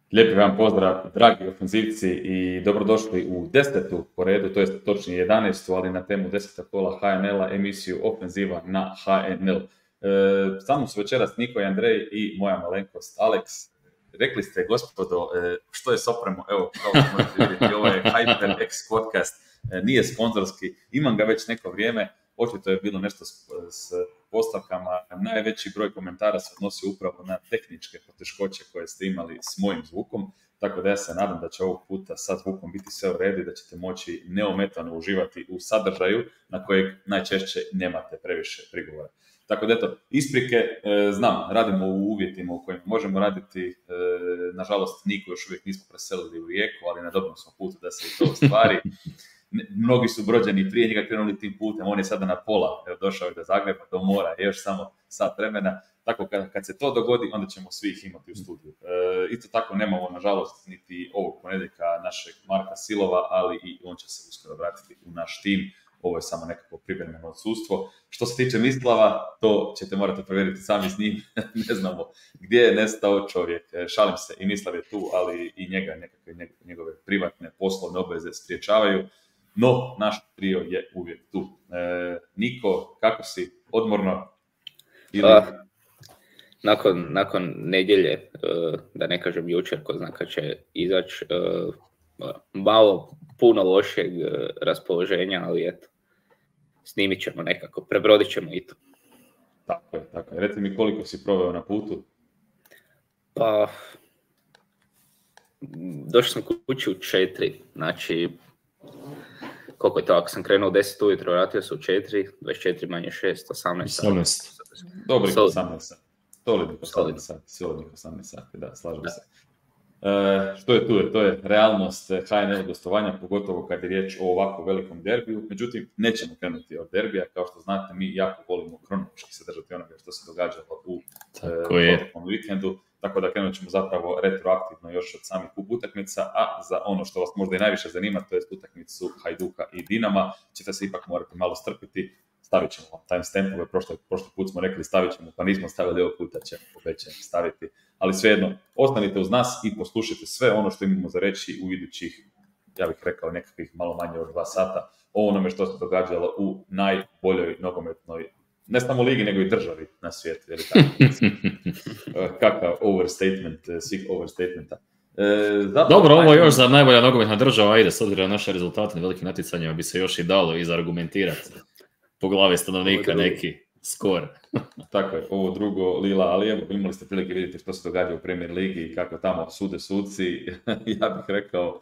Lijepi vam pozdrav, dragi ofenzivci, i dobrodošli u 10. po redu, to jest točnije 11. ali na temu 10. kola HNL-a, emisiju Ofenziva na HNL. Sa mnom su večeras Niko i Andrej i moja malenkost Alex. Rekli ste, gospodo, što je s opremom? Evo, kao što možete vidjeti, ovo je HyperX podcast, nije sponzorski, imam ga već neko vrijeme, očito je bilo nešto s postavkama. Najveći broj komentara se odnosi upravo na tehničke poteškoće koje ste imali s mojim zvukom, tako da ja se nadam da će ovog puta sa zvukom biti sve u redu i da ćete moći neometano uživati u sadržaju na kojeg najčešće nemate previše prigovora. Tako da eto, isprike, znam, radimo u uvjetima u kojima možemo raditi, nažalost Niko još uvijek nismo preselili u Rijeku, ali na dobrom smo putu da se i to ostvari. Mnogi su Brođani prije njega krenuli tim putem, on je sada na pola, došao je do Zagreba, do mora, još samo sat vremena, tako kad se to dogodi, onda ćemo svi ih imati u studiju. Isto tako nemamo, nažalost, niti ovog ponedjeljka našeg Marka Silova, ali i on će se uskoro vratiti u naš tim. Ovo je samo nekako privremeno odsustvo. Što se tiče Mislava, to ćete morati provjeriti sami s njim. Ne znamo gdje je nestao čovjek. Šalim se, i Mislav je tu, ali i njega nekakve njegove privatne poslovne obveze spriječavaju. No, naš trio je uvijek tu. Niko, kako si? Odmorno? Ili... Nakon nedjelje, da ne kažem jučer, ko zna kad će izaći, malo puno lošeg raspoloženja, ali eto, snimit ćemo nekako, prebrodit ćemo i to. Tako je. Reci mi koliko si proveo na putu? Pa, došao sam kući u 4, znači, koliko je to, ako sam krenuo u 10 ujutro, vratio se u 4, 24 manje 6, 18. Dobrih 18 sati. Solidnih 18 sati, da, slažem se. Što je tu? To je realnost HNL gostovanja, pogotovo kad je riječ o ovako velikom derbiju. Međutim, nećemo krenuti od derbija. Kao što znate, mi jako volimo kronološki se držati onoga što se događalo u proteklom vikendu. Tako da krenut ćemo zapravo retroaktivno još od samih utakmica, a za ono što vas možda i najviše zanima, to je utakmicu Hajduka i Dinama, ćete se ipak morati malo strpiti. Stavit ćemo timestampove, prošli put smo rekli stavit ćemo, pa nismo stavili, ovog puta ćemo obećati staviti. Ali svejedno, ostanite uz nas i poslušajte sve ono što imamo za reći u idućih, ja bih rekao, nekakvih malo manje od 2 sata o onome što se događalo u najboljoj nogometnoj, ne samo ligi, nego i državi na svijetu. Kakav overstatement, svih overstatementa. Dobro, ovo još za najbolja nogometna država, ajde, s obzirom na naše rezultate na velikim natjecanjima bi se još i dalo izargumentirati po glavi stanovnika neki skor. Tako je, ovo drugo lila, ali evo, imali ste prilike vidjeti što se događa u Premier ligi i kako tamo sude suci. Ja bih rekao,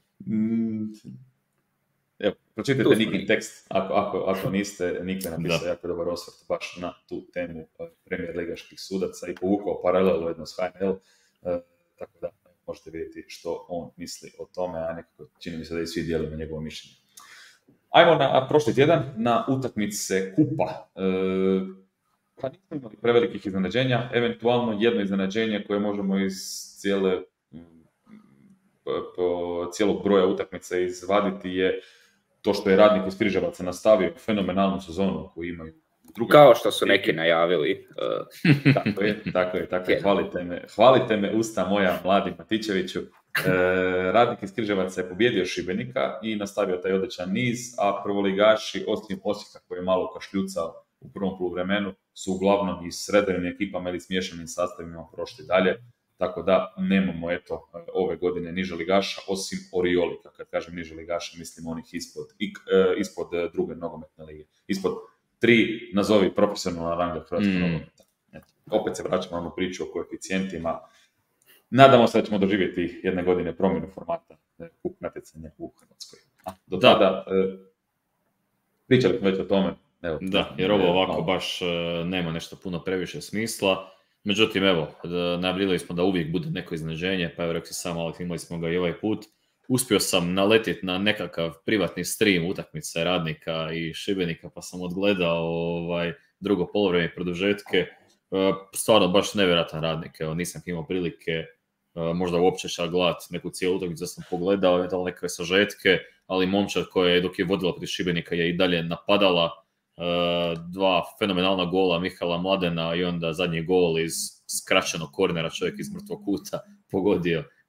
evo, pročitajte Nikin tekst, ako niste, Nik je napisao jako dobar osvrt baš na tu temu Premier ligaških sudaca i povukao paralelu jedno s HNL, tako da možete vidjeti što on misli o tome, a nekako čini mi se da i svi dijelimo njegovo mišljenje. Ajmo na prošli tjedan, na utakmice kupa. Pa nismo imali prevelikih iznenađenja, eventualno jedno iznenađenje koje možemo iz cijelog broja utakmica izvaditi je to što je Radnik iz Križevaca nastavio fenomenalnu sezonu koju imaju. Kao što su neki najavili. Tako je. Hvalite me usta moja, mladi Matičeviću. Radnik iz Križevaca je pobjedio Šibenika i nastavio taj odličan niz, a prvoligaši, osim Osijeka koji je malo kašljucao u prvom poluvremenu, su uglavnom iz srednjim ekipama ili smiješanim sastavima prošli dalje, tako da nemamo ove godine niže ligaša, osim Oriolika. Kad kažem niže ligaša, mislim onih ispod druge nogometne lige, ispod 3, nazovi profesionalna ranga hrvatskog nogometa. Opet se vraćamo na onu priču o koeficijentima. Nadamo se da ćemo doživjeti jedne godine promjenu formata kup natjecanja u Hrvatskoj. Do tada, pričali smo već o tome. Evo, da, jer ovo ovako baš nema nešto puno previše smisla. Međutim, evo, najavljivali smo da uvijek bude neko iznenađenje, pa evo rekli sam, ali imali smo ga i ovaj put. Uspio sam naletiti na nekakav privatni stream utakmice Radnika i Šibenika, pa sam odgledao drugo poluvreme i produžetke. Stvarno baš nevjerojatan Radnik, evo, nisam imao prilike možda uopće gledati neku cijelu utakmicu, sam pogledao neke sažetke, ali momčad koja je dok je vodila protiv Šibenika je i dalje napadala, 2 fenomenalna gola Mihala Mladena i onda zadnji gol iz skraćenog kornera, čovjek iz mrtvog kuta pogodio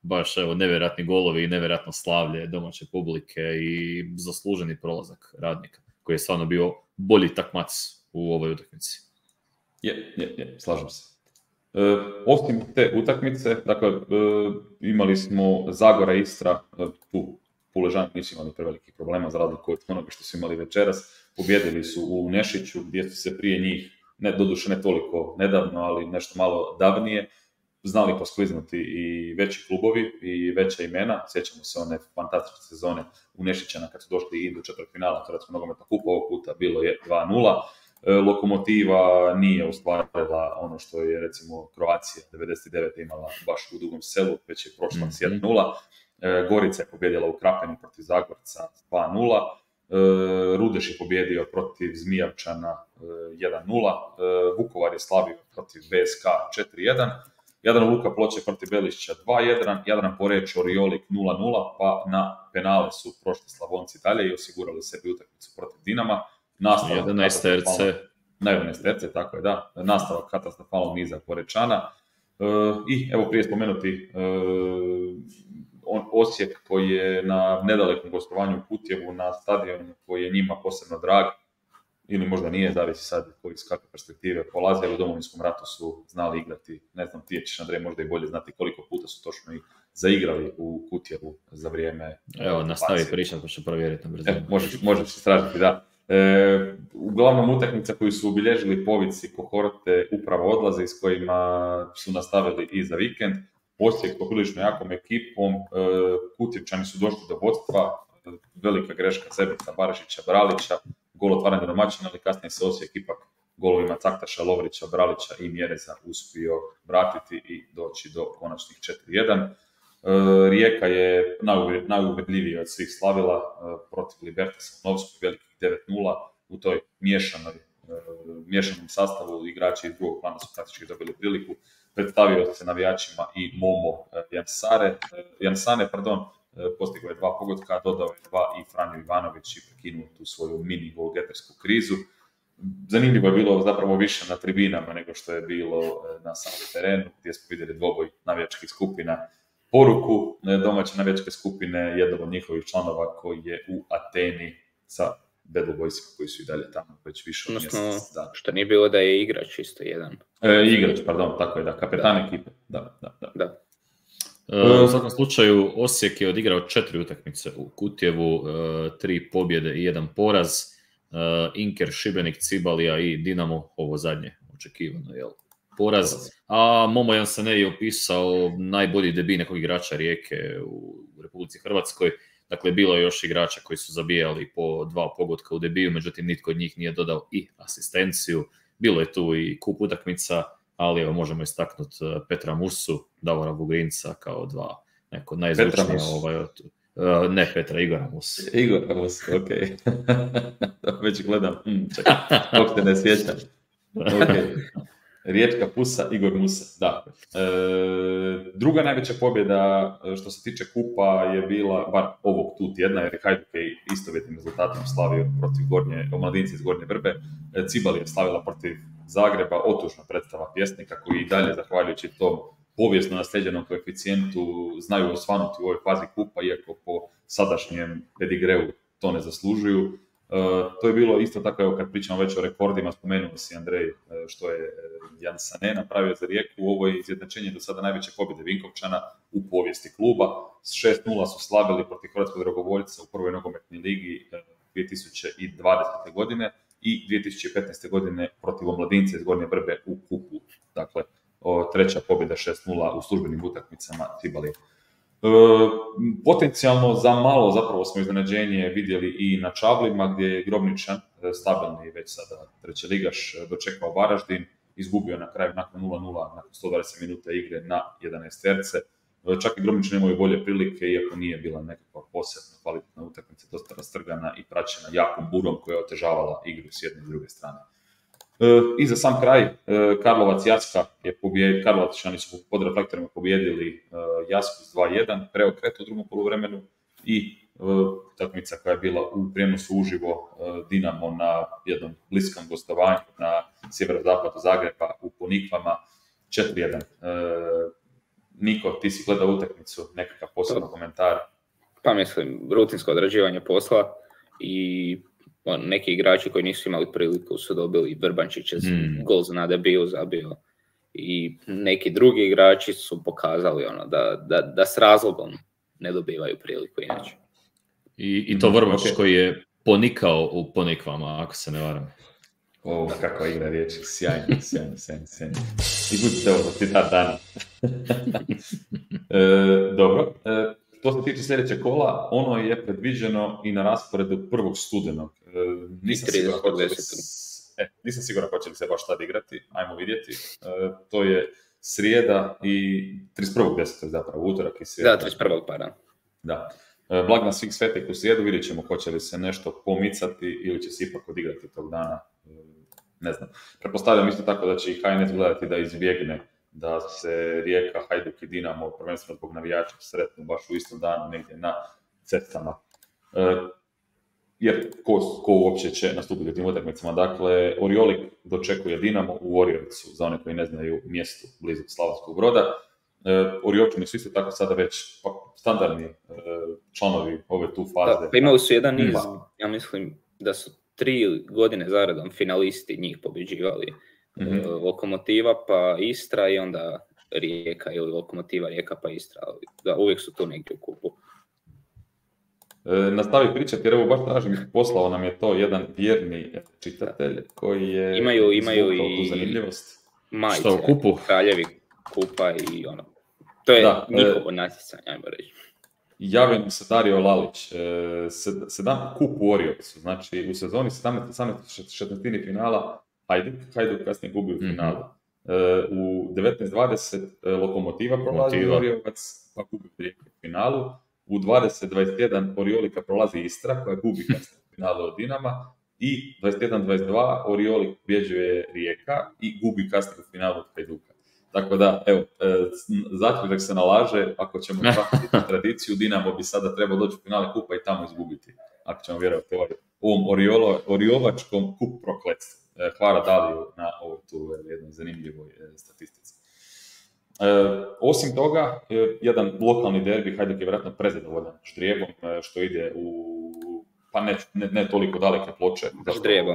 baš evo, nevjerojatni golovi i nevjerojatno slavlje domaće publike i zasluženi prolazak Radnika, koji je stvarno bio bolji takmac u ovoj utakmici. Je, slažem se. Osim te utakmice, dakle, imali smo Zagora Istra, tu Puležani nisu imali prevelikih problema za razliku od onoga što su imali večeras. Pobjedili su u Nešiću gdje su se prije njih, doduše ne toliko nedavno, ali nešto malo davnije, znali poskliznuti i veći klubovi i veća imena. Sjećamo se one fantastične sezone u Nešićana kad su došli i do četvrtfinala Hrvatskog nogometnog kupa, ovog puta bilo je 2-0. Lokomotiva nije ostvarila ono što je recimo Kroacija 99. imala baš u Dugom Selu, već je prošla s 1-0. Gorica je pobjedila u Krapini protiv Zagorca 2-0. Rudeš je pobjedio protiv Zmijavčana 1-0. Vukovar je slavio protiv VSK 4-1. Jadran Luka Ploče protiv Belišća 2-1, Jadran Poreč Oriolik 0-0, pa na penale su prošli Slavonci dalje i osigurali sebi utakmicu protiv Dinama. 11 terce. Na 11 terce, tako je, da. Nastavak katastrofalnog niza Porečana. I evo prije spomenuti Osijek koji je na nedalekom gostovanju u Kutjevu na stadionu koji je njima posebno drag, ili možda nije, zavisi sad iz kakve perspektive polaze, ali u Domovinskom ratu su znali igrati, ne znam, ti ćeš Andrej možda i bolje znati koliko puta su točno i zaigrali u Kutjevu za vrijeme. Evo, nastavi pričati pa ću provjeriti na brzinu. Možeš istražiti, da. Uglavnom utakmica koju su obilježili povici kohorte upravo odlaze s kojima su nastavili i za vikend. Osijek poprilično jakom ekipom, Kutjevčani su došli do vodstva, velika greška Zebeca, Barašića, Bralića, gol otvaranja domaćina, ali kasnije se Osijek ipak golovima Caktaša, Lovrića, Bralića i Mjereza uspio vratiti i doći do konačnih 4-1. Rijeka je najuvredljivija od svih slavila protiv Libertasa Novskog, velikih 9-0 u toj miješanom sastavu. Igrači iz drugog plana su praktički dobili priliku. Predstavio se navijačima i Momo Jansane, postigao je 2 pogotka, dodao je 2 i Franjo Ivanović i prekinuo tu svoju mini golgetersku krizu. Zanimljivo je bilo zapravo više na tribinama nego što je bilo na samom terenu, gdje smo vidjeli dvoboj navijačkih skupina. Poruku domaće navijačke skupine jednog od njihovih članova koji je u Ateni sa Bad Blue Boysima koji su i dalje tamo već više od mjesec dana. Što nije bilo da je igrač isto jedan. Igrač, pardon, tako je, da, kapetan ekipe. Da. U svakom slučaju Osijek je odigrao 4 utakmice u Kutjevu, 3 pobjede i 1 poraz. Inker, Šibenik, Cibalija i Dinamo, ovo zadnje očekivano, jel? Poraz. A Momo Jansane je opisao najbolji debi nekog igrača Rijeke u Republici Hrvatskoj. Dakle, bilo je još igrača koji su zabijali po 2 pogotka u debiju, međutim nitko od njih nije dodao i asistenciju. Bilo je tu i kup utakmica, ali evo možemo istaknuti Petra Musu, Davora Vugrinca kao dva neko najzvučnija ne Petra, Igora Musu. Igora Musu, okej. Već gledam, čekaj, dok se ne sjećam. Okej. Riječka Pusa, Igor Musa, da. Druga najveća pobjeda što se tiče kupa je bila, bar ovog tu tjedna, jer je Hajduk je istovjetnim rezultatom slavio protiv omladinci iz Gornje Vrbe. Cibali je slavila protiv Zagreba, otužna predstava pjesnika koji i dalje, zahvaljujući tom povijesno nasljeđenom koeficijentu, znaju osvanuti u ovoj fazi kupa, iako po sadašnjem pedigreu to ne zaslužuju. To je bilo isto tako, evo kad pričamo već o rekordima, spomenuo si Andrej što je Jansane napravio za Rijeku, ovo je izjednačenje do sada najveće pobjede Vinkovčana u povijesti kluba. S 6-0 su slavili protiv Hrvatskog dragovoljca u prvoj nogometnoj ligi 2020. godine i 2015. godine protiv omladinca iz Gornje Vrbe u kupu. Dakle, treća pobjeda 6-0 u službenim utakmicama Cibali. Potencijalno za malo zapravo smo iznenađenje vidjeli i na Čavlima gdje je Grobničan, stabilni već sada trećeligaš, dočekao Varaždin, izgubio na kraju nakon 0-0 nakon 120 minuta igre na 11 terce. Čak i Grobničan imao bolje prilike, iako nije bila nekakva posebna kvalitetna utakmica, dosta rastrgana i praćena jakom burom koja je otežavala igru s jedne i s druge strane. I za sam kraj, Karlovac Jaska je pobjedio, Karlovačani su pod reflektorima pobijedili Jasku s 2-1, preokret u drugom poluvremenu i utakmica koja je bila u prijenosu uživo Dinamo na jednom bliskom gostovanju na sjeverozapadu Zagreba u Ponikvama 4-1. Niko, ti si gledao utakmicu, nekakav posebno komentar? Pa mislim, rutinsko odrađivanje posla i neki igrači koji nisu imali priliku su dobili. Vrbančić je gol za debiju zabio i neki drugi igrači su pokazali da s razlogom ne dobivaju priliku inače. I to Vrbančić koji je ponikao u ponikvama, ako se ne varam. Kakva igra riječi, sjajno. I budite ovo za citat dana. Dobro, što se tiče sljedećeg kola, ono je predviđeno i na rasporedu 1. studenog. Nisam siguran hoće li se baš tad igrati, ajmo vidjeti. To je srijeda i 31.10. zapravo, utorak i srijeda. Da, 31. pa da. Blagdan svih svetih u srijedu, vidjet ćemo hoće li se nešto pomicati ili će se ipak odigrati tog dana. Ne znam. Pretpostavljam isto tako da će i HNS gledati da izbjegne da se Rijeka, Hajduk i Dinamo, prvenstveno zbog navijača, sretnu baš u istom danu negdje na cestama. Jer ko uopće će nastupiti u tim utakmicama? Dakle, Oriolik dočekuje Dinamo u Oriovicu, za one koji ne znaju mjestu blizu Slavonskog Broda. Oriovčani su isto tako sada već standardni članovi ove tu faze. Pa imali su jedan niz, ja mislim da su 3 godine zaredom finalisti njih pobjeđivali. Lokomotiva pa Istra i onda Rijeka ili Lokomotiva Rijeka pa Istra. Da, uvijek su tu negdje u kupu. Nastavi pričati jer evo baš tražim, poslao nam je to jedan vjerni čitatelj koji je imaju i zanimljivost. Majice, što u kupu? Kraljevi kupa i ono. To je njihovo natjecanje, ajmo reći. Javio nam se Dario Lalić, 7 kup u Oriovicu, znači u sezoni 17 finala Hajduk kasnije gubi u finalu. U 19-20 Lokomotiva prolazi u Oriovac, pa gubi u finalu. U 20-21 Oriolika prolazi Istra, koja gubi kasnije u finalu od Dinama. I 21-22 Oriolik pobjeđuje Rijeka i gubi kasnije u finalu od Hajduka. Tako da, evo, zaključak se nalaže, ako ćemo pratiti tradiciju, Dinamo bi sada trebao doći u finale kupa i tamo izgubiti, ako ćemo vjerovati ovom oriovačkom kup prokletstvu. Hvala Daliju na ovoj tu jednoj zanimljivoj statistici. Osim toga, jedan lokalni derbi, Hajduk je vjerojatno prezadovoljan Ždrijebom, što ide pa ne toliko daleke Ploče. Ždrijebom.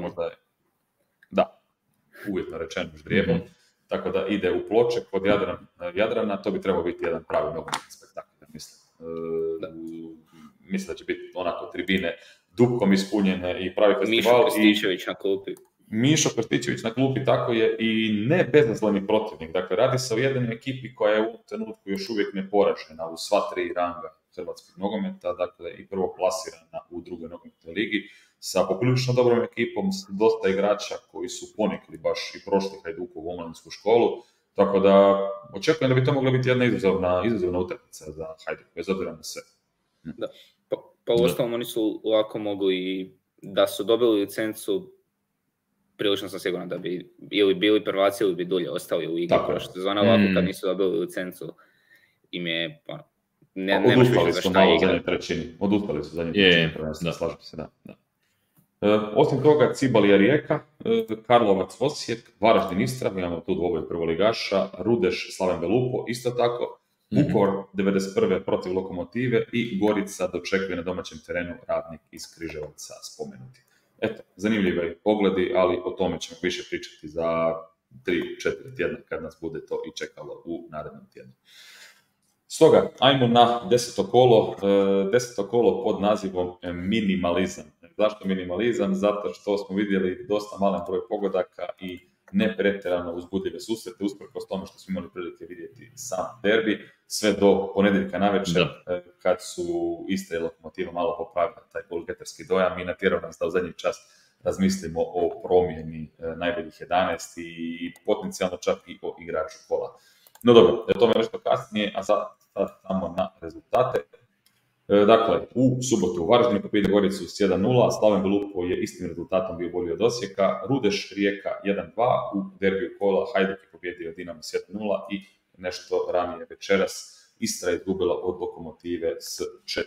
Da, uvjetno rečeno Ždrijebom. Tako da ide u Ploče kod Jadrana, to bi trebao biti jedan pravi nogometni spektakl, mislim. Mislim da će biti onako tribine dupkom ispunjene i pravi festival. Mišo Krstičević na klupi. Mišo Krstičević na klupi, tako je, i ne bezazleni protivnik. Dakle, radi se o jednoj ekipi koja je u trenutku još uvijek neporažena u sva 3 ranga hrvatskog nogometa, dakle i prvo plasirana u drugoj nogometnoj ligi, sa poprilično dobrom ekipom, s dosta igrača koji su ponikli baš i prošli Hajdukovu omladinsku školu, tako da očekujem da bi to mogla biti jedna izazovna utakmica za Hajduk, bez obzira na sve. Da. Pa uostalom oni su lako mogli, da su dobili licencu, prilično sam siguran da bi ili bili prvaci ili bi dulje ostali u ligi prošle sezone, ovako kad nisu dobili licencu im je odustali su malo u zadnjoj trećini. Odustali su u zadnjoj trećini, prvenstveno, slažem se, da. Osim toga, Cibalija Rijeka, Karlovac Osijek, Varaždin Istra, imamo tu dvoboj prvoligaša, Rudeš Slaven Belupo, isto tako, Vukovar 91. protiv Lokomotive i Gorica dočekuje na domaćem terenu Radnik iz Križevaca spomenuti. Eto, zanimljivi pogledi, ali o tome ćemo više pričati za 3-4 tjedna kad nas bude to i čekalo u narednom tjednu. Stoga, ajmo na 10. kolo. 10. kolo pod nazivom minimalizam. Zašto minimalizam? Zato što smo vidjeli dosta malen broj pogodaka i ne pretjerano uzbudljive susrete, usprkos tome što smo imali prilike vidjeti sam derbi, sve do ponedjeljka navečer, kad su Istra i Lokomotiva malo popravili taj golgeterski dojam i natjerao nas da u zadnji čas razmislimo o promjeni najboljih 11 i potencijalno čak i o igraču kola. No dobro, o tome nešto kasnije, a sad samo na rezultate. Dakle, u subotu u Varaždinu pobjedio Goricu s 1-0, Slaven Belupo je istim rezultatom bio bolji od Osijeka, Rudeš Rijeka 1-2, u derbiju kola Hajduk je pobjedio Dinamo s 1-0 i nešto ranije večeras Istra je izgubila od Lokomotive s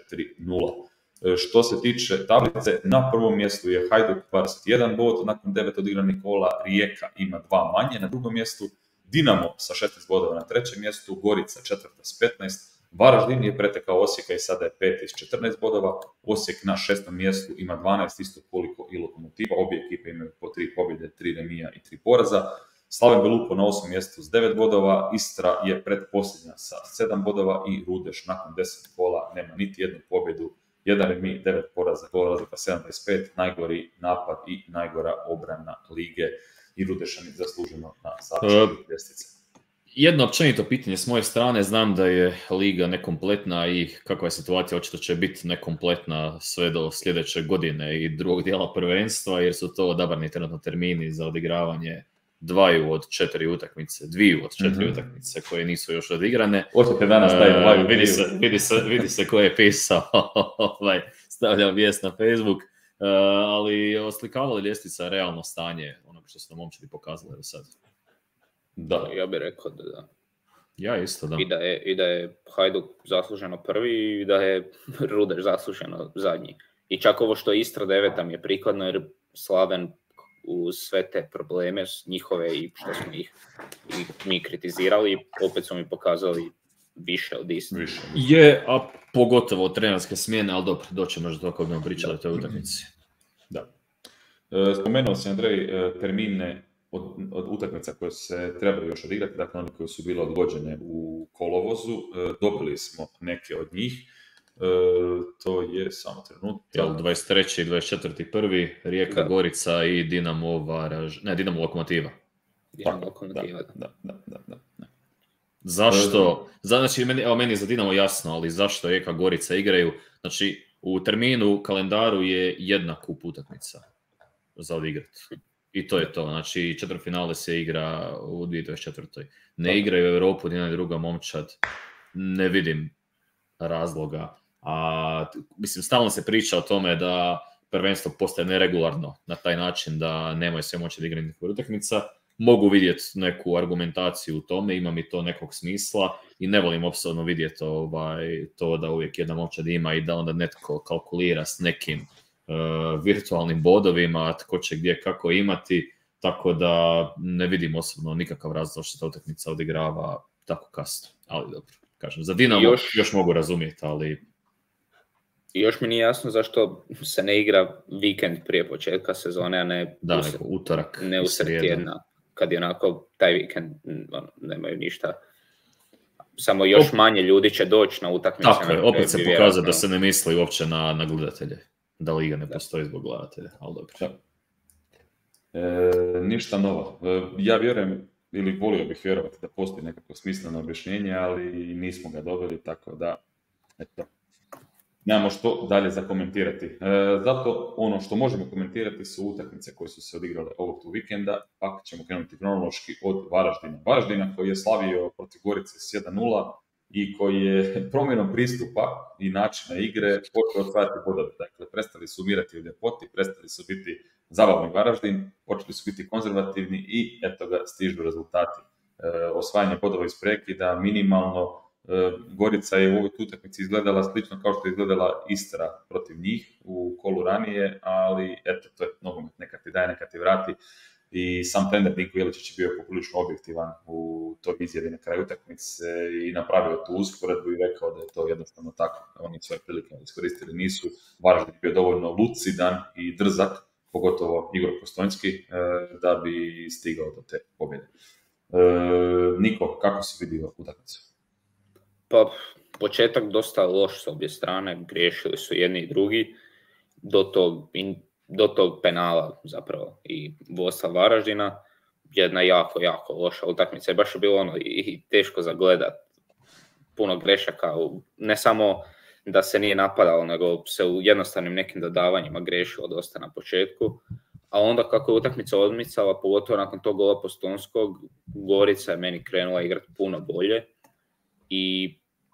4-0. Što se tiče tablice, na prvom mjestu je Hajduk 21 bod, nakon 9 odigranih kola Rijeka ima 2 manje, na drugom mjestu Dinamo sa 16 bodova na trećem mjestu, Gorica četvrta s 15, Varaždin je pretekao Osijeka i sada je peti s 14 bodova, Osijek na 6. mjestu ima 12, isto koliko i Lokomotiva, obje ekipe imaju po 3 pobjede, 3 remija i 3 poraza. Slaven Belupo na 8. mjestu s 9 bodova, Istra je pretposljednja sa 7 bodova i Rudeš nakon 10 kola nema niti jednu pobjedu, 1 remi, 9 poraza, gol razlika 7-25, najgori napad i najgora obrana lige i Rudešani zasluženo na završenju ljestvice. Jedno općenito pitanje s moje strane, znam da je liga nekompletna i kakva je situacija, očito će biti nekompletna sve do sljedeće godine i drugog dijela prvenstva, jer su to odabrani trenutno termini za odigravanje dviju od 4 utakmice koje nisu još odigrane. Očito danas taj dvaju. Vidi se ko je pisao, stavljao vijest na Facebook, ali oslikavali ljestvica realno stanje onog što su nam momčadi pokazali do sad. Da, ja bih rekao da. Ja isto, da. I da je Hajduk zasluženo prvi i da je Rudeš zasluženo zadnji. I čak ovo što je Istra 9. mi je prikladno jer Slaven uz sve te probleme njihove i što smo ih i mi kritizirali, opet su mi pokazali više od Istra. Je, a pogotovo od trenerske smjene, ali dobro, doćemo još dok budemo pričali o toj utakmici. Da. Spomenuo si, Andrej, termine od utakmica koje se trebaju još odigrati, dakle one koje su bile odgođene u kolovozu, dobili smo neke od njih, to je samo trenutak. 23. i 24. Rijeka, Gorica i Dinamo Lokomotiva. Dinamo Lokomotiva. Da. Zašto? Znači, meni je za Dinamo jasno, ali zašto Rijeka, Gorica igraju? Znači, u terminu, kalendaru je jedna kup utakmica za odigrati. I to je to, znači četvrtfinale se igra u 2024. Ne igraju u Europu, ni jedna druga momčad, ne vidim razloga. A mislim, stalno se priča o tome da prvenstvo postaje neregularno na taj način da nemaju sve moći da igraju nikakve utakmica. Mogu vidjeti neku argumentaciju u tome, ima mi to nekog smisla i ne volim osobno vidjeti to da uvijek jedna momčad ima i da onda netko kalkulira s nekim virtualnim bodovima, tko će gdje kako imati, tako da ne vidim osobno nikakav razlog što ta utakmica odigrava tako kasno. Ali dobro, kažem, za Dinamo još mogu razumjeti, ali... I još mi nije jasno zašto se ne igra vikend prije početka sezone, a ne utorak, ne usred tjedna, kad je onako taj vikend nemaju ništa. Samo još manje ljudi će doći na utakmice. Tako je, opet se pokazuje da se ne misli uopće na gledatelje. Da liga ne postoji zbog gledatelja, ali dobro. Ništa novo. Ja vjerujem, ili volio bih vjerovati da postoji nekako smisleno objašnjenje, ali nismo ga dobili, tako da, eto, nemamo što dalje za komentirati. Zato ono što možemo komentirati su utakmice koje su se odigrale ovog tu vikenda, pa ćemo krenuti kronološki od Varaždina koji je slavio protiv Gorice s 1-0, i koji je promjenom pristupa i načina igre počeo osvajati bodove. Dakle, prestali su umirati u ljepoti, prestali su biti zabavni Varaždin, počeli su biti konzervativni i eto ga stižu rezultati. Osvajanje bodova iz prekida, minimalno. Gorica je u ovoj utakmici izgledala slično kao što je izgledala Istra protiv njih u kolu ranije, ali eto, to je nogomet, neka ti daje, neka ti vrati. I sam trener Niko Jeličić je bio poprilično objektivan u toj izjavi na kraju utakmice i napravio tu usporedbu i rekao da je to jednostavno tako. Oni svoje prilike iskoristili nisu. Varaždin bio dovoljno lucidan i drzak, pogotovo Igor Postojnski, da bi stigao do te pobjede. Niko, kako si vidio utakmicu? Pa, početak dosta loš s obje strane, griješili su jedni i drugi do tog penala zapravo i vodstva Varaždina, jedna jako, jako loša utakmica. Baš je bilo i teško za gledat. Puno grešaka, ne samo da se nije napadalo, nego se u jednostavnim nekim dodavanjima grešilo dosta na početku. A onda kako je utakmica odmicala, pogotovo nakon tog gola Postonskog, Gorica je meni krenula igrati puno bolje. I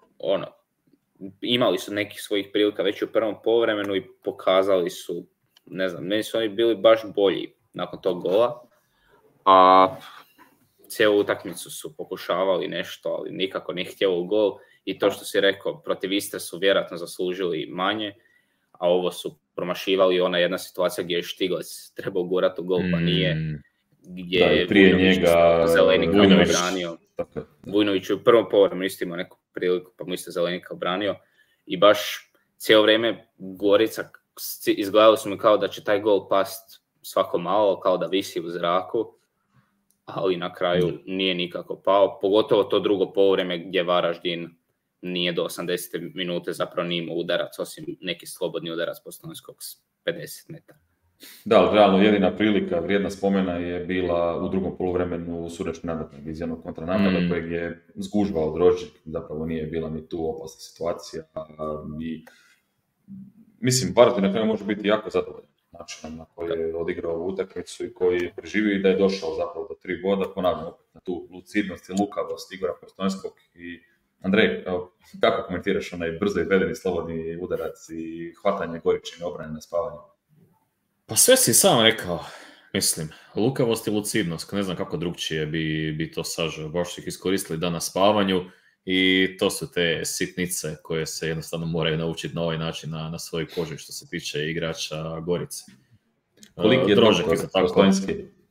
imali su nekih svojih prilika već u prvom povremenu i pokazali su, ne znam, meni su oni bili baš bolji nakon tog gola, a cijelu utakmicu su pokušavali nešto, ali nikako nije htjelo gol i to što si rekao, protiv Istre su vjerojatno zaslužili manje, a ovo su promašivali, ona jedna situacija gdje je Štiglec trebao gurati u gol, pa nije. gdje da, je prije njega Zelenika Vujnović obranio. Tako je. Vujnović u prvom povremenu isto imao neku priliku, pa mu isto Zelenika obranio. I baš cijelo vrijeme Gorica, izgledalo su mi kao da će taj gol past svako malo, kao da visi u zraku, ali na kraju nije nikako pao. Pogotovo to drugo povreme gdje Varaždin nije do 80. minute zapravo nije imao udarac, osim neki slobodni udarac Postojnskog s 50 metara. Da, ali realno jedina prilika vrijedna spomena je bila u drugom poluvremenu Surečki nadatnog iz jednog kontranapada kojeg je zgužvao Drožić, zapravo nije bila ni tu opasna situacija. I, mislim, Varaždin na kraju može biti jako zadovoljan načinom na koji je odigrao ovu utakmicu i koji je preživio i da je došao zapravo do 3 boda, ponavljam opet na tu lucidnost i lukavost Igora Postojnskog. I Andrej, kako komentiraš onaj brzo izvedeni slobodni udarac i hvatanje Goričine obrane na spavanje? Pa sve si sam rekao, mislim, lukavost i lucidnost, ne znam kako drugčije bi to sažao, baš su ih iskoristili dan na spavanju i to su te sitnice koje se jednostavno moraju naučiti na ovaj način na svojoj koži što se tiče igrača Gorice. Koliki je Drožek doktor tako. Postojnski?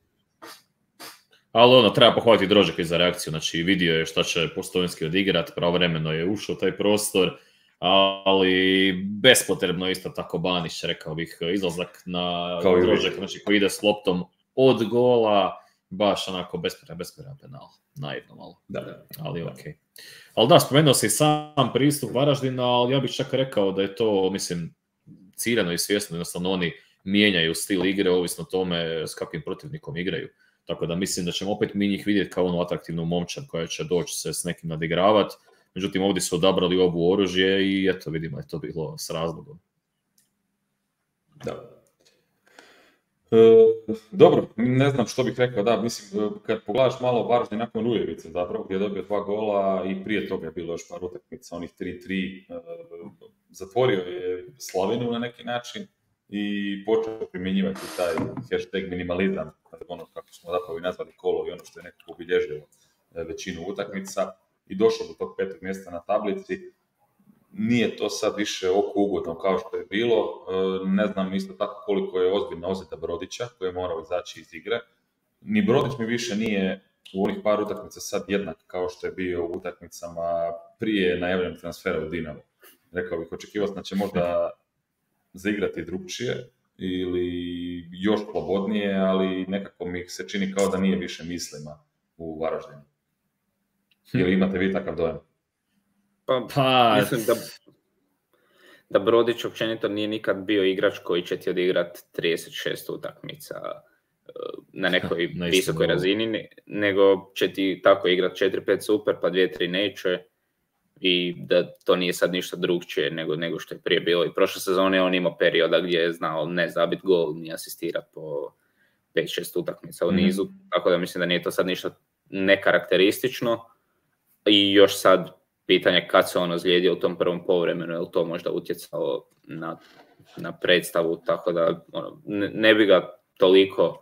Ali treba pohvaliti Drožeka za reakciju, znači vidio je šta će Postojnski odigrati, pravovremeno je ušao u taj prostor, ali bespotrebno isto tako Banić, rekao bih, izlazak na Drožeka, znači koji ide s loptom od gola, baš onako bespotreban penal, naivno malo, ali okej. Ali da, spomenuo si sam pristup Varaždina, ali ja bih čak rekao da je to, mislim, ciljano i svjesno, jednostavno oni mijenjaju stil igre, ovisno o tome s kakvim protivnikom igraju. Tako da mislim da ćemo opet mi njih vidjeti kao onu atraktivnu momčad koja će doći se s nekim nadigravati. Međutim, ovdje su odabrali ovu oružje i eto, vidimo, je to bilo s razlogom. Da. Dobro, ne znam što bih rekao, da, mislim, kad pogledaš malo Varaždin nakon Rujevice, zapravo, gdje je dobio 2 gola i prije toga je bilo još par utakmica, onih 3-3, zatvorio je Slavinu na neki način i počeo primjenjivati taj hashtag minimalizam, ono kako smo zapravo i nazvali kolo i ono što je nekako obilježilo većinu utakmica i došao do tog 5. mjesta na tablici. Nije to sad više oko ugodno kao što je bilo, ne znam isto tako koliko je ozbiljna ozljeda Brodića koji je morao izaći iz igre. Ni Brodić mi više nije u onih par utakmica sad jednak kao što je bio u utakmicama prije najavljenog transfera u Dinamo. Rekao bih, očekivao sam da će možda zaigrati drugčije ili još slobodnije, ali nekako mi se čini kao da nije više mislima u Varaždinu. Ili imate vi takav dojam? Pa mislim da Brodić općenito nije nikad bio igrač koji će ti odigrati 36 utakmica na nekoj visokoj razini, nego će ti tako igrati 4-5 super, pa 2-3 neće i da to nije sad ništa drugčije nego što je prije bilo. I prošle sezone on imao perioda gdje je znao ne zabit gol, ni asistirati po 5-6 utakmica u nizu, tako da mislim da nije to sad ništa nekarakteristično i još sad pitanje kad se on ozlijedio u tom prvom povremenu, je li to možda utjecalo na predstavu, tako da ne bi ga toliko,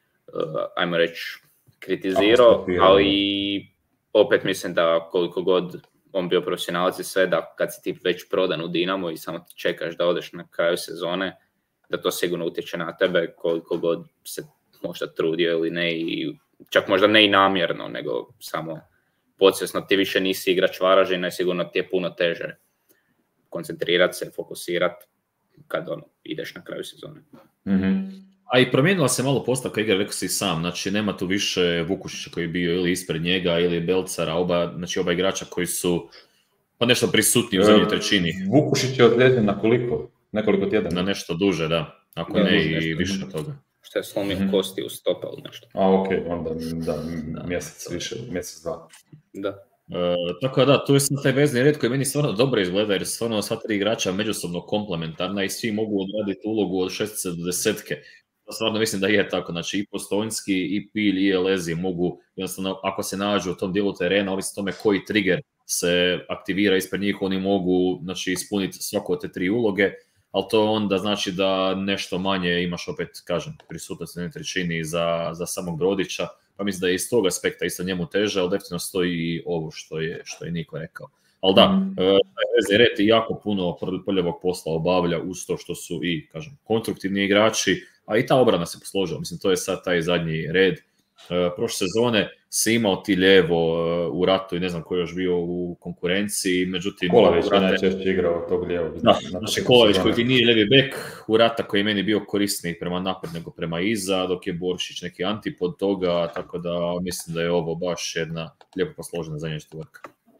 ajmo reći, kritizirao, ali opet mislim da koliko god on bio profesionalac i sve, da kad si ti već prodan u Dinamo i samo čekaš da odeš na kraju sezone, da to sigurno utječe na tebe koliko god se možda trudio ili ne, i čak možda ne i namjerno, nego samo podsvjesno ti više nisi igrač Varaždina i sigurno ti je puno teže koncentrirati se, fokusirati kad ideš na kraju sezone. Mm-hmm. A i promijenila se malo postavka igre, rekao si sam, znači nema tu više Vukušića koji je bio ili ispred njega ili Belcara, oba igrača koji su pa nešto prisutni u zadnjoj trećini. Vukušić je odlijeđen na koliko? Nekoliko tjedana? Na nešto duže, da. Ako ne i više od toga. Što je slomio kosti u stopa ili nešto. A ok, onda mjesec više, mjesec dva. Da. Tako da, tu je sad taj vezni red koji meni stvarno dobro izgleda, jer stvarno sva 3 igrača međusobno komplementarna i svi mogu odraditi ulogu od 6 do 10. Stvarno mislim da je tako, znači i Postojnski, i Pilj, i Elezi mogu, jednostavno, ako se nađu u tom dijelu terena, ovisno tome koji trigger se aktivira ispred njih, oni mogu, znači, ispuniti svaku od te 3 uloge, ali to onda znači da nešto manje imaš, opet kažem, prisutnost na trećini za samog Brodića, pa mislim da je iz tog aspekta isto njemu teže, ali definitivno stoji i ovo što je Niko rekao. Ali da, vezni red jako puno prljavog posla obavlja uz to što su i, kažem, konstruktivni igrači, a i ta obrana se posložila. Mislim, to je sad taj zadnji red Prošle sezone si imao ti lijevo u Ratu i ne znam ko je još bio u konkurenciji, međutim... Kolavić je najčešće igrao tog lijevog. Da, znači Kolavić koji ti nije lijevi bek, u Rata koji je meni bio korisniji prema napred nego prema iza, dok je Boršić neki antipod toga, tako da mislim da je ovo baš jedna lijepo posložena zadnja četvorka.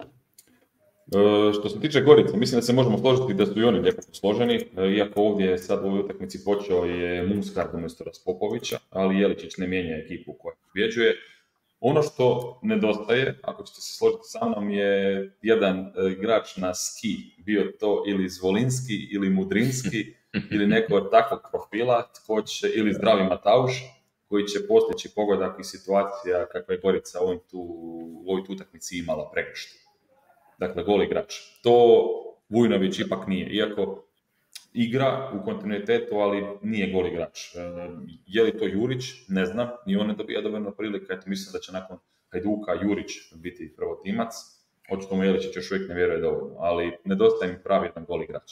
Što se tiče Gorice, mislim da se možemo složiti da su i oni lijepo posloženi, iako ovdje sad u ovoj utakmici počeo je Muskard umjesto Raspopovića, ali Jeličić ne mijenja ekipu koja pobjeđuje. Ono što nedostaje, ako ćete se složiti sa mnom, je jedan igrač na ski, bio to ili Zvolinski ili Mudrinski ili neko od takvog profila, ili Zdravi Matauš, koji će postići pogodak i situacija kakva je Gorica u ovoj utakmici imala prekršti. Dakle, gol igrač. To Vujnović ipak nije, iako igra u kontinuitetu, ali nije gol igrač. Je li to Jurić? Ne znam, ni on ne dobija dovoljno prilika, eto mislim da će nakon Hajduka Jurić biti prvotimac, očito mu Jeličić još uvijek ne vjeruje dovoljno, ali nedostaje mi pravi jedan gol igrač.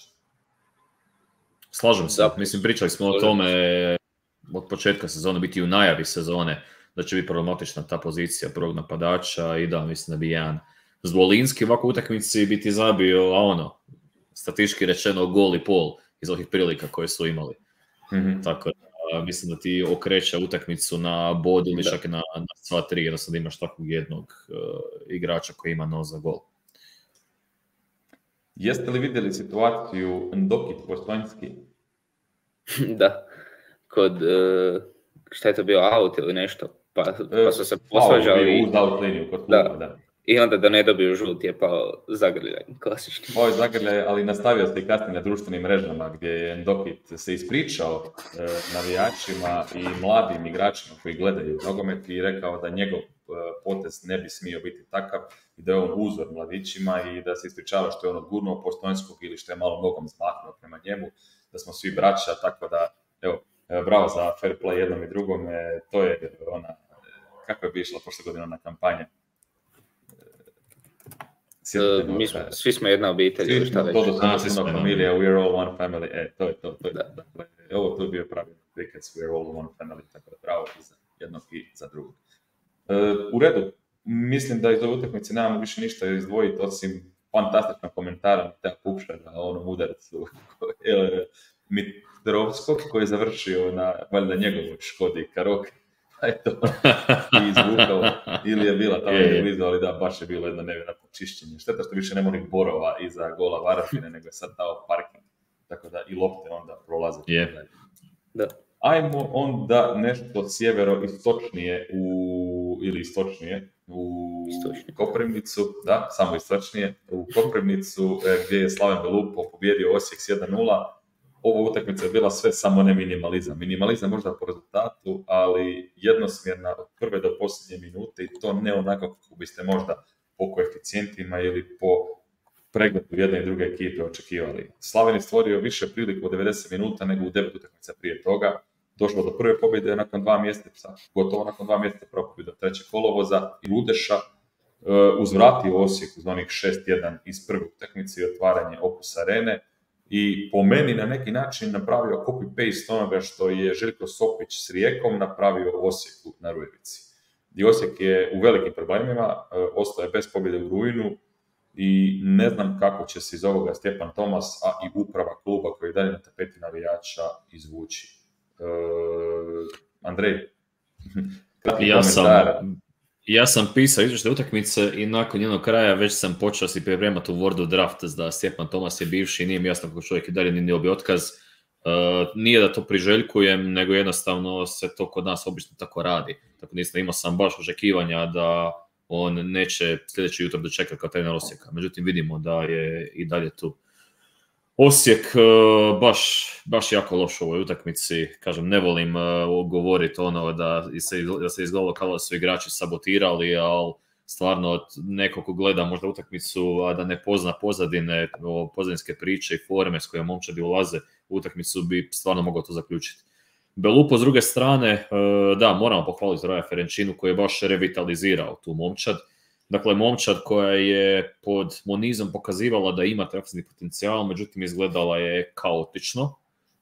Slažem se, mislim pričali smo o tome od početka sezone, biti u najavi sezone, da će biti problematična ta pozicija prvog napadača i da, mislim da bi jedan Zvolinski ovako utakmici biti zabio, a statistički rečeno gol i pol iz ovih prilika koje su imali. Mm-hmm. Tako da mislim da ti okreće utakmicu na bod ili čak na sva tri, jednostavno da imaš takvog jednog igrača koji ima nos za gol. Jeste li vidjeli situaciju Ndokit-Postojnski? Da, kod, šta je to bio, out ili nešto, pa su se posvađali. Uz out liniju, kod kluba, da. I onda da ne dobiju žut je pao zagrljaj, klasični. Ovo je zagrljaj, ali nastavio se i kasnije na društvenim mrežama gdje je Ndokit se ispričao navijačima i mladim igračima koji gledaju nogomet i rekao da njegov potez ne bi smio biti takav i da je on uzor mladićima i da se ispričava što je on odgurnuo Postojnskog ili što je malo nogom zmahnuo prema njemu, da smo svi braća, tako da, evo, bravo za fair play jednom i drugom, to je ona, kako je bi išla prošle godine ona kampanja? Svi smo jedna obitelj. Svi smo familija, we're all one family. To je to. Ovo to je bio pravi vikec, we're all one family, tako da bravo i za jednog i za drugog. U redu, mislim da iz ove utakmice nemamo više ništa izdvojiti, osim fantastičnog komentara na Tea Pukša na onom udarcu Mitrovskog, koji je završio na, valjda, njegovoj Škodi Karoke. Eto, i izvukao, ili je bila tamo blizu, ali da, baš je bilo jedno nevjerojatno čišćenje. Šteta što više nema onih borova iza gola Varaždine, nego je sad dao parking, tako da i lopte onda prolaze. Da. Ajmo onda nešto sjeveroistočnije u Koprivnicu, da, samo istočnije, u Koprivnicu gdje je Slaven Belupo pobjedio Osijek 1-0. Ova utakmica je bila sve samo ne minimalizam. Minimalizam možda po rezultatu, ali jednosmjerna od prve do posljednje minute i to ne onako kako biste možda po koeficijentima ili po pregledu jedne i druge ekipe očekivali. Slaven je stvorio više priliku od 90 minuta nego u 9 utakmica prije toga. Došlo do prve pobjede nakon 2 mjeseca, gotovo nakon 2 mjeseca pobjede do 3. kolovoza i Udeša uzvratio Osijek uz onih 6-1 iz prve utakmice i otvaranje Opus Arene. I po meni na neki način napravio copy-paste onoga što je Željko Sopić s Rijekom napravio u Osijeku na Rujevici. I Osijek je u velikim problemima, ostao je bez pobjede u rujnu i ne znam kako će se iz ovoga Stjepan Tomas, a i uprava kluba koji je dalje na tapeti navijača izvući. Andrej, Ja sam pisao izvještaj utakmice i nakon njenog kraja već sam počeo si pripremati u Wordu draft da Stjepan Tomas je bivši, nije mi jasno kako čovjek i dalje nije dobio otkaz. Nije da to priželjkujem, nego jednostavno se to kod nas obično tako radi. Tako da imao sam baš očekivanja da on neće sljedeći jutro dočekati kao trener Osijeka. Međutim, vidimo da je i dalje tu. Osijek baš jako loš u ovoj utakmici, kažem, ne volim govoriti ono da se izgledalo kao da su igrači sabotirali, ali stvarno neko ko gleda možda utakmicu, a da ne pozna pozadinske priče i forme s koje momčadi ulaze u utakmicu, bi stvarno mogao to zaključiti. Belupo s druge strane, da, moramo pohvaliti Raja Ferenčinu koji je baš revitalizirao tu momčad. Dakle, momčad koja je pod Monizom pokazivala da ima trafzni potencijal, međutim izgledala je kaotično.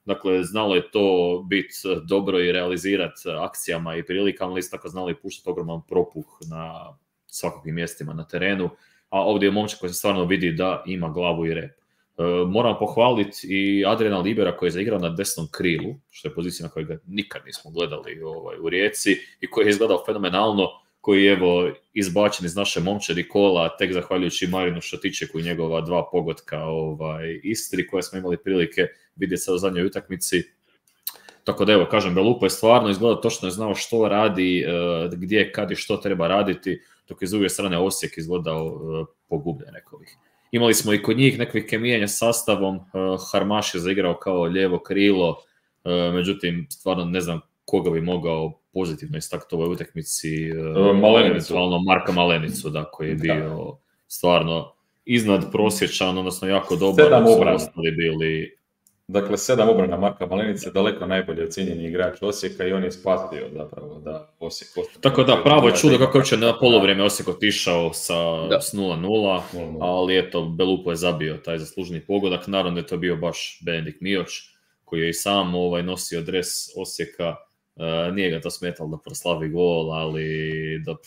Dakle, znalo je to biti dobro i realizirati akcijama i prilikama, ali isto tako znalo i puštati ogroman propuh na svakakvim mjestima na terenu. A ovdje je momčak koji se stvarno vidi da ima glavu i rep. Moram pohvaliti i Adriana Libera koji je zaigrao na desnom krilu, što je pozicija na kojoj ga nikad nismo gledali u Rijeci i koji je izgledao fenomenalno, koji je evo izbačen iz naše momčadi kola tek zahvaljujući Marinu Šatičeku i njegova 2 pogotka Istri koje smo imali prilike vidjeti sad u zadnjoj utakmici. Tako da evo, kažem, Belupo je stvarno izgledao točno je znao što radi, gdje, kad i što treba raditi, dok je s druge strane Osijek izgledao pogubljen, rekao bih. Imali smo i kod njih nekakvih kemijanja sastavom, Harmaš je zaigrao kao lijevo krilo, međutim, stvarno ne znam koga bi mogao pozitivno istaknuti u ovoj utakmici, eventualno Marka Malenicu, da, koji je bio stvarno iznad prosječan, odnosno jako dobar. 7 obrana. Ostali bili... Dakle, 7 obrana Marka Malenice, daleko najbolje ocijenjeni igrač Osijeka i on je spasio zapravo da Osijek postane. Tako da, pravo je čudo kako je na polovrijeme Osijek otišao s 0-0, ali eto, Belupo je zabio taj zasluženi pogodak. Naravno je to bio baš Benedikt Mioć, koji je i sam nosio dres Osijeka. Nije ga to smetalo da proslavi gol, ali dobro.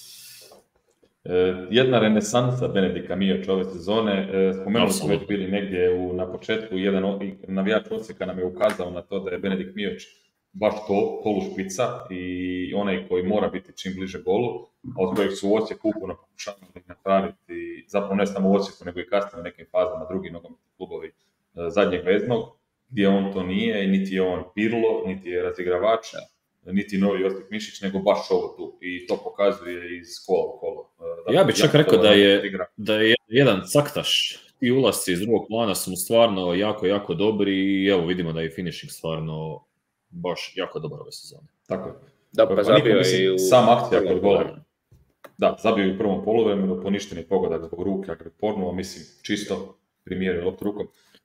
Jedna renesansa Benedikta Mioća ove sezone, spomenuli smo već bili negdje na početku, jedan navijač Osijeka nam je ukazao na to da je Benedikt Mioć baš to, polušpica i onaj koji mora biti čim bliže golu, a od kojeg su u Osijeku upuno pokušavali napraviti, zapravo ne samo u Osijeku, nego i kasnije u nekim fazama drugi nogometni klubovi zadnjeg veznog, gdje on to nije, niti je on Pirlo, niti je razigravač, niti novi Josip Mišić, nego baš ovo tu. I to pokazuje iz kola u kolo. Dakle, ja bih čak rekao da je jedan caktaš. I ulasci iz drugog plana su mu stvarno jako, jako dobri i evo vidimo da je finishing stvarno baš jako dobar ove sezone. Tako je. Da, pa zabio je sam akcija kod gola. Da, zabio je u prvom poluvremenu, poništeni pogodak zbog ruke, Agripornu, mislim, čisto primjerio loptu rukom.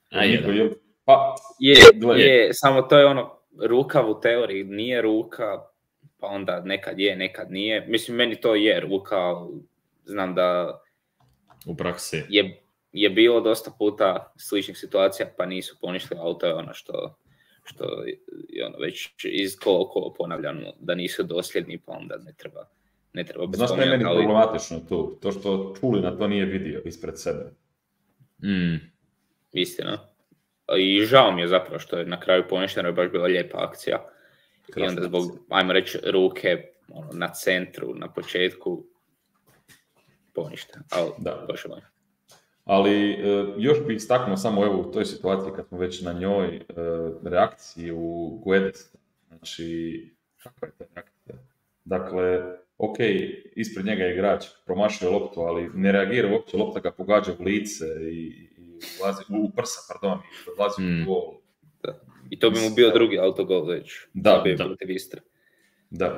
Je, samo to je ono, ruka u teoriji nije ruka, pa onda nekad je, nekad nije. Mislim, meni to je ruka, znam da u praksi je bilo dosta puta sličnih situacija, pa nisu poništili, ali to je ono što je ono već iz kola ponavljano, da nisu dosljedni, pa onda ne treba bez spominjati. Znaš što je meni problematično tu? To što Čulina to nije vidio ispred sebe. Istina. I žao mi je zapravo što je na kraju poništeno, je baš bila lijepa akcija. Krasna. I onda zbog, ajmo reći, ruke na centru, na početku, poništeno. Ali baš je bolje. Ali još bih istaknuo samo evo u toj situaciji kad smo već na njoj reakciji u Guedes. Znači, kakva je ta reakcija? Dakle, ok, ispred njega je igrač, promašio loptu, ali ne reagira uopće, lopta ga pogađa u lice i u prsa, pardon, i odlazi u gol. Da. I to bi mu bio drugi autogol već. Da. Protiv Istre. Da.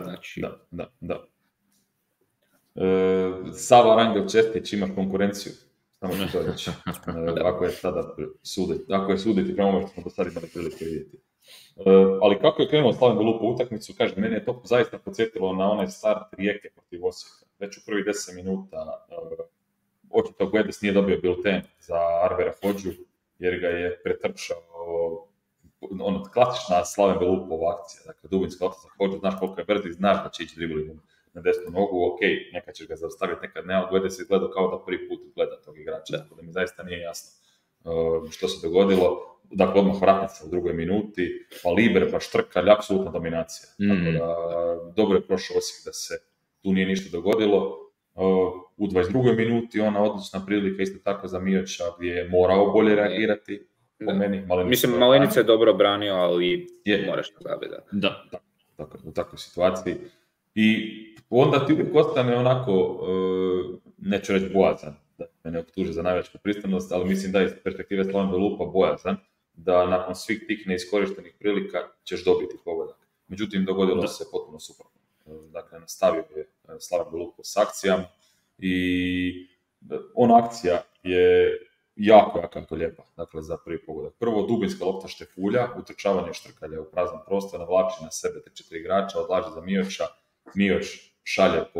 Sava Rangel Čestić, imaš konkurenciju. Samo ću to reći. Ako je sada suditi prema ovo što smo do sada imali prilike vidjeti. Ali kako je krenuo Slaven Belupo utakmicu, kažem, meni je to zaista podsjetilo na onaj start Rijeke protiv Osijeka. Već u prvi 10 minuta očito Guedes nije dobio bilten za Arvera Hodžu, jer ga je pretrčao klasična Slaven Belupova akcija. Dakle, dubinska lopta za Hodžu, znaš koliko je brzi, znaš da će ići driblingom na desnu nogu, ok, nekad ćeš ga zaustaviti, nekad ne, ali Guedes je gledao kao da prvi put gleda tog igrača, tako da mi zaista nije jasno što se dogodilo. Dakle, odmah vratnica u drugoj minuti, pa Liber, pa Štrkalj, apsolutna dominacija. Tako da, dobro je prošao Osijek da se tu nije ništa dogodilo. U 22. minuti ona odlična prilika isto tako za Mioća gdje je morao bolje reagirati. Po meni, Malenica je dobro branio, ali moraš to zabiti. Da, tako, u takvoj situaciji. I onda ti uvijek ostane onako, neću reći bojazan, da me ne optuže za najveću pristranost, ali mislim da iz perspektive Slaven Belupa bojazan, da nakon svih tih neiskorištenih prilika ćeš dobiti pogodak. Međutim, dogodilo se potpuno suprotno. Dakle, nastavio je Slaven Belupo s akcijama i ona akcija je jako lijepa, dakle, za prvi pogodak. Prvo, dubinska lopta Štefulja, utrčavanje Štrkalja u prazan prostor, navlači na sebe 3-4 igrača, odlaže za Mioća, Mioć šalje po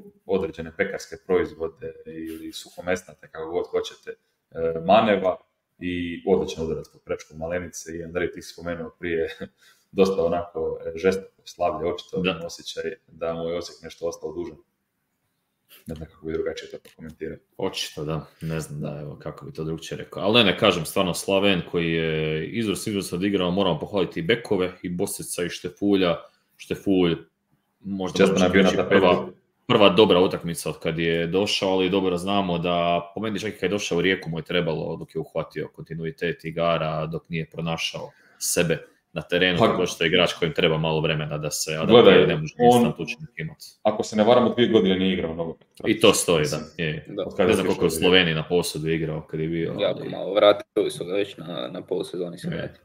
određene pekarske proizvode ili suhomesnate, kako god hoćete, Maneva, i odličan udarac pod prečkom Malenice i Andrej ti si spomenuo prije dosta onako žestoko slavlje, očito imam osjećaj da mu je Osijek nešto ostao dužan. Ne znam kako bi drugačije to prokomentirao. Očito, da. Ne znam da, evo, kako bi to drugčije rekao. Ali ne, kažem, stvarno Slaven koji je izvrsno odigrao, moramo pohvaliti i bekove, i Bosica, i Štefulja. Štefulj, možda prva dobra utakmica od kad je došao, ali dobro znamo da, po meni čak i kad je došao u Rijeku mu je trebalo, dok je uhvatio kontinuitet igara, dok nije pronašao sebe na terenu, tako što je igrač kojem treba malo vremena da se adaptira, ne može instant učinak imati. Ako se ne varam, 2 godine nije igrao mnogo. I to stoji, da. Ne znam koliko je u Sloveniji na posudu igrao kad je bio. Jako malo, vratili su ga već na polusezoni se vrati.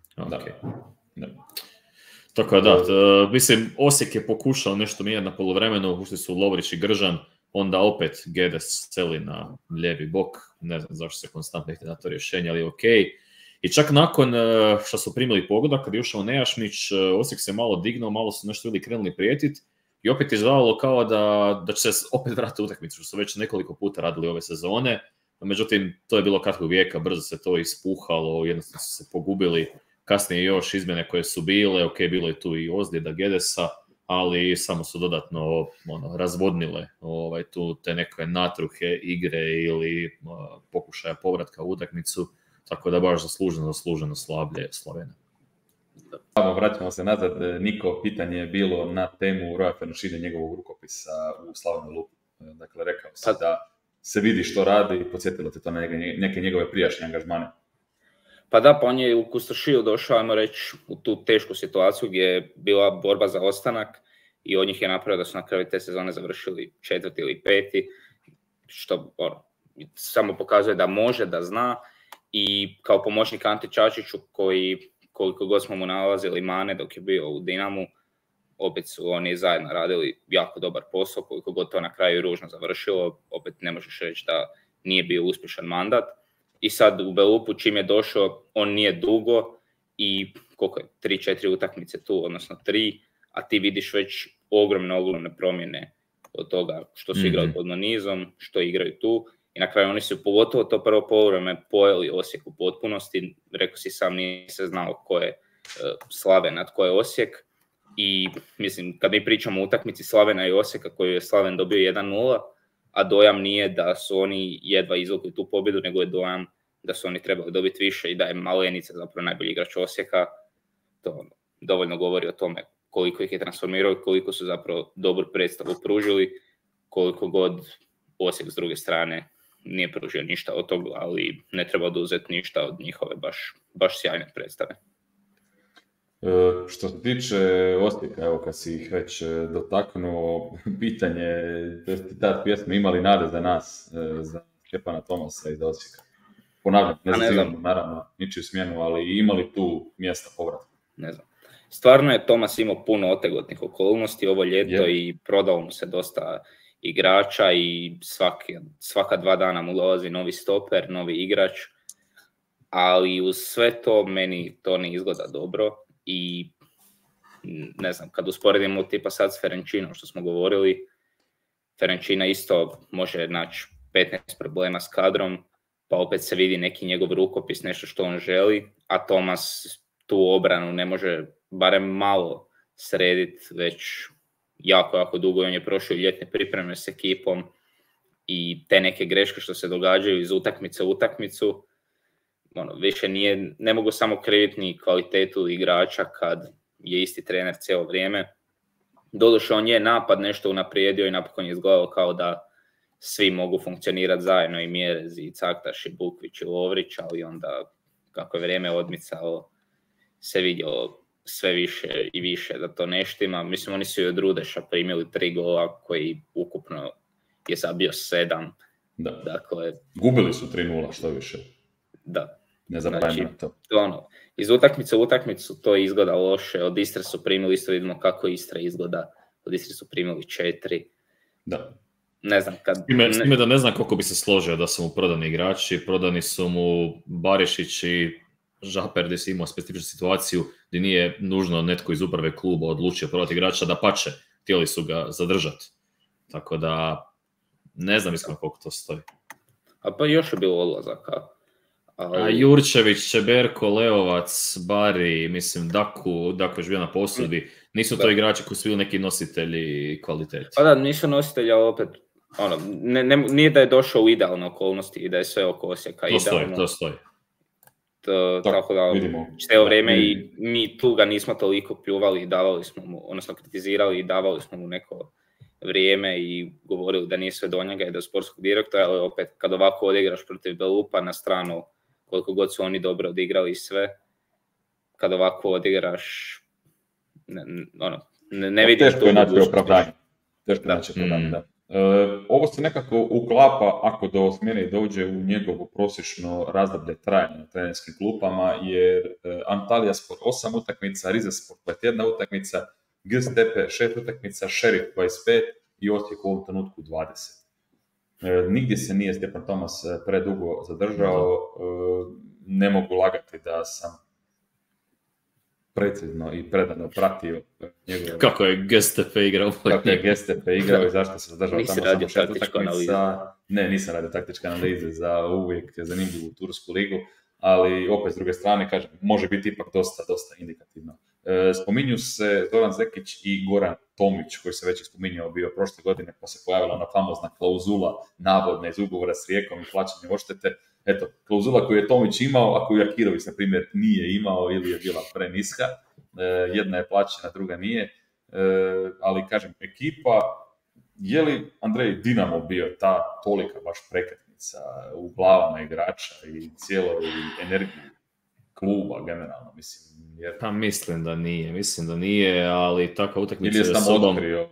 Tako da, mislim, Osijek je pokušao nešto mijenjati na poluvremenu, ušli su Lovrić i Gržan, onda opet Gedes celi na lijevi bok, ne znam zašto se konstantno ide na to rješenje, ali okej. I čak nakon što su primili pogodak, kad je ušao Nejašmić, Osijek se malo dignuo, malo su nešto ljudi krenuli prijetiti i opet je izgledalo kao da će se opet vratiti utakmicu, što su već nekoliko puta radili ove sezone. Međutim, to je bilo kratkog vijeka, brzo se to ispuhalo, jednostavno su se pogubili. Kasnije još izmjene koje su bile, bilo je tu i ozljeda Gedesa, ali samo su dodatno razvodnile tu te neke natruhe igre ili pokušaja povratka u utakmicu. Tako da baš zasluženo slavlje Slovena. Samo vraćamo se nazad. Niko, pitanje je bilo na temu Roja Fenušine, njegovog rukopisa u Slavnom Luku. Dakle, rekao si da se vidi što radi i podsjetilo te to na neke njegove prijašnje angažmane. Pa da, pa on je u Kustošiju došao, ajmo reći, u tu tešku situaciju gdje je bila borba za ostanak i od njih je napravio da su na kraju te sezone završili 4. ili 5. što samo pokazuje da može, da zna. I kao pomoćnik Ante Čačiću koji, koliko god smo mu nalazili mane dok je bio u Dinamu, opet su oni zajedno radili jako dobar posao, koliko god to na kraju ružno završilo, opet ne možeš reći da nije bio uspješan mandat. I sad u Belupu čim je došao, on nije dugo i koliko je, 3-4 utakmice tu, odnosno 3, a ti vidiš već ogromne promjene od toga što su igrali pod nizom, što igraju tu. I na kraju oni su pogotovo to prvo poluvreme pojeli Osijek u potpunosti. Rekao si sam, nije se znao ko je Slaven, nad ko je Osijek. I mislim, kad mi pričamo o utakmici Slavena i Osijeka koju je Slaven dobio 1-0, a dojam nije da su oni jedva izvukli tu pobjedu, nego je dojam da su oni trebali dobiti više i da je Malenica zapravo najbolji igrač Osijeka. To dovoljno govori o tome koliko ih je transformirao i koliko su zapravo dobru predstavu pružili, koliko god Osijek s druge strane nije pružio ništa od toga, ali ne treba oduzeti ništa od njihove baš sjajne predstave. Što se tiče Osijeka, evo kad si ih već dotaknuo, pitanje, citat pjesme, imali nade za nas, za Stjepana Tomasa iz Osijeka? Ponavljam, ne znam, naravno, ničiju smjenu, ali imali tu mjesta povratka? Ne znam. Stvarno je Tomas imao puno otegotnih okolnosti ovo ljeto i prodao mu se dosta igrača i svaka 2 dana mu dolazi novi stoper, novi igrač, ali uz sve to meni to ne izgleda dobro i ne znam, kad usporedimo tipa sad s Ferencinom što smo govorili, Ferencina isto može naći 15 problema s kadrom, pa opet se vidi neki njegov rukopis, nešto što on želi, a Tomas tu obranu ne može barem malo srediti već jako dugo. On je prošao ljetne pripreme s ekipom i te neke greške što se događaju iz utakmice u utakmicu, više ne mogu samo kriviti ni kvalitetu igrača kad je isti trener cijelo vrijeme. Doduše on je napad nešto unaprijedio i napokon je izgledalo kao da svi mogu funkcionirati zajedno, i Mjerez, i Caktaš, i Bukvić, i Lovrić, ali onda kako je vrijeme odmicalo se vidjelo sve više i više da to ne štima. Mislim, oni su i od Rudeša primili 3 gola koji ukupno je zabio 7. Da. Dakle, gubili su 3-0, što više. Da. Ne zapravimo to. Iz utakmice u utakmicu to izgleda loše. Od Istre su primili, isto vidimo kako Istra izgleda. Od Istre su primili 4. Da. Ne znam kad... S time da ne znam koliko bi se složio da su mu prodani igrači. Prodani su mu Barišić i Žaper, gdje si imao specifičnu situaciju gdje nije nužno netko iz uprave kluba odlučio prodati igrača, da pače, htjeli su ga zadržati. Tako da ne znam iskreno koliko to stoji. A pa još je bilo odlazaka. A Jurčević, Čeberko, Leovac, Bari, mislim, Daku je bio na posudi. Nisu to igrači koji su bili neki nositelji kvaliteti. Pa da, nisu nositelji, ali opet, nije da je došao u idealne okolnosti i da je sve oko Osijeka idealno. To stoji. Tako da, cijelo vrijeme i mi tu ga nismo toliko pljuvali i davali smo mu, odnosno kritizirali i davali smo mu neko vrijeme i govorili da nije sve do njega i do sportskog direktora, ali opet kad ovako odigraš protiv Belupa na stranu, koliko god su oni dobro odigrali sve, kad ovako odigraš, ne vidiš teško je naći opravdanje. Da. Ovo se nekako uklapa, ako do smjene dođe u njegovo prosječno razdoblje trajanja na trenerskim klupama, jer Antalya Sport 8 utakmica, Rizesport 21 utakmica, Göztepe 6 utakmica, Šerif 25 i Osijek u ovom trenutku 20. Nigdje se nije Stjepan Tomas predugo zadržao, ne mogu lagati da sam precizno i predano pratio njegove... Kako je Göztepe igrao? Kako je Göztepe igrao i zašto se zadržao tamo samo 6 utakmica. Ne, nisam radio taktičke analize za uvijek zanimljivu tursku ligu, ali opet s druge strane, kažem, može biti ipak dosta indikativno. Spominju se Zoran Zekić i Goran Tomić, koji se već spominjao bio prošle godine, pa se pojavila ona famozna klauzula navodna iz ugovora s Rijekom i plaćanje odštete. Eto, klauzula koju je Tomić imao, a koju Jakirović, na primjer, nije imao ili je bila preniska. Jedna je plaćena, druga nije. Ali, kažem, ekipa, je li Andrej Dinamo bio ta tolika baš prekretnica u glavama igrača i cijeloj energiji kluba generalno, mislim? Jer... Pa mislim da nije, ali takva utakmica ili je samo otkrio.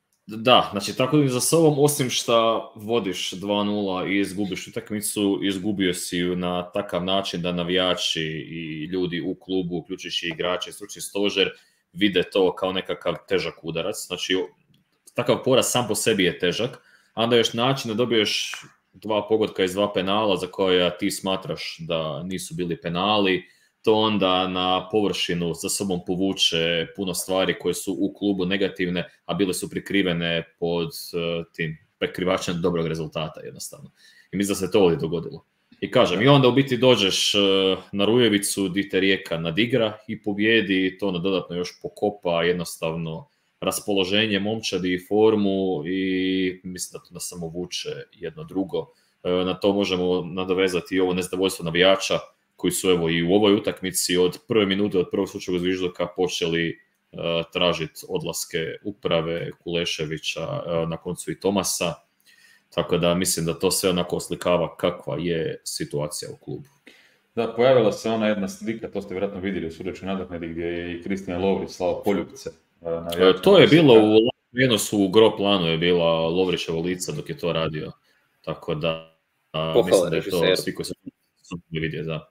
Da, znači tako za sobom, osim što vodiš 2-0 i izgubiš utakmicu, izgubio si ju na takav način da navijači i ljudi u klubu, uključujući igrače, stručni stožer, vide to kao nekakav težak udarac. Znači, takav poraz sam po sebi je težak, a onda još način da dobiješ 2 pogotka iz 2 penala za koja ti smatraš da nisu bili penali, to onda na površinu za sobom povuče puno stvari koje su u klubu negativne, a bile su prikrivene pod tim prekrivačem dobrog rezultata jednostavno. I mislim da se to ovdje dogodilo. I kažem, i onda u biti dođeš na Rujevicu gdje te Rijeka nadigra i pobjedi, i to onda dodatno još pokopa jednostavno raspoloženje momčadi i formu i mislim da to nas samo vuče jedno drugo. Na to možemo nadovezati i ovo nezadovoljstvo navijača, koji su evo i u ovoj utakmici od prve minute, od prvog slučajeg zviždoka počeli tražiti odlaske uprave, Kuleševića, na koncu i Tomasa. Tako da mislim da to sve onako oslikava kakva je situacija u klubu. Da, pojavila se ona jedna slika, to ste vjerojatno vidjeli u sudećoj nadoknadi gdje je i Kristijan Lovrić slao poljupce. To je bilo u prijenosu u gro planu je bila Lovrićevo lica dok je to radio. Tako da mislim da je to svi koji su vidjeli, da.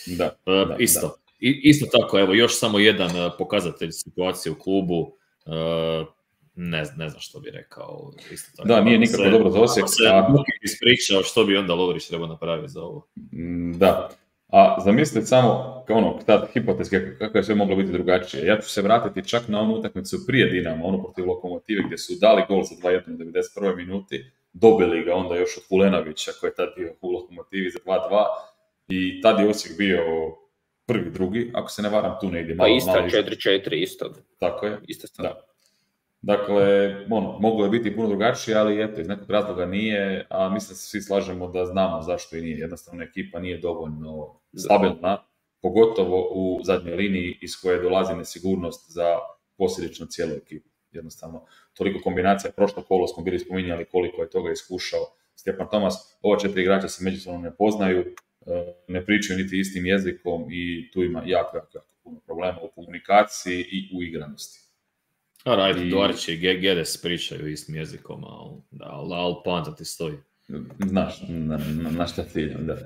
Isto tako, evo, još samo jedan pokazatelj situacije u klubu, ne znam što bi rekao. Isto tako. Da, nije nikako dobro za Osijek. Ako se ispričao, što bi onda Lovrić trebao napraviti za ovo? Da, a zamislite samo, tad hipotetski, kako je sve moglo biti drugačije. Ja ću se vratiti čak na onu utakmicu prije Dinama, onu protiv Lokomotive, gdje su dali gol za 2-1 u 91. minuti, dobili ga onda još od Kulenovića, koji je tad bio u Lokomotivi za 2-2, i tad je Osijek bio prvi, drugi, ako se ne varam, tu negdje. Pa Istra 4-4 isto. Tako je. Isto stvar. Da. Dakle, moglo je biti puno drugačije, ali eto, iz nekog razloga nije, a mislim da se svi slažemo da znamo zašto i nije. Jednostavno, ekipa nije dovoljno stabilna, pogotovo u zadnjoj liniji iz koje dolazi nesigurnost za posljedično cijelu ekipu. Jednostavno, toliko kombinacija, prošlo kolo smo bili spominjali koliko je toga iskušao Stjepan Tomas. Ova 4 igrača se međusobno ne poznaju, ne pričaju niti istim jezikom i tu ima jako puno problema u komunikaciji i u igranosti. Dorić i Gedes pričaju istim jezikom, ali poanta ti stoji. Znaš šta ciljam, da.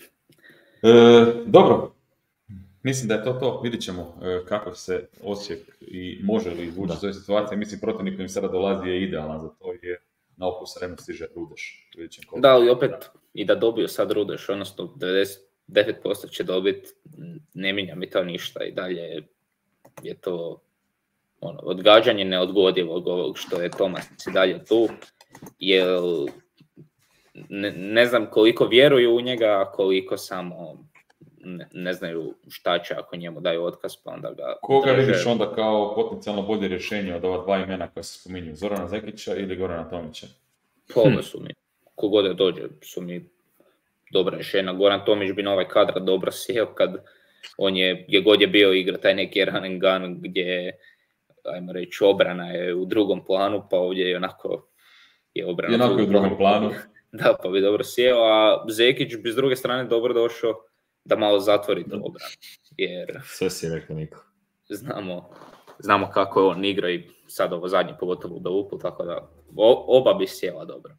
Dobro, mislim da je to. Vidit ćemo kako se Osijek i može li izvući iz ove situacije. Mislim, protivnik koji im sada dolazi je idealan za to, jer na okus vremena stiže Rudeš. Da, ali opet i da dobiju sad Rudeš, odnosno 99% će dobiti, ne mijenja mi to ništa i dalje je to odgađanje neodgodivog ovog što je Tomas i dalje tu, jer ne znam koliko vjeruju u njega, koliko samo ne znaju šta će ako njemu daju otkaz, pa onda ga Koga drže. vidiš onda kao potencijalno bolje rješenje od ova dva imena koja se spominju, Zorana Zekića ili Gorana Tomića? Oba su mi, kogod da dođe, su mi dobra rješenja. Goran Tomić bi na ovaj kadar dobro sjeo kad on je, gdje god je bio, igra taj neki run and gun gdje, ajmo reći, obrana je u drugom planu, pa ovdje je onako je obrana. I onako je u drugom planu. Da, pa bi dobro sjeo, a Zekić bi s druge strane dobro došao da malo zatvori tu obranu. Jer Sve si rekao, Niko. znamo kako je on igra i sad ovo zadnje, pogotovo u Belupu, tako da oba bi sjela dobro.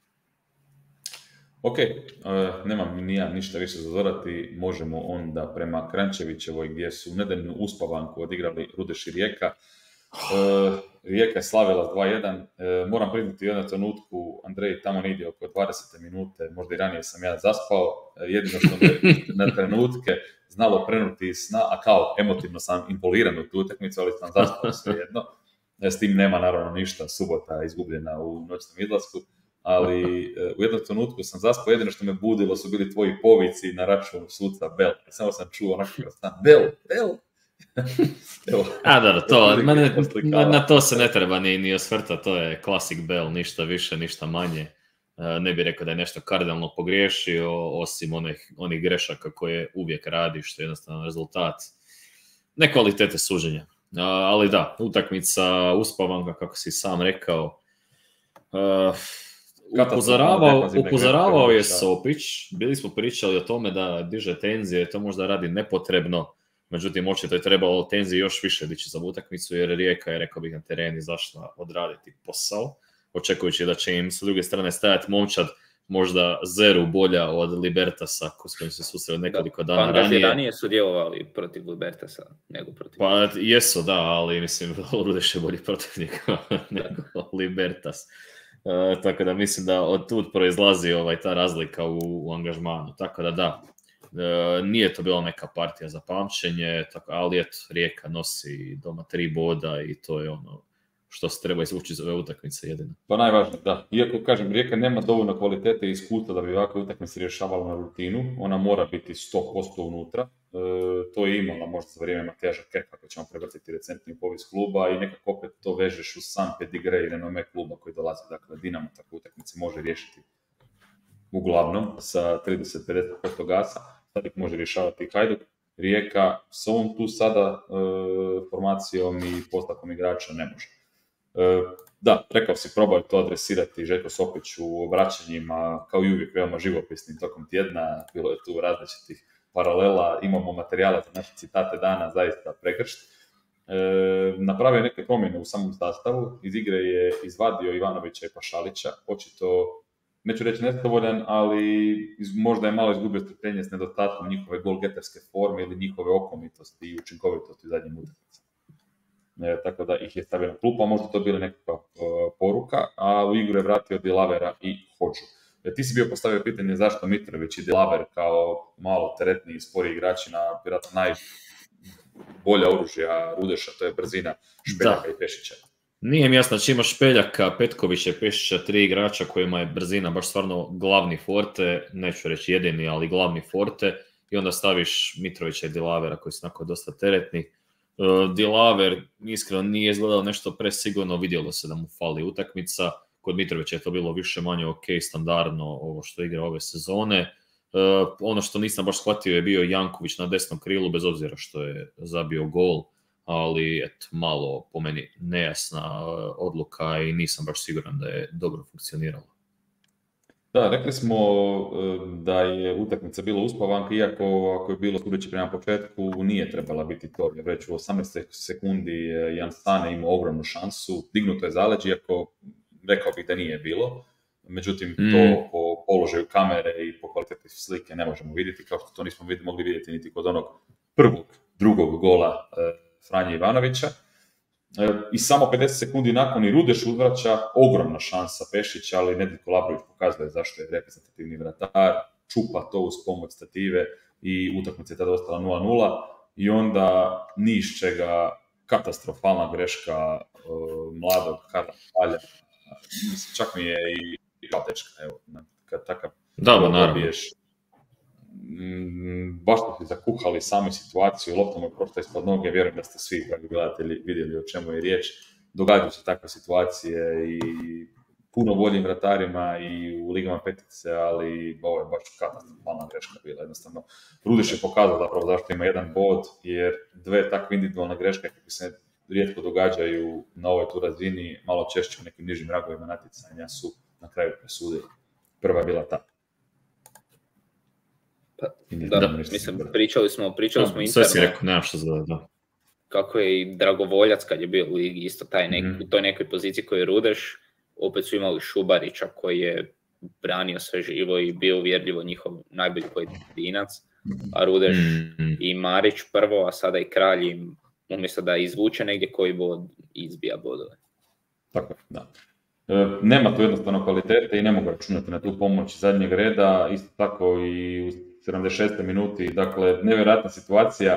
Ok, nemam ni ja ništa više za dodati, možemo onda prema Kranjčevićevoj gdje su nedeljnu uspavanku odigrali Rudeš i Rijeka. Rijeka je slavila s 2-1, moram priznati u jednom trenutku, Andrej tamo negdje oko 20 minute, možda i ranije sam ja zaspao, jedino što me na trenutke znalo prenuti iz sna, a kao emotivno sam involuiran u tu utakmicu, ali sam zaspao svejedno. S tim nema naravno ništa, subota izgubljena u noćnom izlasku, ali u jednom trenutku sam zaspao, jedino što me budilo su bili tvoji povici na račun suca Bell. Samo sam čuo onako kroz stan, Bell! Evo. A dobro, na to se ne treba ni osvrtati, to je classic Bell, ništa više, ništa manje. Ne bih rekao da je nešto kardinalno pogriješio, osim onih grešaka koje uvijek radi, što je jednostavno rezultat nekvalitete suđenja. Ali da, utakmica uspavanka, kako si sam rekao, upozoravao je Sopić, bili smo pričali o tome da diže tenzije, to možda radi nepotrebno, međutim očito je trebalo tenzije još više dići za utakmicu, jer Rijeka je, rekao bih, na teren izašla odraditi posao, očekujući da će im s druge strane stajati momčad možda zeru bolja od Libertasa, s kojim se susreli nekoliko dana ranije. Pa ranije su djelovali protiv Libertasa nego protiv... Pa jesu, da, ali mislim Rudeš je bolji protivnik nego Libertas. Tako da mislim da od tud proizlazi ta razlika u angažmanu. Tako da, nije to bila neka partija za pamćenje, ali eto, Rijeka nosi doma 3 boda i to je ono što se treba izvući iz ove utakmice jedino. Pa najvažnije, da. Iako, kažem, Rijeka nema dovoljno kvalitete i iskustva da bi ovakve utakmice rješavala na rutinu, ona mora biti 100% unutra. To je imala možda za vrijeme Mateja Žaketa, ako ćemo prebaciti recentni povijest kluba i nekako opet to vežeš u sam pedigre i renome kluba koji dolazi. Dakle, Dinamo takve utakmice može riješiti uglavnom sa 30-50% gasa, sad ih može rješavati Hajduk. Rijeka s ovom tu sada formacijom i postavkom igrača ne može. Da, rekao si, probao to adresirati Željko Sopić u obraćanjima, kao i uvijek veoma živopisnim tokom tjedna, bilo je tu različitih paralela, imamo materijala za naše citate dana, zaista prekršt. Napravio neke promjene u samom sastavu, iz igre je izvadio Ivanovića i Pašalića, očito, neću reći nedovoljan, ali možda je malo izgubio strpljenje s nedostatkom njihove golgeterske forme ili njihove okomitosti i učinkovitosti u zadnjim utakmicama. Tako da ih je stavio na klupu, a možda to bila nekakva poruka, a u igru je vratio Dilavera i Hodžu. Ti si bio postavio pitanje zašto Mitrović i Dilaver kao malo teretniji i spori igrači na vjerojatno najbolja oružja Rudeša, to je brzina Špeljaka i Pešića. Nije mi jasno, znači imaš Špeljaka, Petkovića i Pešića, 3 igrača kojima je brzina baš stvarno glavni forte, neću reći jedini, ali glavni forte, i onda staviš Mitrovića i Dilavera koji su onako dosta teretni. Dilaver iskreno nije izgledao nešto presigurno, vidjelo se da mu fali utakmica, kod Mitrovića je to bilo više manje ok, standardno ovo što igra ove sezone. Ono što nisam baš shvatio je bio Janković na desnom krilu, bez obzira što je zabio gol, ali eto, malo po meni nejasna odluka i nisam baš siguran da je dobro funkcioniralo. Da, rekli smo da je utakmica bila uspavanka, iako ako je bilo sudeći prema početku nije trebala biti to, jer već u 18 sekundi Jan Stane imao ogromnu šansu, dignuto je zaleđe, iako rekao bih da nije bilo, međutim to po položaju kamere i po kvaliteti slike ne možemo vidjeti, kao što to nismo mogli vidjeti niti kod onog drugog gola Franje Ivanovića. I samo 50 sekundi nakon i Rudeš uzvraća, ogromna šansa Pešića, ali Nedeljko Labrović pokazuje zašto je reprezentativni vratar, čupa to uz pomoć stative i utakmica je tada ostala 0-0 i onda ni iz čega katastrofalna greška mladog Karla Palja, čak mi je i dečka, evo, kad takav dobiješ, baš ste si zakuhali sami situaciju, loptom je prošla ispod noge, vjerujem da ste svi, dragi gledatelji, vidjeli o čemu je riječ. Događaju se takve situacije i puno boljim vratarima i u ligama petice, ali ovo je baš katastrofalna greška bila. Jednostavno, Rudeš je pokazao zapravo zašto ima jedan bod, jer dve takve individualne greške koje se rijetko događaju na ovoj tu razini, malo češće u nekim nižim ragovima natjecanja su na kraju presudili. Prva je bila ta. Mislim, pričali smo interno. Sve si rekao, nemam što za da. Kako je i Dragovoljac kad je bio u ligi, isto u toj nekoj poziciji koji je Rudeš, opet su imali Šubarića koji je branio sve živo i bio uvjerljivo njihov najbolji pojedinac, a Rudeš i Marić prvo, a sada i Kralj im, umjesto da izvuče negdje koji bod, izbija bodove. Tako, da. Nema tu jednostavno kvalitete i ne mogu računati na tu pomoć zadnjeg reda, isto tako i u 76. minuti, dakle, nevjerojatna situacija.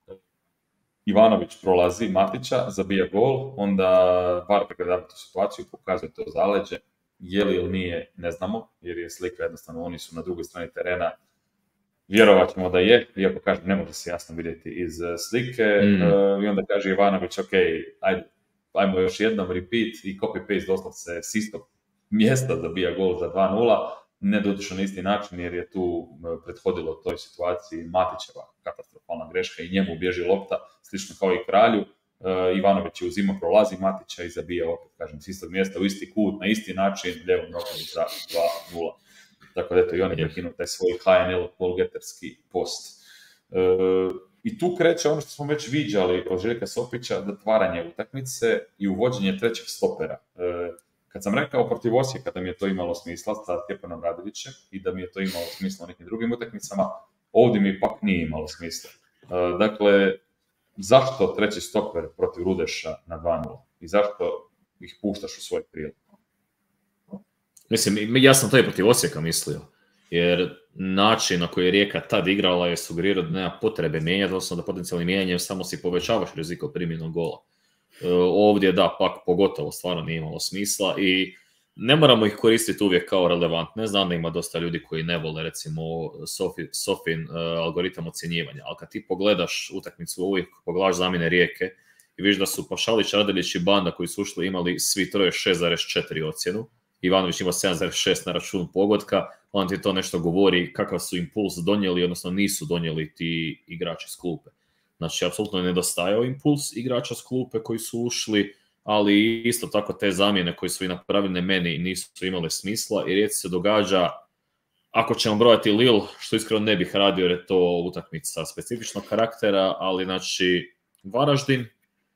Ivanović prolazi Matića, zabija gol, onda VAR pregledava tu situaciju, pokazuje to zaleđe, je li ili nije, ne znamo, jer je slika jednostavno, oni su na drugoj strani terena, vjerovat ćemo da je, iako kažem, ne može se jasno vidjeti iz slike, i onda kaže Ivanović, ok, ajmo još jednom repeat i copy-paste doslovce s istog mjesta zabija gol za 2-0, ne dotično na isti način jer je tu prethodilo toj situaciji Matićeva katastrofalna greška i njemu bježi lopta, slično kao i Kralju. Ivanović je uzima, prolazi Matića i zabija opet, kažem, s istog mjesta u isti kut, na isti način, lijevom nogom za 2-0. Tako da eto i on je prekinuo taj svoj HNL polgeterski post. I tu kreće ono što smo već viđali od Željka Sopića, zatvaranje utakmice i uvođenje trećeg stopera. Kad sam rekao protiv Osijeka da mi je to imalo smisla sa Stjepanom Radilićem i da mi je to imalo smisla u nekim drugim utakmicama, ovdje mi ipak nije imalo smisla. Dakle, zašto treći stoper protiv Rudeša na 2-0? I zašto ih puštaš u svoj prilog? Mislim, ja sam to i protiv Osijeka mislio, jer način na koji je Rijeka tad igrala je sugerirao da nema potrebe mijenjati, odnosno da potencijalnim mijenjanjem samo si povećavaš rizik od primjenog gola. Ovdje da, pak pogotovo stvarno nije imalo smisla i ne moramo ih koristiti uvijek kao relevantne. Znam da ima dosta ljudi koji ne vole recimo Sofin algoritam ocjenjivanja, ali kad ti pogledaš utakmicu uvijek pogledaš zamjene Rijeke i vidiš da su Pašalić, Radelić i Banda koji su ušli imali svi troje 6,4 ocjenu, Ivanović ima 7,6 na račun pogotka, onda ti to nešto govori kakav su impuls donijeli, odnosno nisu donijeli ti igrači s klupe. Znači, apsolutno je nedostajao impuls igrača s klupe koji su ušli, ali isto tako te zamjene koje su i napravljene meni nisu imale smisla i Rijeci se događa, ako ćemo brojati Lille, što iskreno ne bih radio jer je to utakmica specifičnog karaktera, ali znači Varaždin,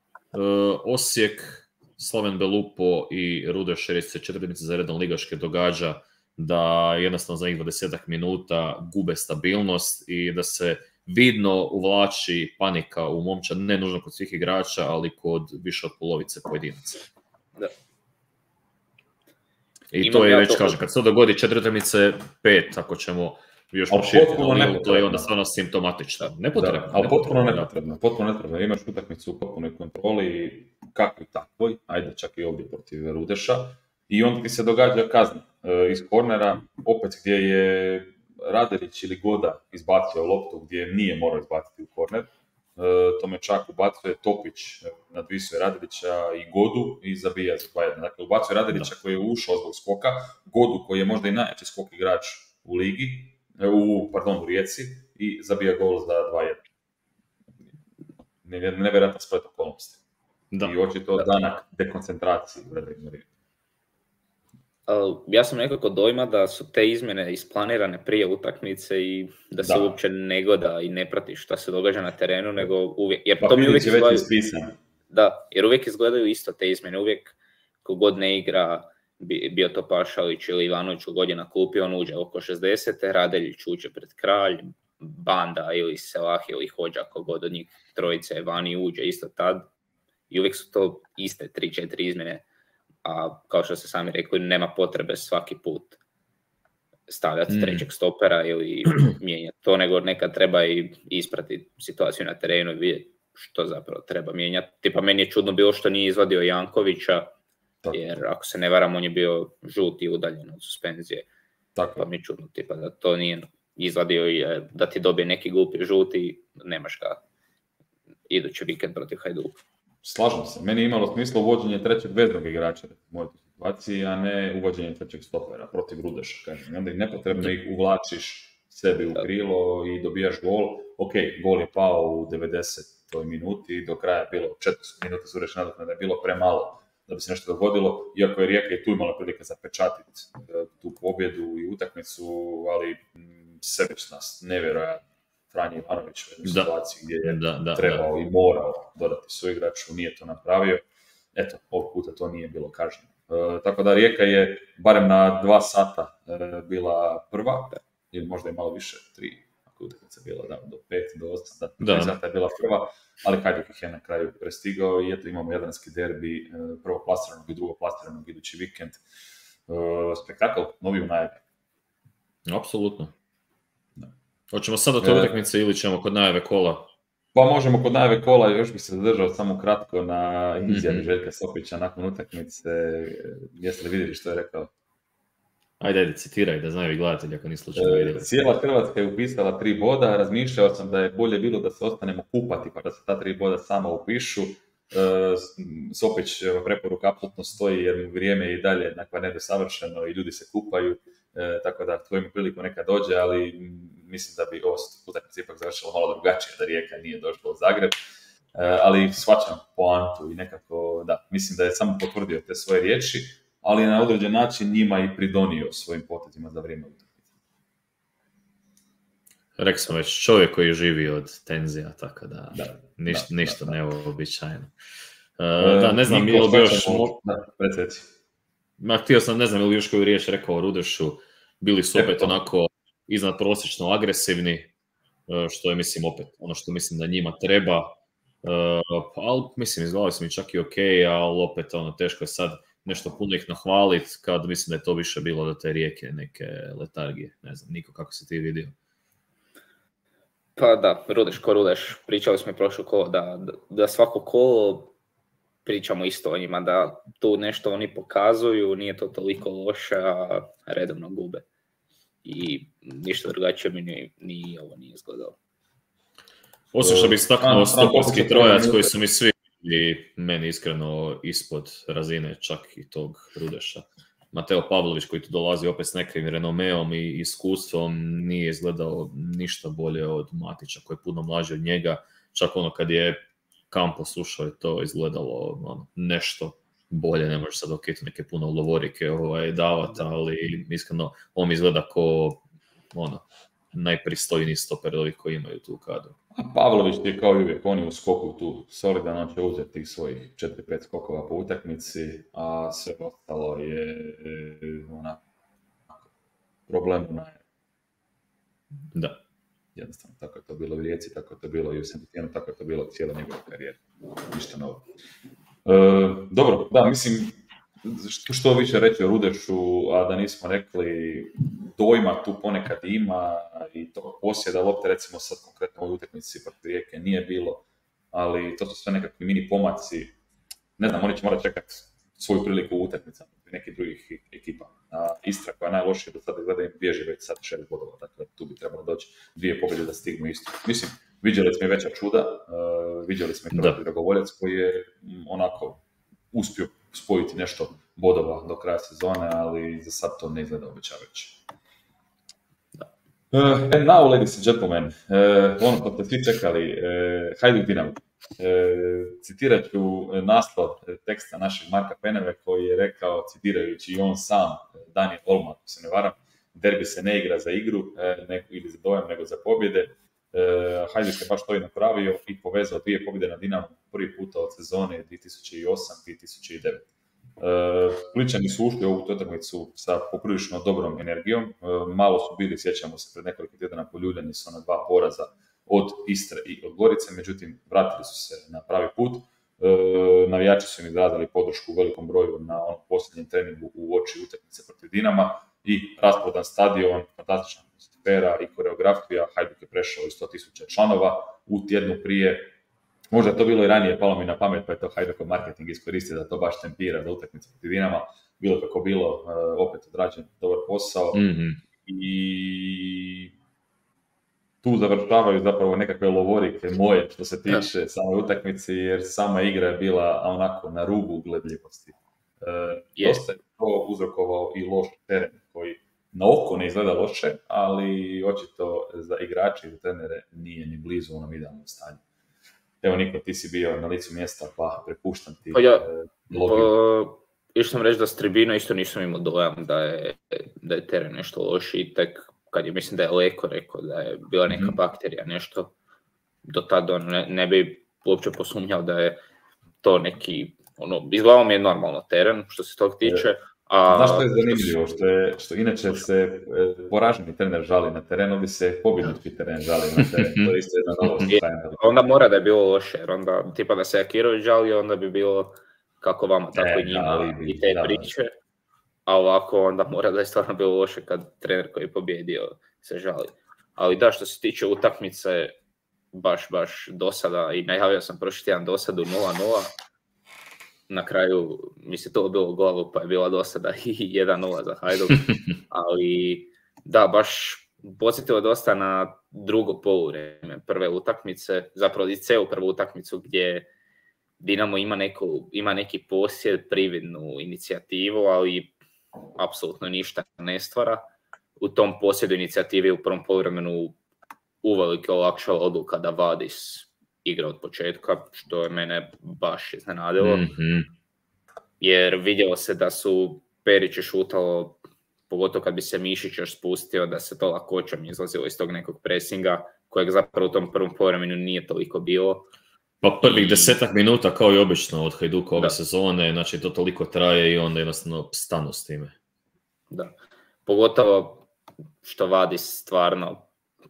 Osijek, Slaven Belupo i Rudeš se 4 utakmice za redom ligaške događa da jednostavno za njih 20 minuta gube stabilnost i da se vidno uvlači panika u momčad, ne nužno kod svih igrača, ali kod više od polovice pojedinaca. Da. I to je već, kažem, kad se dogodi 4 utakmice, 5, ako ćemo još proširiti, to je onda stvarno simptomatično. Nepotrebno. Ali potpuno nepotrebno. Imaš utakmicu u potpunoj kontroli, kakvi takvoj, ajde čak i ovdje protiv Rudeša, i onda ti se događa kazna iz kornera, opet gdje je Radelić ili Goda izbacio loptu gdje nije morao izbaciti u korner. Tome čak ubacuje Topić, nadvisuje Radelića i Godu i zabija za 2-1. Dakle, ubacuje Radelića koji je ušao zbog skoka, Godu koji je možda i najjači skok igrač u ligi, u Rijeci, i zabija gol za 2-1. Nevjerojatna splet okolnosti. I očito danak dekoncentracije u redovima Rijeke. Ja sam nekako dojma da su te izmjene isplanirane prije utakmice i da se uopće ne goda i ne prati šta se događa na terenu, nego uvijek, jer to mi uvijek izgledaju, jer uvijek izgledaju isto te izmjene, uvijek kogod ne igra, bio to Pašalić ili Ivanović kogod je na klupi, on uđe oko 60. Radeljić uđe pred Kralj, Banda ili Selah ili Hođa, kogod od njih trojice vani uđe isto tad, i uvijek su to iste 3-4 izmjene. A kao što ste sami rekli, nema potrebe svaki put stavljati trećeg stopera ili mijenjati to, nego nekad treba i ispratiti situaciju na terenu i vidjeti što zapravo treba mijenjati. Tipa, meni je čudno bilo što nije izvadio Jankovića, jer ako se ne varam, on je bio žuti i udaljen od suspenzije. Pa mi je čudno, tipa, da to nije izvadio je da ti dobije neki glupi žuti, nemaš ga idući vikend protiv Hajduka. Slažem se, meni je imalo smisla uvođenje trećeg veznog igrača u mojoj situaciji, a ne uvođenje trećeg stopera protiv Rudeša, kažem. I onda ih nepotrebno ih uvlačiš sebi u krilo i dobijaš gol. Ok, gol je pao u 90. minuti i do kraja je bilo 4 minuta su reći nadoknade da je bilo premalo da bi se nešto dogodilo, iako je Rijeka i tu imala prilike zapečatiti tu pobjedu i utakmicu, ali sebičnost, nevjerojatno. Franji Ivanović u jednoj situaciji gdje je trebao i morao dodati suigraču, nije to napravio. Eto, ovog puta to nije bilo kažnjeno. Tako da Rijeka je barem na 2 sata bila prva, ili možda i malo više, 3, ako je utakmica bila do 5, do 8, da 3 sata je bila prva, ali Hajduk ih je na kraju prestigao i eto imamo jadranski derbi, prvo plastiranog i drugo plastiranog idući vikend. Spektakl, novi u najavi. Apsolutno. Hoćemo sad do te utakmice ili ćemo kod najave kola? Pa možemo kod najave kola, još bih se zadržao samo kratko na izjavi Željka Sopića nakon utakmice. Jeste li vidjeli što je rekao? Ajde, citiraj da znaju i gledatelji ako nisu slučajno vidjeli. Cijela Hrvatska je upisala 3 boda, razmišljao sam da je bolje bilo da se ostanemo kupati pa da se ta 3 boda sama upišu. Sopić preporuka apsolutno stoji jer mu vrijeme je i dalje nedosavršeno i ljudi se kupaju, tako da to ima priliku neka dođe, ali mislim da bi utakmica ipak završila malo drugačije da Rijeka nije došla u Zagreb, ali shvaćam poantu i nekako da, mislim da je samo potvrdio te svoje riječi, ali na određen način njima i pridonio svojim potezima za vrijeme utakmice. Rekao sam već, čovjek koji živi od tenzija, tako da ništa neuobičajeno. Da, ne znam, ili bi još... Htio sam, ne znam, ili još koju riječ rekao o Rudešu, bili su opet onako iznadprosječno agresivni, što je, mislim, opet ono što mislim da njima treba, ali, mislim, izgledali su mi čak i ok, ali opet, teško je sad nešto puno ih nahvaliti, kad mislim da je to više bilo do te Rijeke, neke letargije, ne znam, Niko, kako si ti vidio? Pa da, Rudeš, pričali smo i prošlo kolo, da svako kolo pričamo isto o njima, da tu nešto oni pokazuju, nije to toliko loše, a redovno gube. I ništa drugačije mi ni ovo nije izgledalo. Osim što bih staknuo stoperski trojac koji su mi svi i meni iskreno ispod razine čak i tog Rudeša. Mateo Pavlović koji tu dolazi opet s nekim renomeom i iskustvom nije izgledao ništa bolje od Matića koji je puno mlađi od njega. Čak kad je Campos ušao je to izgledalo nešto bolje, ne može sad okiti neke puno lovorike davati, ali iskreno on mi izgleda ko najpristojniji stoper ovih koji imaju tu kadru. Pavlović je kao i uvijek, on je u skoku tu solidan, on će uzeti tih svojih 4-5 skokova po utakmici, a sve ostalo je problemno. Da. Jednostavno, tako je to bilo u Rijeci, tako je to bilo i u Santitijanu, tako je to bilo cijela njegova karijera. Ništa novo. Dobro, da, mislim, što više reći o Rudešu, a da nismo rekli, dojma tu ponekad ima i tog posjeda lopte, recimo sad konkretno u utakmici protiv Rijeke nije bilo, ali to su sve nekakvi mini pomaci. Ne znam, oni će morati čekati svoju priliku u utakmicama i nekih drugih ekipa. Istra koja je najlošija do sada gleda im bježi već sad 6 bodova, dakle tu bi trebalo doći 2 pobjede da stignu isto. Mislim, vidjeli smo i veća čuda, vidjeli smo i Hrvatski Dragovoljac koji je onako uspio spojiti nešto bodova do kraja sezone, ali za sad to ne izgleda obećavajuće. And now, ladies and gentlemen, ono što ste svi čekali, Hajduk Dinamo. Citirat ću naslov teksta našeg Marka Peneve koji je rekao, citirajući i on sam, Daniel Olmo, ako se ne varam, derbi se ne igra za igru ili za dojam, nego za pobjede. Hajduk je baš to i napravio i povezao 2 pobjede na Dinamo prvi puta od sezone 2008-2009. Splićani su ušli u ovu utakmicu sa poprilično dobrom energijom. Malo su bili, sjećamo se, pred nekoliko tjedana poljuljani su na 2 poraza od Istre i od Gorice, međutim vratili su se na pravi put. Navijači su im izrazili podršku u velikom broju na onom posljednjem treningu u oči utakmice protiv Dinama i rasprodan stadion, fantastična atmosfera i koreografija. Hajduk je prešao i 100.000 članova u tjednu prije. Možda je to bilo i ranije, palo mi na pamet, pa je to Hajdukov marketing iskoristio da to baš tempira za utakmicu protiv Dinama. Bilo kako bilo, opet odrađen dobar posao. Mm-hmm. I tu završavaju zapravo nekakve lovorike moje što se tiče same utakmice, jer sama igra je bila onako na rubu gledljivosti. Dosta je to uzrokovao i loš teren koji na oko ne izgleda loše, ali očito za igrače i trenere nije ni blizu onom idealnom stanju. Evo Niko, ti si bio na licu mjesta, pa prepuštam ti logiju. Išao sam reći da s tribina isto nisam imao dojam da je teren nešto loši i tek kad je, mislim da je Leko rekao da je bila neka bakterija, nešto, do tada ne bi uopće posumnjao da je to neki, izgledao mi je normalno teren što se tog tiče. Znaš što je zanimljivo? Što inače se poraženi trener žali na teren, ovdje se pobjednički teren žali na teren. To je isto jedna novost. Onda mora da je bilo loše, jer onda tipa da se Akirović žalio, onda bi bilo kako vama, tako i njima i te priče. A ovako onda mora da je stvarno bilo loše kad trener koji je pobjedio se žali. Ali da, što se tiče utakmice, baš dosada, i najavio sam prošli tjedan dosadu 0-0. Na kraju mi se to bilo u glavu, pa je bila dosada i 1-0 za Hajduk. Ali da, baš podsjetilo dosta na drugo poluvrijeme prve utakmice, zapravo i celu prvu utakmicu gdje Dinamo ima neki posjed, prividnu inicijativu, ali apsolutno ništa ne stvara. U tom posjedu inicijativi u prvom poluvremenu uvelike olakšala odluka da Vadis igra od početka, što je mene baš iznenadilo. Jer vidjelo se da su Perić je šutalo, pogotovo kad bi se Mišić još spustio, da se to lakoćom izlazilo iz tog nekog presinga, kojeg zapravo u tom prvom poluvremenu nije toliko bilo. Pa prvih 10 minuta kao i obično od Hajduka ove sezone, znači to toliko traje i onda jednostavno stanu s time. Da, pogotovo što Vadis stvarno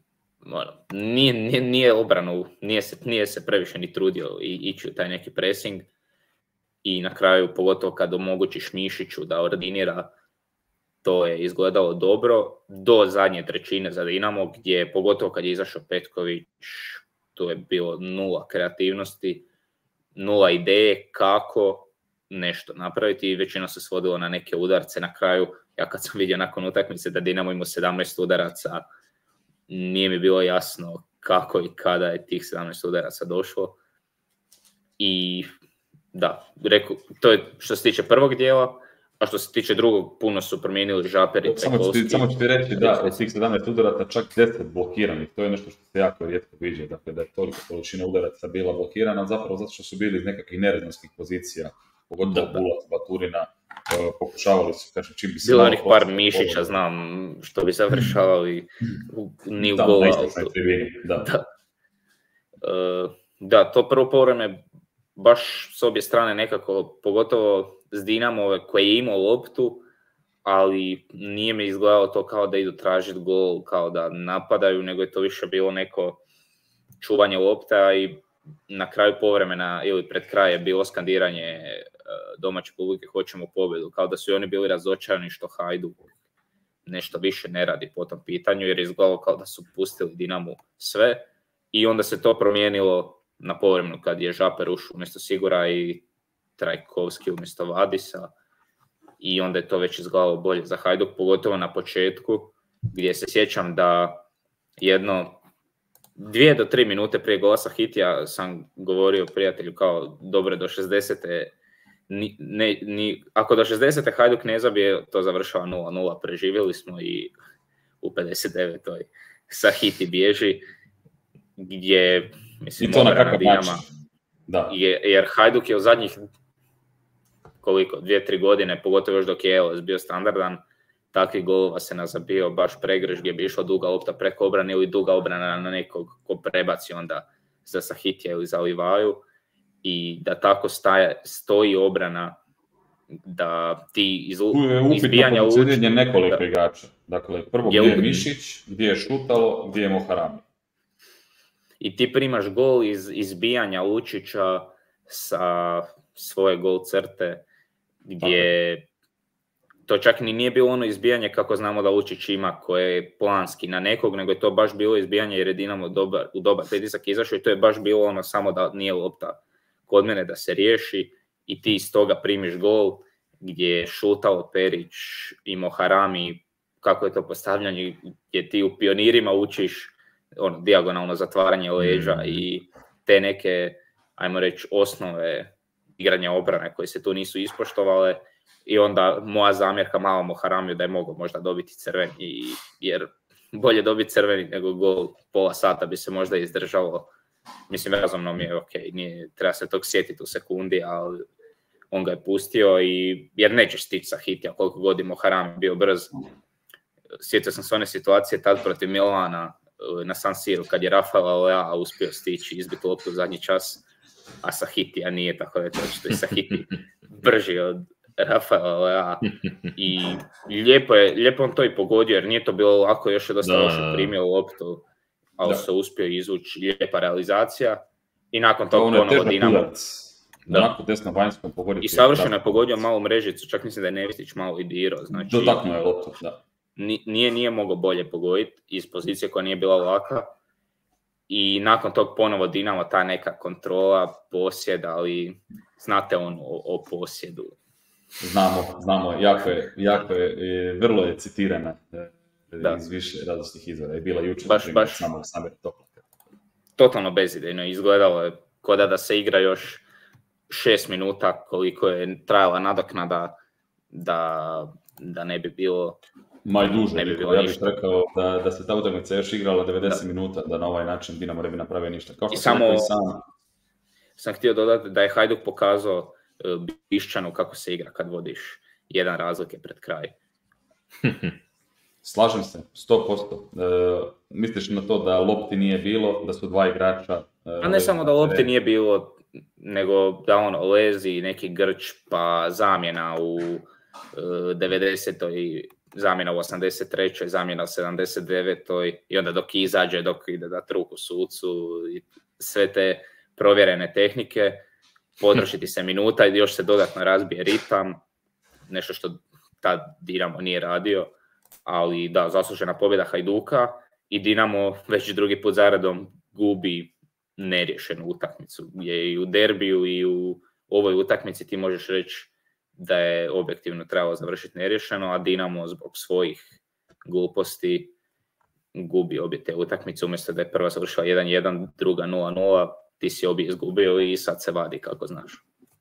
nije obranu, nije se previše ni trudio ići u taj neki pressing i na kraju pogotovo kad omogućiš Mišiću da ordinira, to je izgledalo dobro do zadnje trećine za Dinamo, gdje pogotovo kad je izašao Petković, tu je bilo 0 kreativnosti, 0 ideje kako nešto napraviti i većina se svodilo na neke udarce. Na kraju, ja kad sam vidio nakon utakmice da Dinamo imao 17 udaraca, nije mi bilo jasno kako i kada je tih 17 udaraca došlo. I da, to je što se tiče prvog dijela, a što se tiče drugog, puno su promijenili Žaper i Trajkovski. Samo ću ti reći da od tih 17 udaraca čak 10 blokiranih, to je nešto što se jako rijetko viđe, dakle da je toliko količina udaraca bila blokirana, zapravo zato što su bili iz nekakvih nerezonskih pozicija, pogotovo Bulat, Baturina, pokušavali su, kažem, čim bi se... Bilo onih par Mišića, znam, što bi završavali ni u gola. Da, to prvo povreme baš s obje strane nekako, pogotovo s Dinamove koji je imao loptu, ali nije mi izgledalo to kao da idu tražiti gol, kao da napadaju, nego je to više bilo neko čuvanje lopta i na kraju povremena ili pred kraj je bilo skandiranje domaće publike hoćemo pobjedu, kao da su i oni bili razočarani što Hajduk nešto više ne radi po tom pitanju, jer je izgledalo kao da su pustili Dinamu sve i onda se to promijenilo na povremenu kad je Žaper ušao umjesto Sigura i Trajkovski umjesto Vadisa i onda je to već izgledalo bolje za Hajduk, pogotovo na početku gdje se sjećam da 2 do 3 minute prije gola Sahitija sam govorio prijatelju kao dobro do 60. Ako do 60. Hajduk ne zabije, to završava 0-0, preživjeli smo i u 59. Sahiti bježi gdje mislim obrana Dinama, jer Hajduk je u zadnjih 2-3 godine, pogotovo još dok je Eles bio standardan, takvih golova se nazabio baš pregrš gdje bi išla duga lopta preko obrane ili duga obrana na nekog ko prebaci onda za Sahitija ili za Livaju i da tako stoji obrana da ti izbijanja ući... Tu je nekoliko igrača. Dakle, prvo gdje je Mišić, gdje je Šutalo, gdje je Moharami. I ti primaš gol iz izbijanja Lučića sa svoje gol crte, gdje to čak ni nije bilo ono izbijanje kako znamo da Lučić ima, koje je planski na nekog, nego je to baš bilo izbijanje jer je Dinamo u dobar pritisak izašao i to je baš bilo ono samo da nije lopta kod mene da se riješi i ti iz toga primiš gol gdje je Šutalo, Perić i Moharami, kako je to postavljanje, gdje ti u pionirima učiš dijagonalno zatvaranje leđa i te neke, ajmo reći, osnove igranja obrane koje se tu nisu ispoštovale. I onda moja zamjerka malom Moharamiju da je mogao možda dobiti crveni, jer bolje dobiti crveni nego gol, pola sata bi se možda izdržalo. Mislim, razumno mi je, treba se tog sjetiti u sekundi, ali on ga je pustio, jer nećeš stići sa Hitija koliko god je Moharam bio brz. Sjetio sam se one situacije tad protiv Milana na San Siru, kad je Rafael Lea uspio stići, izbiti loptu u zadnji čas, a sa Hitija nije, tako da je to i sa Hiti brži od Rafael Lea. I lijepo on to i pogodio, jer nije to bilo lako, još je dosta loše primio loptu, ali se uspio izvući, lijepa realizacija. I nakon toga ponovo Dinamo. Onako desno vanjskom pogoditi. I savršeno je pogodio malu mrežicu, čak mislim da je Nevistić malo i dirao. Znači, dotaknuo je loptu, da. Nije mogao bolje pogoditi iz pozicije koja nije bila laka. I nakon tog ponovo Dinamo, ta neka kontrola, posjed, ali znate o posjedu. Znamo, jako je, vrlo je citirana iz više različitih izvora. Je bila jučer, baš samog Samira Toplaka. Totalno bezidejno, izgledalo je kao da se igra još 6 minuta koliko je trajala nadoknada da ne bi bilo duže. Ne bi bilo ja bih rekao da se ta utakmica još igrala 90 minuta, da na ovaj način Dinamo ne bi napravio ništa. Kao što sam htio dodati da je Hajduk pokazao Bišćanu kako se igra kad vodiš jedan razlike pred kraj. Slažem se, 100%. Misliš na to da lopti nije bilo, da su dva igrača... A ne samo da lopti nije bilo, nego da lezi neki grč, pa zamjena u 90. zamjena u 83. zamjena u 79. i onda dok izađe, dok ide dati ruku sucu i sve te provjerene tehnike, potrošiti se minuta i još se dodatno razbije ritam, nešto što tad Dinamo nije radio, ali da, zaslužena pobjeda Hajduka i Dinamo već drugi put zaredom gubi neriješenu utakmicu, gdje i u derbiju i u ovoj utakmici ti možeš reći da je objektivno trebalo završiti neriješeno, a Dinamo zbog svojih gluposti gubi obje te utakmice, umjesto da je prva završila 1-1, druga 0-0, ti si obje izgubio i sad se vadi kako znaš.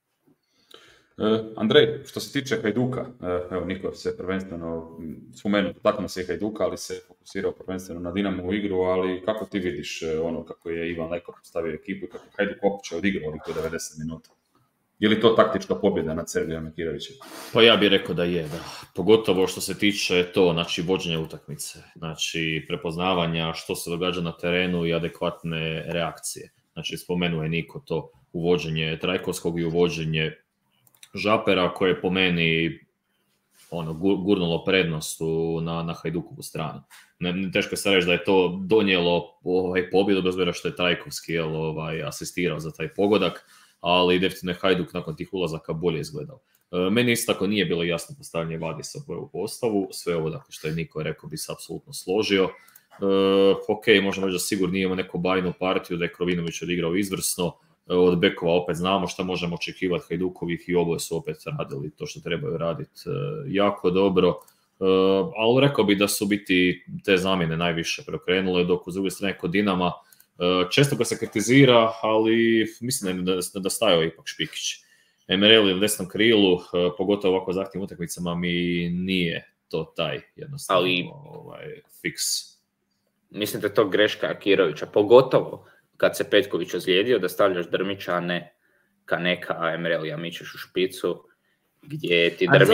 Andrej, što se tiče Hajduka, evo Niko se prvenstveno spomenuo, taknuo se Hajduka, ali se fokusirao prvenstveno na Dinamovu igru, ali kako ti vidiš kako je Ivan Leko postavio ekipu i kako Hajduk uopće odigrao ovih 90 minuta? Je li to taktička pobjeda nad Sergejom Mekirovićem? Pa ja bih rekao da je, da. Pogotovo što se tiče to, znači vođenja utakmice, znači prepoznavanja što se događa na terenu i adekvatne reakcije. Znači spomenuo je Niko to uvođenje Trajkovskog i uvođenje Žapera koje je po meni gurnulo prednost na Hajdukovu stranu. Teško je sad reći da je to donijelo pobjedu, bez obzira što je Trajkovski asistirao za taj pogodak, ali definitivno je Hajduk nakon tih ulazaka bolje izgledao. Meni isto tako nije bilo jasno postavljanje Vadisa u prvu postavu, sve ovo dakle, što je Niko rekao bi se apsolutno složio. Ok, možemo reći da sigurno nije imao neku bajnu partiju, da je Krovinović odigrao izvrsno, od bekova opet znamo šta možemo očekivati Hajdukovih i oboje su opet radili to što trebaju raditi jako dobro, ali rekao bi da su biti te zamjene najviše preokrenule, dok uz druge strane kod Dinama često ga se kritizira, ali mislim da stajao ipak Špikić. Emereli u desnom krilu, pogotovo ovako zahtjevnim utakmicama mi nije to taj jednostavno fiks. Mislim da je to greška Akirovića, pogotovo kad se Petković ozlijedio, da stavljaš Drmića, a ne Kaneka, Emerelija mičeš u špicu, gdje ti Drmić...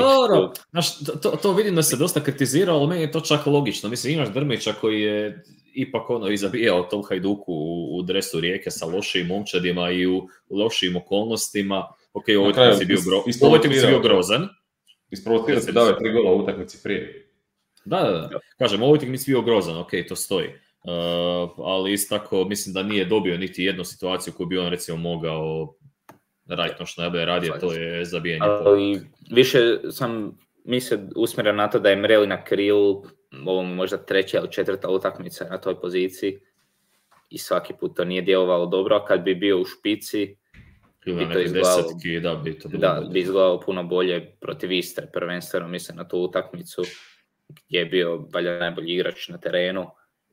To vidim da se dosta kritiziralo, ali meni je to čak logično. Mislim, imaš Drmića koji je ipak izabijao tom Hajduku u dresu Rijeke sa lošim momčadima i u lošim okolnostima. Ok, ovo je bio grozan. Isprovocirao se dao je 3 gola u utakmici prije. Da. Kažem, ovo je bio grozan, ok, to stoji. Ali isto tako mislim da nije dobio niti jednu situaciju koju bi on recimo mogao raditi što najbolje radi, to je zabijanje. Ali više sam mislio usmjerio na to da je Mreli na krilu, ovo možda 3. ili 4. utakmica na toj poziciji i svaki put to nije djelovalo dobro, a kad bi bio u špici bi to izgledalo, bi izgledalo puno bolje protiv Istre, prvenstveno mislim na tu utakmicu gdje je bio valjda najbolji igrač na terenu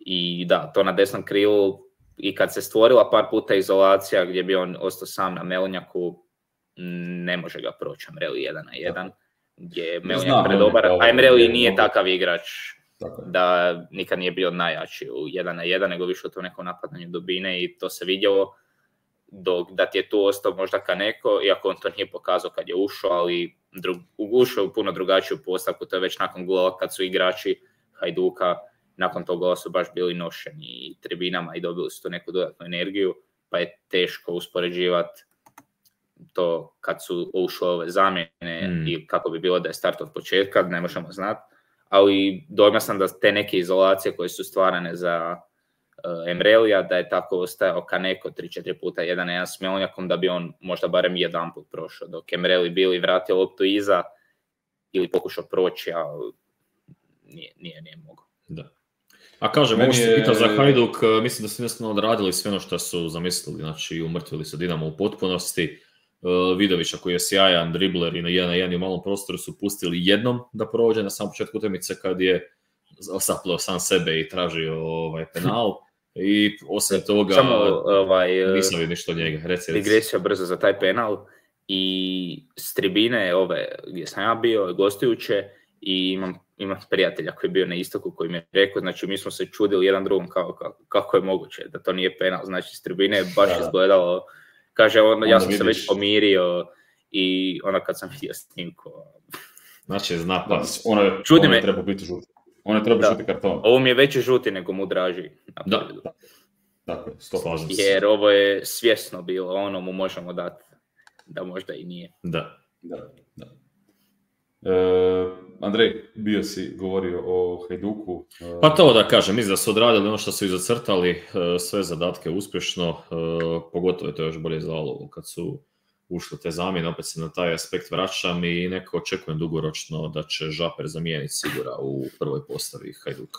I da, to na desnom krilu, i kad se stvorila par puta izolacija gdje bi on ostao sam na Melnjaku, ne može ga proći Amreli 1 na 1, gdje je Melnjak predobar, a Amreli nije takav igrač da nikad nije bio najjači u 1 na 1, nego više u to neko napadanju dubine i to se vidjelo, dok da ti je tu ostao možda Kaneko, iako on to nije pokazao kad je ušao, ali ušao u puno drugačiju postavku, to je već nakon gola kad su igrači Hajduka nakon tog gola su baš bili nošeni tribinama i dobili su tu neku dodatnu energiju, pa je teško uspoređivati to kad su ušle ove zamjene i kako bi bilo da je start od početka, ne možemo znati, ali dojma sam da te neke izolacije koje su stvarane za Emrelija, da je tako ostajao Kaneko 3-4 puta 1 na 1 s Melnjakom, da bi on možda barem jedan put prošao, dok Emreli bili vratio loptu iza ili pokušao proći, ali nije mogao. Da. A kažem, ovo što pitao za Hajduk, mislim da su jednostavno odradili sve ono što su zamislili, znači umrtvili su Dinamo u potpunosti. Vidovića koji je sjajan dribler i na 1 na 1 u malom prostoru su pustili jednom da prođe na samom početku utakmice kad je osaplao sam sebe i tražio penal. I osim toga nisam vidio ništa od njega. Digresija brzo za taj penal i s tribine gdje sam ja bio gostujuće i imam prijatelja koji je bio na istoku koji mi je rekao, znači mi smo se čudili jedan drugom kako je moguće da to nije penal, znači s tribine je baš izgledalo, kaže ja sam se već pomirio i kad sam vidio snimku. Znači zna pas. Ono treba biti žuti. On je treba žuti karton. Ovo mi je veći žuti nego mu draži. Da. Dakle, jer ovo je svjesno bilo, ono mu možemo dati da možda i nije. Da. Andrej, bio si govorio o Hajduku. Pa to da kažem, mislim da su odradili ono što su i zacrtali, sve zadatke uspješno, pogotovo je to još bolje za Alovu kad su ušle te zamjene, opet se na taj aspekt vraćam i neko očekujem dugoročno da će Žaper zamijeniti Sigura u prvoj postavi Hajduka.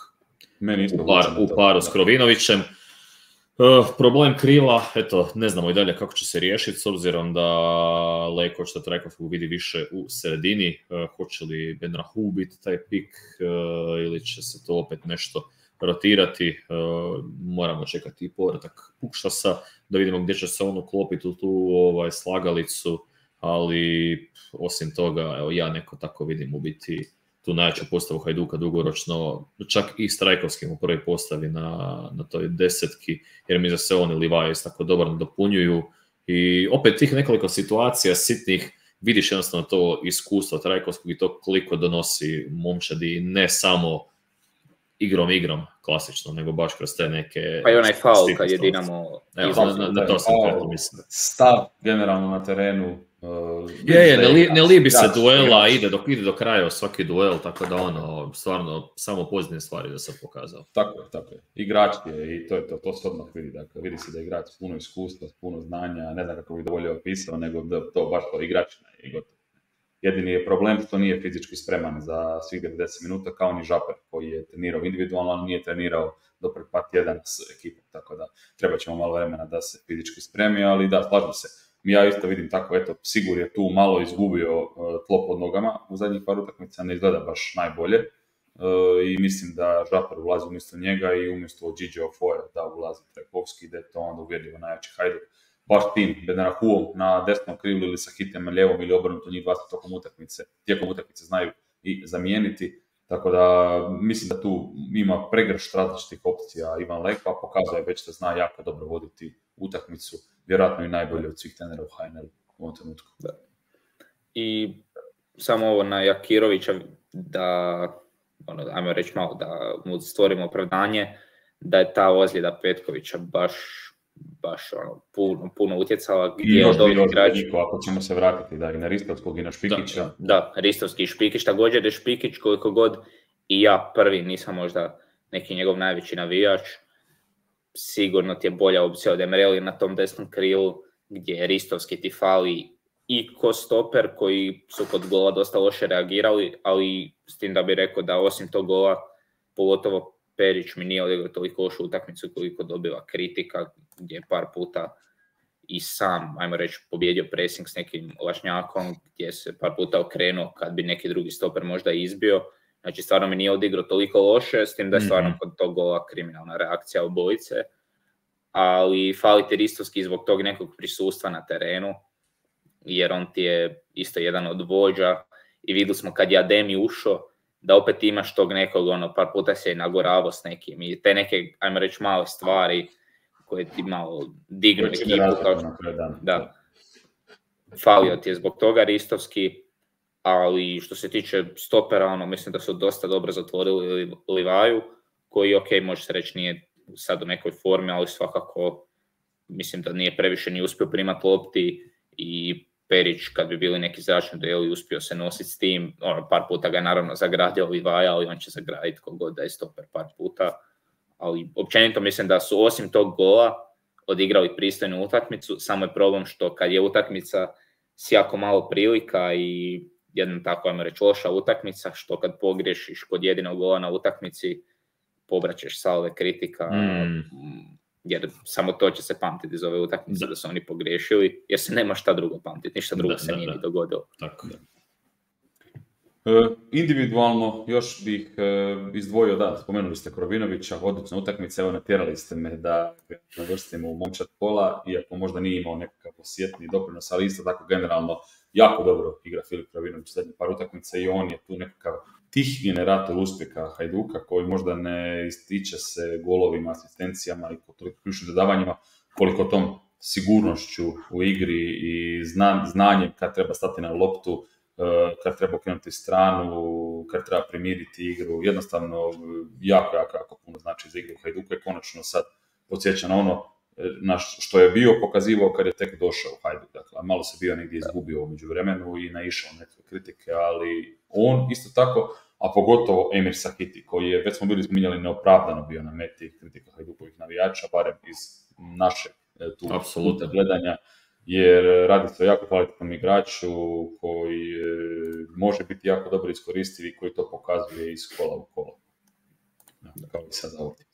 U paru s Krovinovićem. Problem krila, eto, ne znamo i dalje kako će se riješiti, s obzirom da Leko što Trajkov vidi više u sredini, hoće li Benrahu biti taj pik ili će se to opet nešto rotirati, moramo čekati i povratak Pukšasa da vidimo gdje će se on uklopiti u tu slagalicu, ali osim toga, evo, ja neko tako vidim u biti tu najjaču postavu Hajduka dugoročno, čak i s Trajkovskim u prvoj postavi na toj desetki, jer mi za se oni Livajs tako dobro nadopunjuju i opet tih nekoliko situacija sitnih vidiš jednostavno to iskustvo Trajkovskog i to koliko donosi momčadi, ne samo igrom klasično, nego baš kroz te neke... Pa i onaj faul kad je Dinamo... Na to sam krenuo mislim. Stav generalno na terenu... Ne libi se duela, ide do kraja svaki duel, tako da stvarno samo pozitivne stvari da sam pokazao. Tako je. Igrač je i to se odmah vidi. Dakle, vidi se da je igrač s puno iskustva, s puno znanja, ne znam kako bih dovoljno opisao, nego da to baš to igračina je i gotovo. Jedini je problem što nije fizički spreman za svih 90 minuta, kao ni Žaper koji je trenirao individualno, ali nije trenirao do pred par tjedan s ekipom, tako da treba ćemo malo vremena da se fizički spremi, ali da, slažem se. Ja isto vidim tako, eto, Sigur je tu malo izgubio tlo pod nogama, u zadnjih par utakmica ne izgleda baš najbolje i mislim da Žaper ulazi umjesto njega i umjesto Gigi Ofoja da ulazi Trajkovski, da je to onda uvjerljivo najjači Hajduk. Baš tim Benrahuom na desnom krilu ili sa Hitem na lijevom ili obrnuto, njih dva tijekom utakmice znaju i zamijeniti, tako da mislim da tu ima pregršt različitih opcija Ivan Leko, a pokazuje već da zna jako dobro voditi utakmicu, vjerojatno i najbolje od svih trenera u HNL u ovom trenutku. Da. I samo ovo na Jakirovića, da, ajmo reći malo, da mu stvorimo opravdanje, da je ta ozljeda Petkovića baš puno utjecala. I još bi igrača, ako ćemo se vratiti, da, i na Ristovskog i na Špikića. Da, Ristovski i Špikić, također je Špikić koliko god i ja prvi nisam možda neki njegov najveći navijač, sigurno ti je bolja opcija od Emreli na tom desnom krilu, gdje Ristovski ti fali i ko stoper koji su kod gola dosta loše reagirali, ali s tim da bi rekao da osim tog gola, pogotovo Perić mi nije odigrao toliko lošu utakmicu koliko dobiva kritika, gdje je par puta i sam, ajmo reći, pobjedio pressing s nekim lašnjakom, gdje se par puta okrenuo kad bi neki drugi stoper možda izbio. Znači, stvarno mi nije odigrao toliko loše, s tim da je stvarno kod tog gola kriminalna reakcija obojice. Ali fali ti Ristovski zbog tog nekog prisustva na terenu, jer on ti je isto jedan od vođa i vidjeli smo kad je Ademi ušao, da opet imaš tog nekog, par puta se je nagoravao s nekim i te neke, ajmo reći, male stvari koje ti malo dignu ekipu. Da. Falio ti je zbog toga Ristovski, ali što se tiče stopera, mislim da su dosta dobro zatvorili Livaju, koji, ok, može se reći, nije sad u nekoj formi, ali svakako mislim da nije previše ni uspio primati lopti i Perić, kad bi bili neki zračni dueli, uspio se nositi s tim. Par puta ga je naravno zagradio Livaja, ali on će zagraditi kogod da je stoper par puta. Ali općenito mislim da su osim tog gola odigrali pristojnu utakmicu, samo je problem što kad je utakmica s jako malo prilika i jedna tako, ajmo reći, loša utakmica, što kad pogriješiš kod jedinog gola na utakmici, pobraćeš salve kritika, jer samo to će se pamtiti iz ove utakmice, da su oni pogriješili, jer se nema šta drugo pamtiti, ništa drugo se nije ni dogodilo. Tako. Individualno još bih izdvojio, spomenuli ste Krovinovića, odlična utakmica, evo natjerali ste me da navrstim u momčad pola, iako možda nije imao nekakav osjetni doprinos, ali isto tako generalno jako dobro igra Filip Krovinović zadnje par utakmica i on je tu nekakav tih generator uspjeha Hajduka koji možda ne ističe se golovima, asistencijama i toliko ključnim dodavanjima, koliko tom sigurnošću u igri i znanjem kad treba stati na loptu, kad treba okrenuti stranu, kad treba primiriti igru. Jednostavno jako puno znači za igru Hajduka i konačno sad podsjeća na ono na što je bio pokazivao kad je tek došao u Hajduk. Dakle, malo se bio negdje izgubio u međuvremenu i naišao neke kritike, ali on isto tako, a pogotovo Emir Sakiti, koji je, već smo bili spominjali, neopravdano bio na meti kritika Hajdukovih navijača, barem iz naše tu gledanja, jer radi se o jako kvalitetnom igraču koji može biti jako dobro iskoristiv i koji to pokazuje iz kola u kolo. Kao i sad ovdje.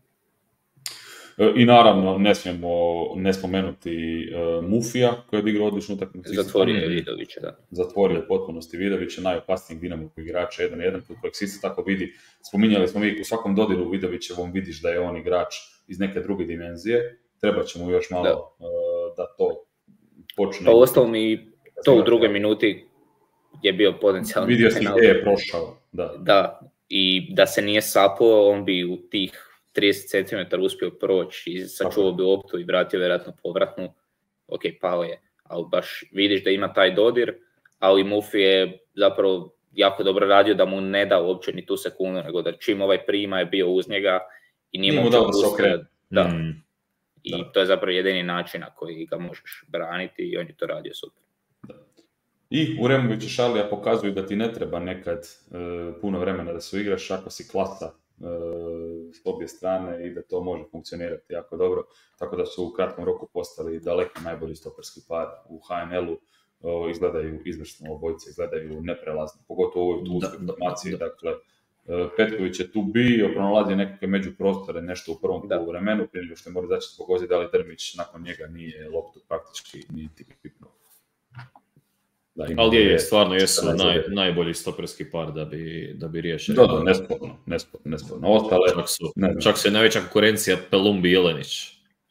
I naravno, ne smijemo ne spomenuti Mufija, koji je odigrao odličnu utakmicu. Zatvorio je Vidovića, da. Zatvorio je potpunosti Vidovića, najopasnijeg Dinamovog igrača 1-1, kojeg se isto tako vidi. Spominjali smo mi u svakom dodiru Vidovićevom vidiš da je on igrač iz neke druge dimenzije. Treba će mu još malo da to počne. Pa ostalo mi to u drugoj minuti je bio potencijalni. Vidio si gdje je prošao. Da, i da se nije sapao, on bi u tih 30 cm uspio proći i sačuvao bi loptu i vratio vjerojatno povratnu. Ok, pao je, ali baš vidiš da ima taj dodir, ali Mufi je zapravo jako dobro radio da mu ne da uopće ni tu sekundu, nego da čim ovaj prima je bio uz njega i nije mu dao pustio. Da. I to je zapravo jedini način na koji ga možeš braniti i on je to radio super. Da. I Uremović i Šalija pokazuju da ti ne treba nekad puno vremena da se igraš ako si klasa s obje strane i da to može funkcionirati jako dobro, tako da su u kratkom roku postali daleko najbolji stoperski par u HNL-u, izgledaju izvrsno obojice, izgledaju neprelazno, pogotovo u ovoj tuskoj formaciji. Dakle, Petković je tu bio, pronalazio nekakve međuprostore, nešto u prvom vremenu, prije nego što je morao zaći zbog ozljede, ali Drmić nakon njega nije loptu praktički niti pipnuo. Ali je, stvarno jesu najbolji stoperski par da bi riješili. Da, nesporno. Ostale, čak se najveća konkurencija Pelumbi Jelenić.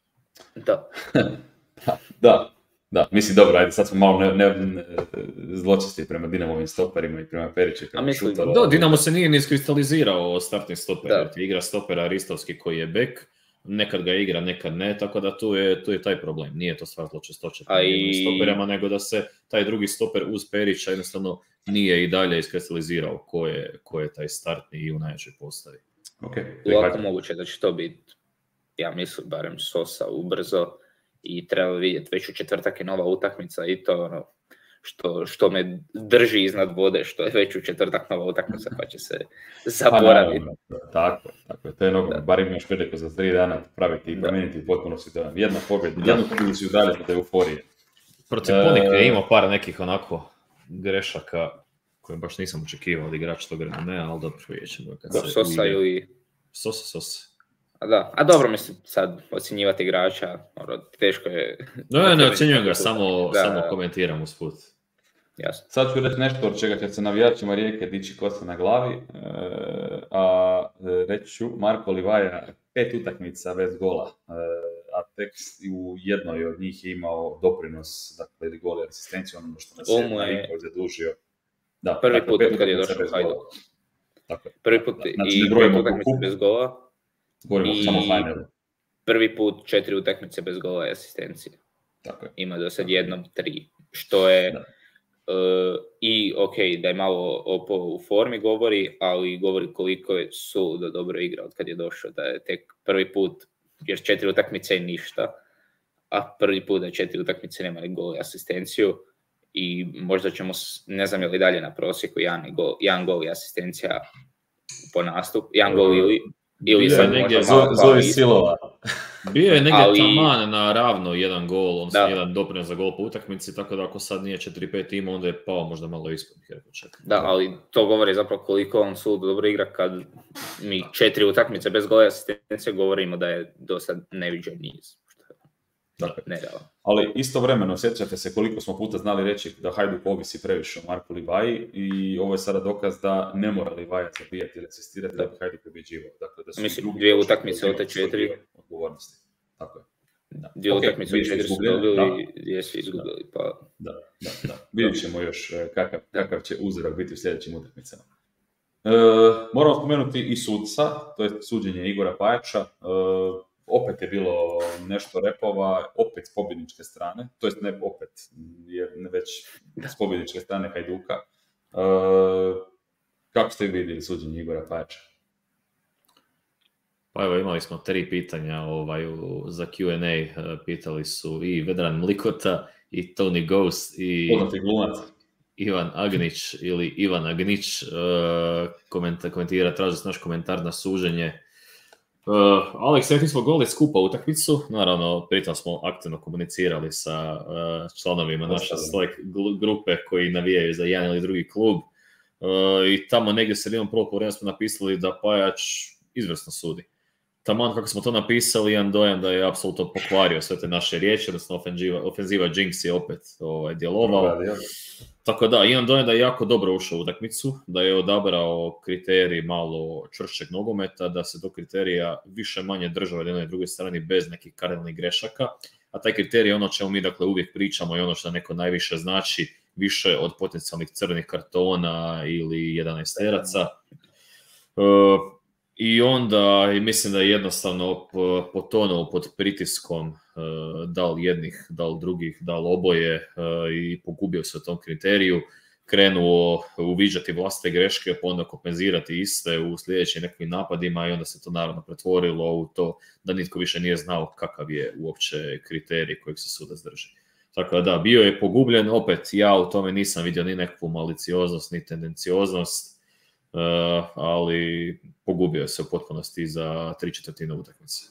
Da, mislim, dobro, ajde, sad smo malo zločesti prema Dinamovim stoperima i prema Periću. Da, Dinamo se nije ni iskristalizirao startni stoper, jer ti igra stopera Ristovski koji je bek, nekad ga igra, nekad ne, tako da tu je taj problem. Nije to stvar zločestoće prema stoperima, nego da se taj drugi stoper uz Perića jednostavno nije i dalje iskristalizirao ko je taj startni i u najjačoj postavi. Lako moguće da će to biti, ja mislim, barem Sosa ubrzo. I treba vidjeti, već u četvrtak je nova utakmica i to što me drži iznad vode, što je već u četvrtak nova utakmica pa će se zaboraviti. Tako je, to je barem imaš priliku za 3 dana praviti i promijeniti potpuno si dojam. Jedna pobjeda, jednu pobjedu si udaljiti od euforije. Protiv Ponika je imao par nekih onako grešaka koje baš nisam očekivao od igrača tog ne, ali dobro vidjet ćemo. Sosa ili... Sosa. A dobro, mislim, sad ocjenjivati igrača, teško je... Ne ocjenjujem ga, samo komentiram usput. Jasno. Sad ću reći nešto od čega će se navijačima Rijeke dići kosa na glavi, reći ću Marko Livaja 5 utakmica bez gola, a tek u jednoj od njih je imao doprinos, dakle, ili gol i asistenciju, ono što nas je Marinković zadužio. Da, prvi dakle, put kad je došao Hajduk. Prvi put znači, i 5 utakmica bez gola. Govorimo samo HNL. Prvi put 4 utakmice bez gola i asistencije. Tako je. Ima do sad jednom 3, što je i ok, da je malo u formi govori, ali govori koliko je suludo dobro igrao od kad je došao, da je tek prvi put, jer 4 utakmice i ništa, a prvi put da 4 utakmice nema ni gol i asistenciju i možda ćemo, ne znam je li dalje na prosjeku, jedan gol i asistencija po nastup, jedan gol ili sad negdje Zoe Silova. Bio je negdje taman na ravno jedan gol, on sam jedan doprinos za gol po utakmici, tako da ako sad nije 4-5 ima, onda je pao možda malo ispod. Da, ali to govori zapravo koliko on suludo dobro igra kad mi 4 utakmice bez gola i asistencije govorimo da je do sad neviđen niz. Dakle, ali istovremeno sjećate se koliko smo puta znali reći da Hajduk ovisi previše o Marku Livaji i ovo je sada dokaz da ne mora Livaja zabijati ili asistirati da bi Hajduk pobjeđivao. Dakle, da su mislim, 2 utakmice od te 4 odgovornosti. Tako je. Da. 2 utakmice od 4 su dobili i jesu izgubili. Pa... Da. Vidjet ćemo još kakav će uzorak biti u sljedećim utakmicama. Moramo spomenuti i sudca, to je suđenje Igora Pajača. Opet je bilo nešto repova, opet s pobjedničke strane, to jest ne opet, jer već s pobjedničke strane Hajduka. Kako ste vidjeli suđenje Igora Pajača? Pa evo, imali smo 3 pitanja za Q&A, pitali su i Vedran Mlikota, i Tony Ghost, i Ivan Agnić, ili Ivan Agnić, komentira, traži naš komentar na suženje. Alex, rekli smo goli skupa utakmicu, naravno pritom smo aktivno komunicirali sa članovima naše Slack grupe koji navijaju za jedan ili drugi klub i tamo negdje sredinom prvog poluvremena smo napisali da Pajač izvrsno sudi. Taman kako smo to napisali, imam dojam da je apsolutno pokvario sve te naše riječi, odnosno ofenziva Jinx je opet djelovao. Tako da, imam dojam da je jako dobro ušao u utakmicu, da je odabrao kriterij malo čvršćeg nogometa, da se do kriterija više manje držao na jednoj i drugoj strani bez nekih kardinalnih grešaka, a taj kriterij je ono čemu mi dakle uvijek pričamo i ono što neko najviše znači, više od potencijalnih crvenih kartona ili 11-teraca. I onda mislim da je jednostavno potonuo pod pritiskom da li jednih, da li drugih, da li oboje i pogubio se u tom kriteriju, krenuo uviđati vlastite greške, pa onda kompenzirati iste u sljedećim nekim napadima i onda se to naravno pretvorilo u to da nitko više nije znao kakav je uopće kriterij kojeg se sudac drži. Tako da, bio je pogubljen, opet ja u tome nisam vidio ni nekakvu malicioznost, ni tendencioznost, ali pogubio se u potpunosti za 3/4 utakmice.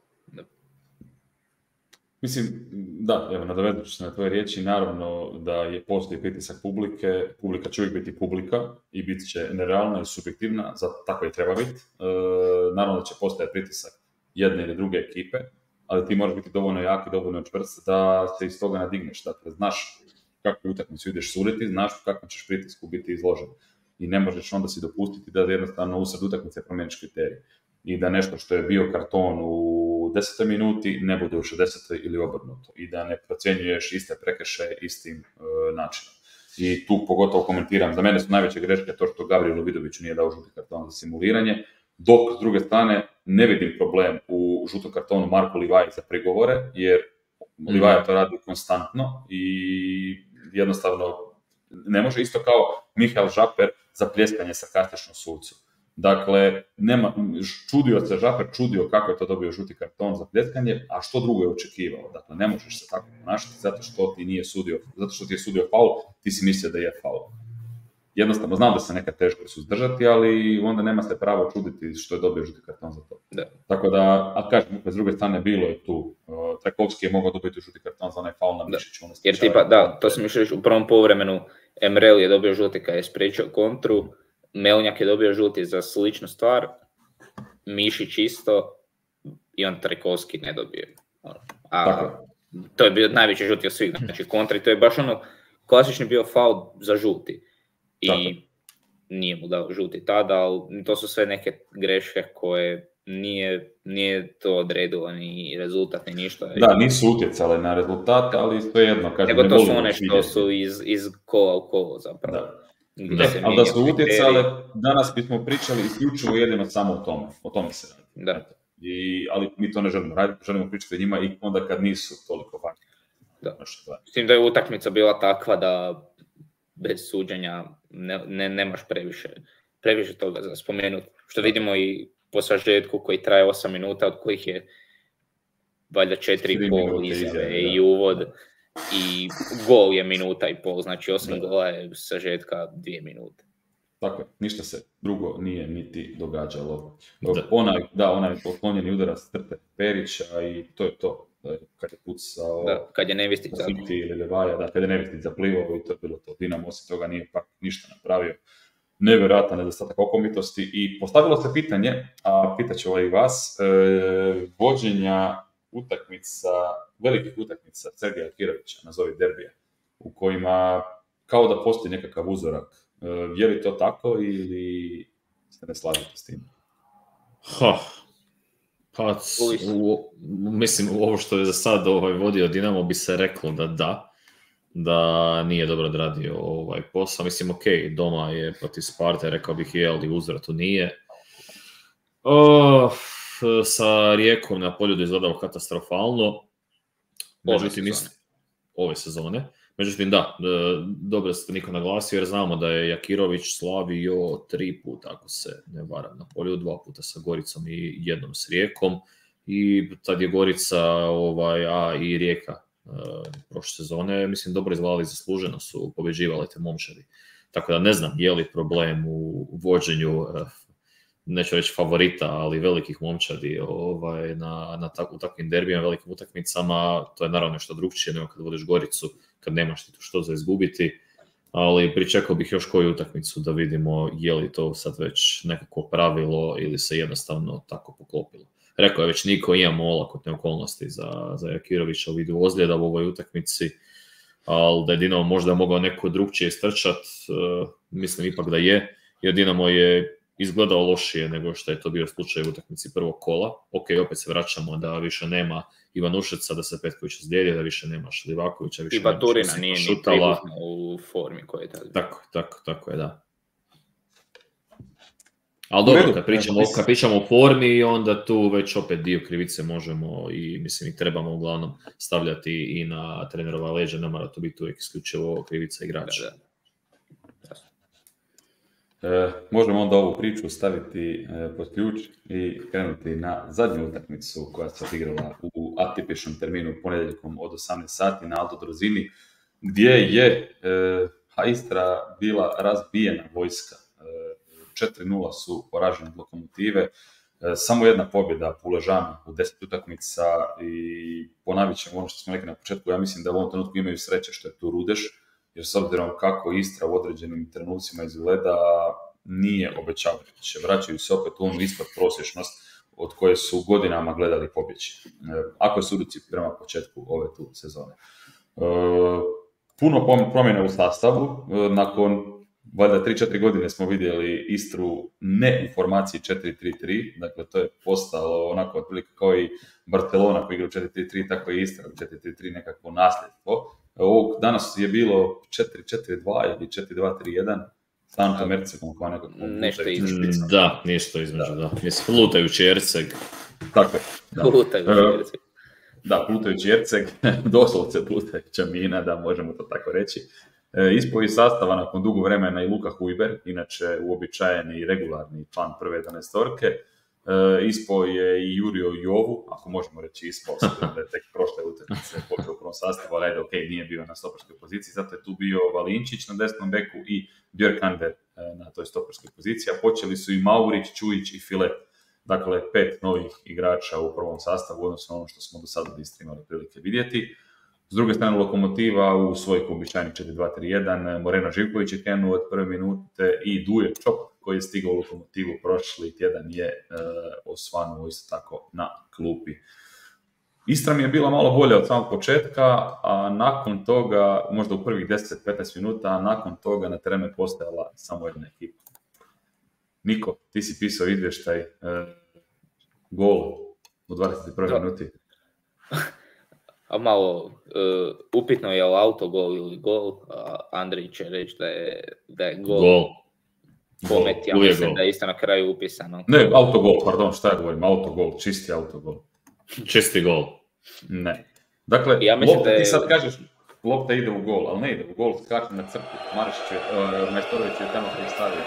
Mislim, da, evo, nadovedući se na tvoje riječi, naravno da postoji pritisak publike, publika će uvijek biti publika i bit će nerealna i subjektivna, tako i treba biti. Naravno da će postojati pritisak jedne ili druge ekipe, ali ti moraš biti dovoljno jak i dovoljno čvrst da se iz toga nadigneš. Dakle, znaš kakvu utakmicu ideš suditi, znaš kakvom ćeš pritisku biti izložen. I ne možeš onda si dopustiti da jednostavno usred utakmice promijeniš kriterij. I da nešto što je bio karton u 10. minuti ne bude u 60. ili obrnuto. I da ne procjenjuješ iste prekršaje istim načinom. I tu pogotovo komentiram, za mene su najveće greške to što Gavrilu Vidoviću nije dao žuti karton za simuliranje, dok s druge strane ne vidim problem u žutom kartonu Marku Livaji za prigovore, jer Livaja to radi konstantno i jednostavno ne može, isto kao Mihael Žaper za pljeskanje sarkastičnom sucu. Dakle, Žaper čudio kako je to dobio žuti karton za pljeskanje, a što drugo je očekivao. Dakle, ne možeš se tako ponašati zato što ti nije sudio, zato što ti je sudio faul, ti si mislio da je faul. Jednostavno, znam da se nekad teško suzdržati, ali onda nema se pravo čuditi što je dobio žuti karton za to. Da. Tako da, a kažem, s druge strane bilo je tu, Trajkovski je mogao dobiti žuti karton za onaj faul na Mišiću. Jer tipa, da, to sam još reći, u prvom poluvremenu Emrel je dobio žuti kad je spriječio kontru, Melnjak je dobio žuti za sličnu stvar, Mišić isto i on Trajkovski ne dobio. A to je bio najveći žuti od svih, znači kontri, to je baš ono klasični bio faul za žuti. I Tako. nije mu dao žuti tada, ali to su sve neke greške koje nije to odredilo ni rezultat, ni ništa. Da, nisu utjecale na rezultat, ali svejedno, kažem, Nego ne to su volimo one što vidjeti. su iz kola u kolo zapravo. Da. Gdje se Ali da su mijenjaju utjecale, kriteriji. danas bismo pričali isključivo jedino samo o tome se radi. Da. Ali mi to ne želimo raditi, želimo pričati o njima i onda kad nisu toliko važni. Da. S tim da je utakmica bila takva da bez suđenja nemaš previše toga za spomenuti. Što vidimo i po sažetku koji traje 8 minuta, od kojih je valjda 4,5 izjave i uvod. I gol je minuta i pol, znači 8 gola je sažetka 2 minute. Tako je, ništa se drugo nije niti događalo. Da. Onaj poklonjeni udarac Trpe Perića i to je to. Kad je pucao... Da, kad je Nevistica. Ili Levaja, da, kad je Nevistica plivao i to je bilo to. Dinamo osim toga nije pak ništa napravio. Nevjerojatan nedostatak okomitosti i postavilo se pitanje, a pitaću i vas, vođenja utakmica, velikih utakmica Sergeja Kirovića, nazovi derbija, u kojima kao da postoji nekakav uzorak. Je li to tako ili se ne slažete s tim? Pa, mislim, ovo što je za sad vodio Dinamo bi se reklo da nije dobro odradio posao. Mislim, ok, doma je protiv Sparte, rekao bih je, ali uzvrat to nije. Sa Rijekom na Poljudu izgledalo katastrofalno. Međutim, ove sezone. Međutim, da, dobro ste niko naglasio, jer znamo da je Jakirović slavio 3 puta, ako se ne varam, na Poljudu, 2 puta sa Goricom i jednom s Rijekom. I tad je Gorica, a i Rijeka prošle sezone, mislim, dobro izgledali, zasluženo su pobjeđivali te momčadi. Tako da ne znam je li problem u vođenju, neću reći favorita, ali velikih momčadi u takvim derbijama, velikim utakmicama. To je naravno nešto drugčije nego kad vodiš Goricu, kad nemaš ti tu što za izgubiti. Ali pričekao bih još koju utakmicu da vidimo je li to sad već nekako pravilo ili se jednostavno tako poklopilo. Rekao je već Niko, imamo olakotne okolnosti za Jakirovića u vidu ozljeda u ovoj utakmici, ali da je Dinamo možda mogao neko drugčije istrčat, mislim ipak da je, jer Dinamo je izgledao lošije nego što je to bio slučaj u utakmici prvog kola. Ok, opet se vraćamo da više nema Ivanušeca, da se Petković ozlijedio, da više nema Šlivakovića, više i Baturina nije ni pribuzno u formi koja je tada. Tako je, da. Ali dobro, kad pričamo o formi, onda tu već opet dio krivice možemo i mislim i trebamo uglavnom stavljati i na trenerova leđa, ne mora to biti uvijek isključivo krivica igrača. Možemo onda ovu priču staviti pod ključ i krenuti na zadnju utakmicu koja se odigrala u atipičnom terminu ponedjeljkom od 18 sati na Aldo Drozini, gdje je Istra bila razbijena vojska. 4-0 su poražene od Lokomotive, samo jedna pobjeda Puležana u 10 utakmica i ponavit ćemo ono što smo rekli na početku, ja mislim da u ovom trenutku imaju sreće što je tu Rudeš, jer s obzirom kako Istra u određenim trenucima izgleda, nije obećavajuće. Vraćaju se opet u onu ispod prosječnost od koje su godinama gledali pobjeći. Ako je suditi prema početku ove tu sezone. Puno promjena u sastavu. Nakon valjda 3-4 godine smo vidjeli Istru ne u formaciji 4-3-3, dakle to je postalo onako otprilike kao i Barcelona koji igra u 4-3-3, tako i Istra u 4-3-3 nekakvo nasljedstvo. Danas je bilo 4-4-2 ili 4-2-3-1, Santo Mercegom kao nekako nešto između. Da, nešto između, da. Mislim, plutajući Erceg. Tako je. Plutajući Erceg. Da, plutajući Erceg, doslovce plutajuća mina, da možemo to tako reći. Ispao iz sastava nakon dugo vremena i Luka Hujber, inače uobičajeni i regularni član prve 11-orke. Ispao je i Jurio Jovu, ako možemo reći ispao, da je tek prošle utakmice počeo u prvom sastavu, ali ajde, ok, nije bio na stoperskoj poziciji, zato je tu bio Valinčić na desnom beku i Björkander na toj stoperskoj poziciji, a počeli su i Maurić, Čujić i Filet. Dakle, 5 novih igrača u prvom sastavu, odnosno ono što smo do sada imali prilike vidjeti. S druge strane, Lokomotiva u svoj uobičajeni 4-2-3-1, Moreno Živković je krenuo od prve minute i Duje Čop, koji je stigao u Lokomotivu prošli tjedan, je osvanuo isto tako na klupi. Istra mi je bila malo bolja od samog početka, a nakon toga, možda u prvih 10-15 minuta, a nakon toga na terenu je postajala samo jedna ekipa. Niko, ti si pisao izvještaj, gol u 21. minuti. A malo upitno je li autogol ili gol, Andrić će reći da je gol. Pomet, ja mislim da je isto na kraju upisano. Ne, autogol, pardon, šta ja govorim, autogol, čisti autogol. Čisti gol. Ne. Dakle, ja lopta, ti sad kažeš, lopta ide u gol, ali ne ide u gol, skače na crtu, Majstorović je tamo koji stavio.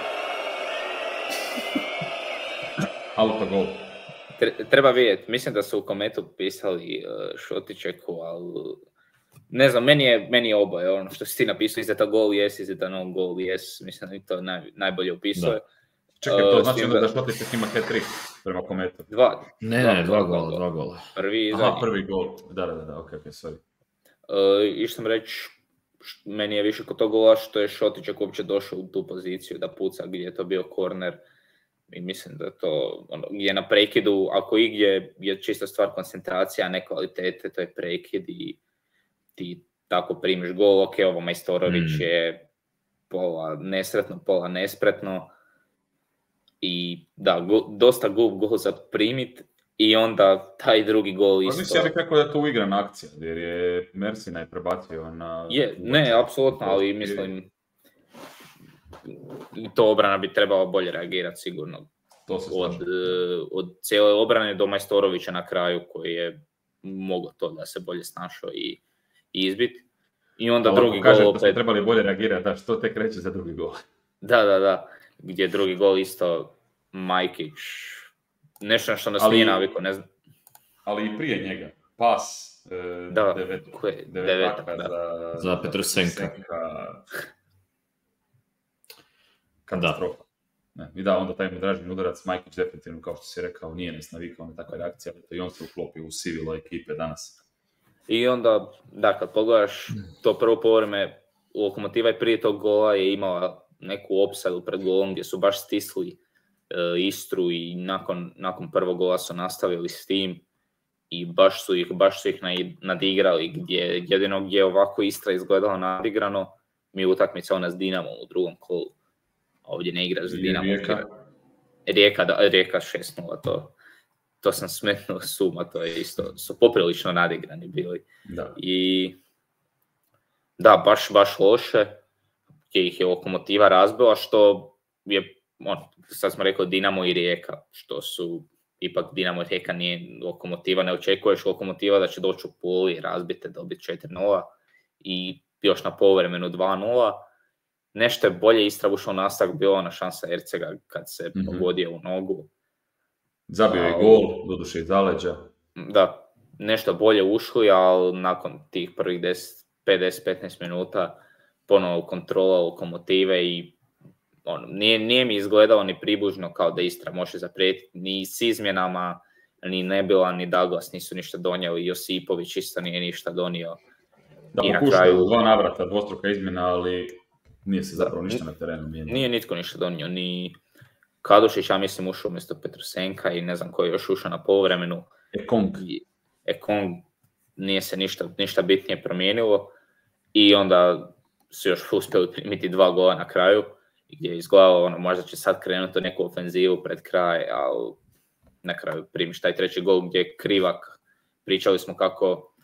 Autogol. Treba vidjeti, mislim da su u komentu pisali Šotićeku, ali ne znam, meni je oboje, ono što si ti napisao, is that a goal, yes, is it a no goal, yes, mislim da to najbolje opisuje. Čekaj, to znači da Šotićek ima hat-trick prema komentu. Dva gola. Prvi gol, da, ok, sorry. Išao sam reći, meni je više kod tog gola što je Šotićek uopće došao u tu poziciju da puca gdje je to bio korner. I mislim da to, gdje na prekidu, ako igdje je čista stvar koncentracija, a ne kvalitete, to je prekid i ti tako primiš gol, ok, ovo Majstorović je pola nesretno, pola nespretno i da, dosta gol za primit i onda taj drugi gol isto. Mislim, ja bih rekao da je to uigrana akcija, jer je Mersina je prebacio na... Ne, apsolutno, ali mislim... To obrana bi trebala bolje reagirati sigurno. Od cijele obrane do Majstorovića na kraju koji je mogao to da se bolje snašao i izbiti. I onda ali drugi gol opet... Da su trebali bolje reagirati, da što tek reći za drugi gol. Da. Gdje drugi gol isto Majkić. Nešto što nas nije naviko, ne znam. Ali i prije njega. Pas. Devetak, za Petrusenka. Katastrofa. I da, onda taj mudražni udarac, Majkić definitivno, kao što si rekao, nije nas navikao na takva reakcija, i on se uklopio u sivilo ekipe danas. I onda, da, kad pogledaš to prvo povreme, Lokomotiva i prije tog gola je imala neku opsadu pred golom gdje su baš stisli Istru i nakon prvog gola su nastavili s tim i baš su ih nadigrali, gdje jedino gdje ovako Istra izgledala nadigrano, mi utakmica ona s Dinamom u drugom kolu. Ovdje ne igra s Dinamom. Rijeka 6-0, to sam smetnuo suma, to je isto, su poprilično nadigrani bili. Da. I da, baš loše, gdje ih je Lokomotiva razbila, što je, sad smo rekli Dinamo i Rijeka, što su, ipak Dinamo i Rijeka nije Lokomotiva, ne očekuješ Lokomotiva da će doći u Puli, razbite, dobiti 4-0 i još na povremenu 2-0. Nešto je bolje Istra ušla u nastavak, bila ona šansa Ercega kad se pogodio u nogu. Zabio je gol, doduše iz zaleđa. Da, nešto bolje ušli, ali nakon tih prvih 5-15 minuta ponovo kontrola Lokomotive i nije mi izgledalo ni približno kao da Istra može zaprijetiti, ni s izmjenama, ni Nebila, ni Douglas nisu ništa donijeli, Josipović isto nije ništa donio. Da, pokušaju 2 navrata, dvostruka izmjena, ali nije se zapravo ništa na terenu mijenio. Nije nitko ništa donio, ni Kadušić, ja mislim, ušao umjesto Petrusenka i ne znam ko je još ušao na poluvremenu. Ekong nije se ništa bitnije promijenilo i onda su još uspjeli primiti 2 gola na kraju, gdje je izgledalo, možda će sad krenuti neku ofenzivu pred kraj, ali na kraju primiš taj 3. gol gdje je Krivak. Pričali smo kako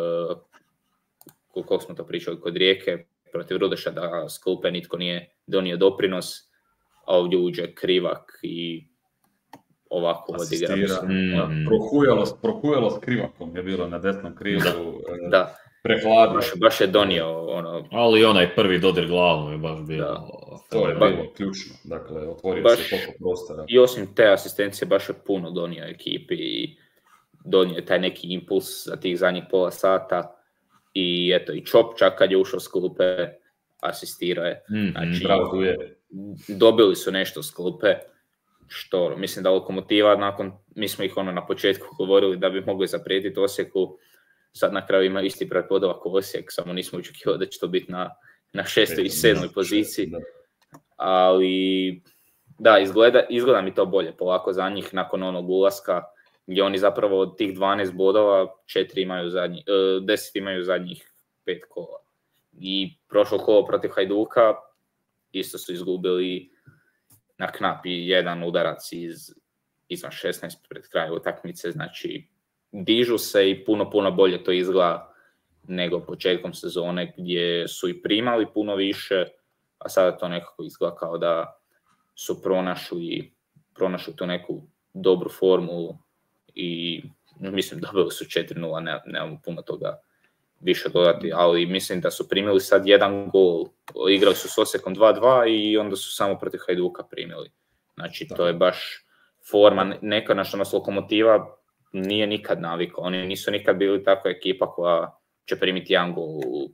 smo to pričali kod Rijeke, protiv Rudeša, da s klupe nitko nije donio doprinos, a ovdje uđe Krivak i ovako odigra. Prohujalo s Krivakom je bilo na desnom krilu. Da. Prehladio. Baš je donio Ali onaj prvi dodir glavom je baš bilo... To je bilo ključno. Dakle, otvorio se toliko prostora. I osim te asistencije baš je puno donio ekipi i donio je taj neki impuls za tih zadnjih pola sata. I eto, i Čop čak kad je ušao s klupe, asistirao je. Znači, dobili su nešto s klupe, što mislim da Lokomotiva, mi smo ih na početku govorili da bi mogli zaprijetiti Osijeku, sad na kraju imaju isti prepodavak u Osijek, samo nismo očekivali da će to biti na 6. i 7. poziciji. Ali da, izgleda mi to bolje polako za njih nakon onog ulaska, gdje oni zapravo od tih 12 bodova 10 imaju zadnjih 5 kola. I prošlo kolo protiv Hajduka isto su izgubili na knapi jedan udarac izvan 16 pred kraj utakmice, znači dižu se i puno bolje to izgleda nego početkom sezone gdje su i primali puno više, a sada to nekako izgleda kao da su pronašli tu neku dobru formulu i mislim dobili su 4-0, nemamo puno toga više dodati, ali mislim da su primili sad jedan gol, igrali su s Osijekom 2-2 i onda su samo protiv Hajduka primili. Znači to je baš forma neka na što nas Lokomotiva nije nikad navikao. Oni nisu nikad bili takva ekipa koja će primiti jedan gol u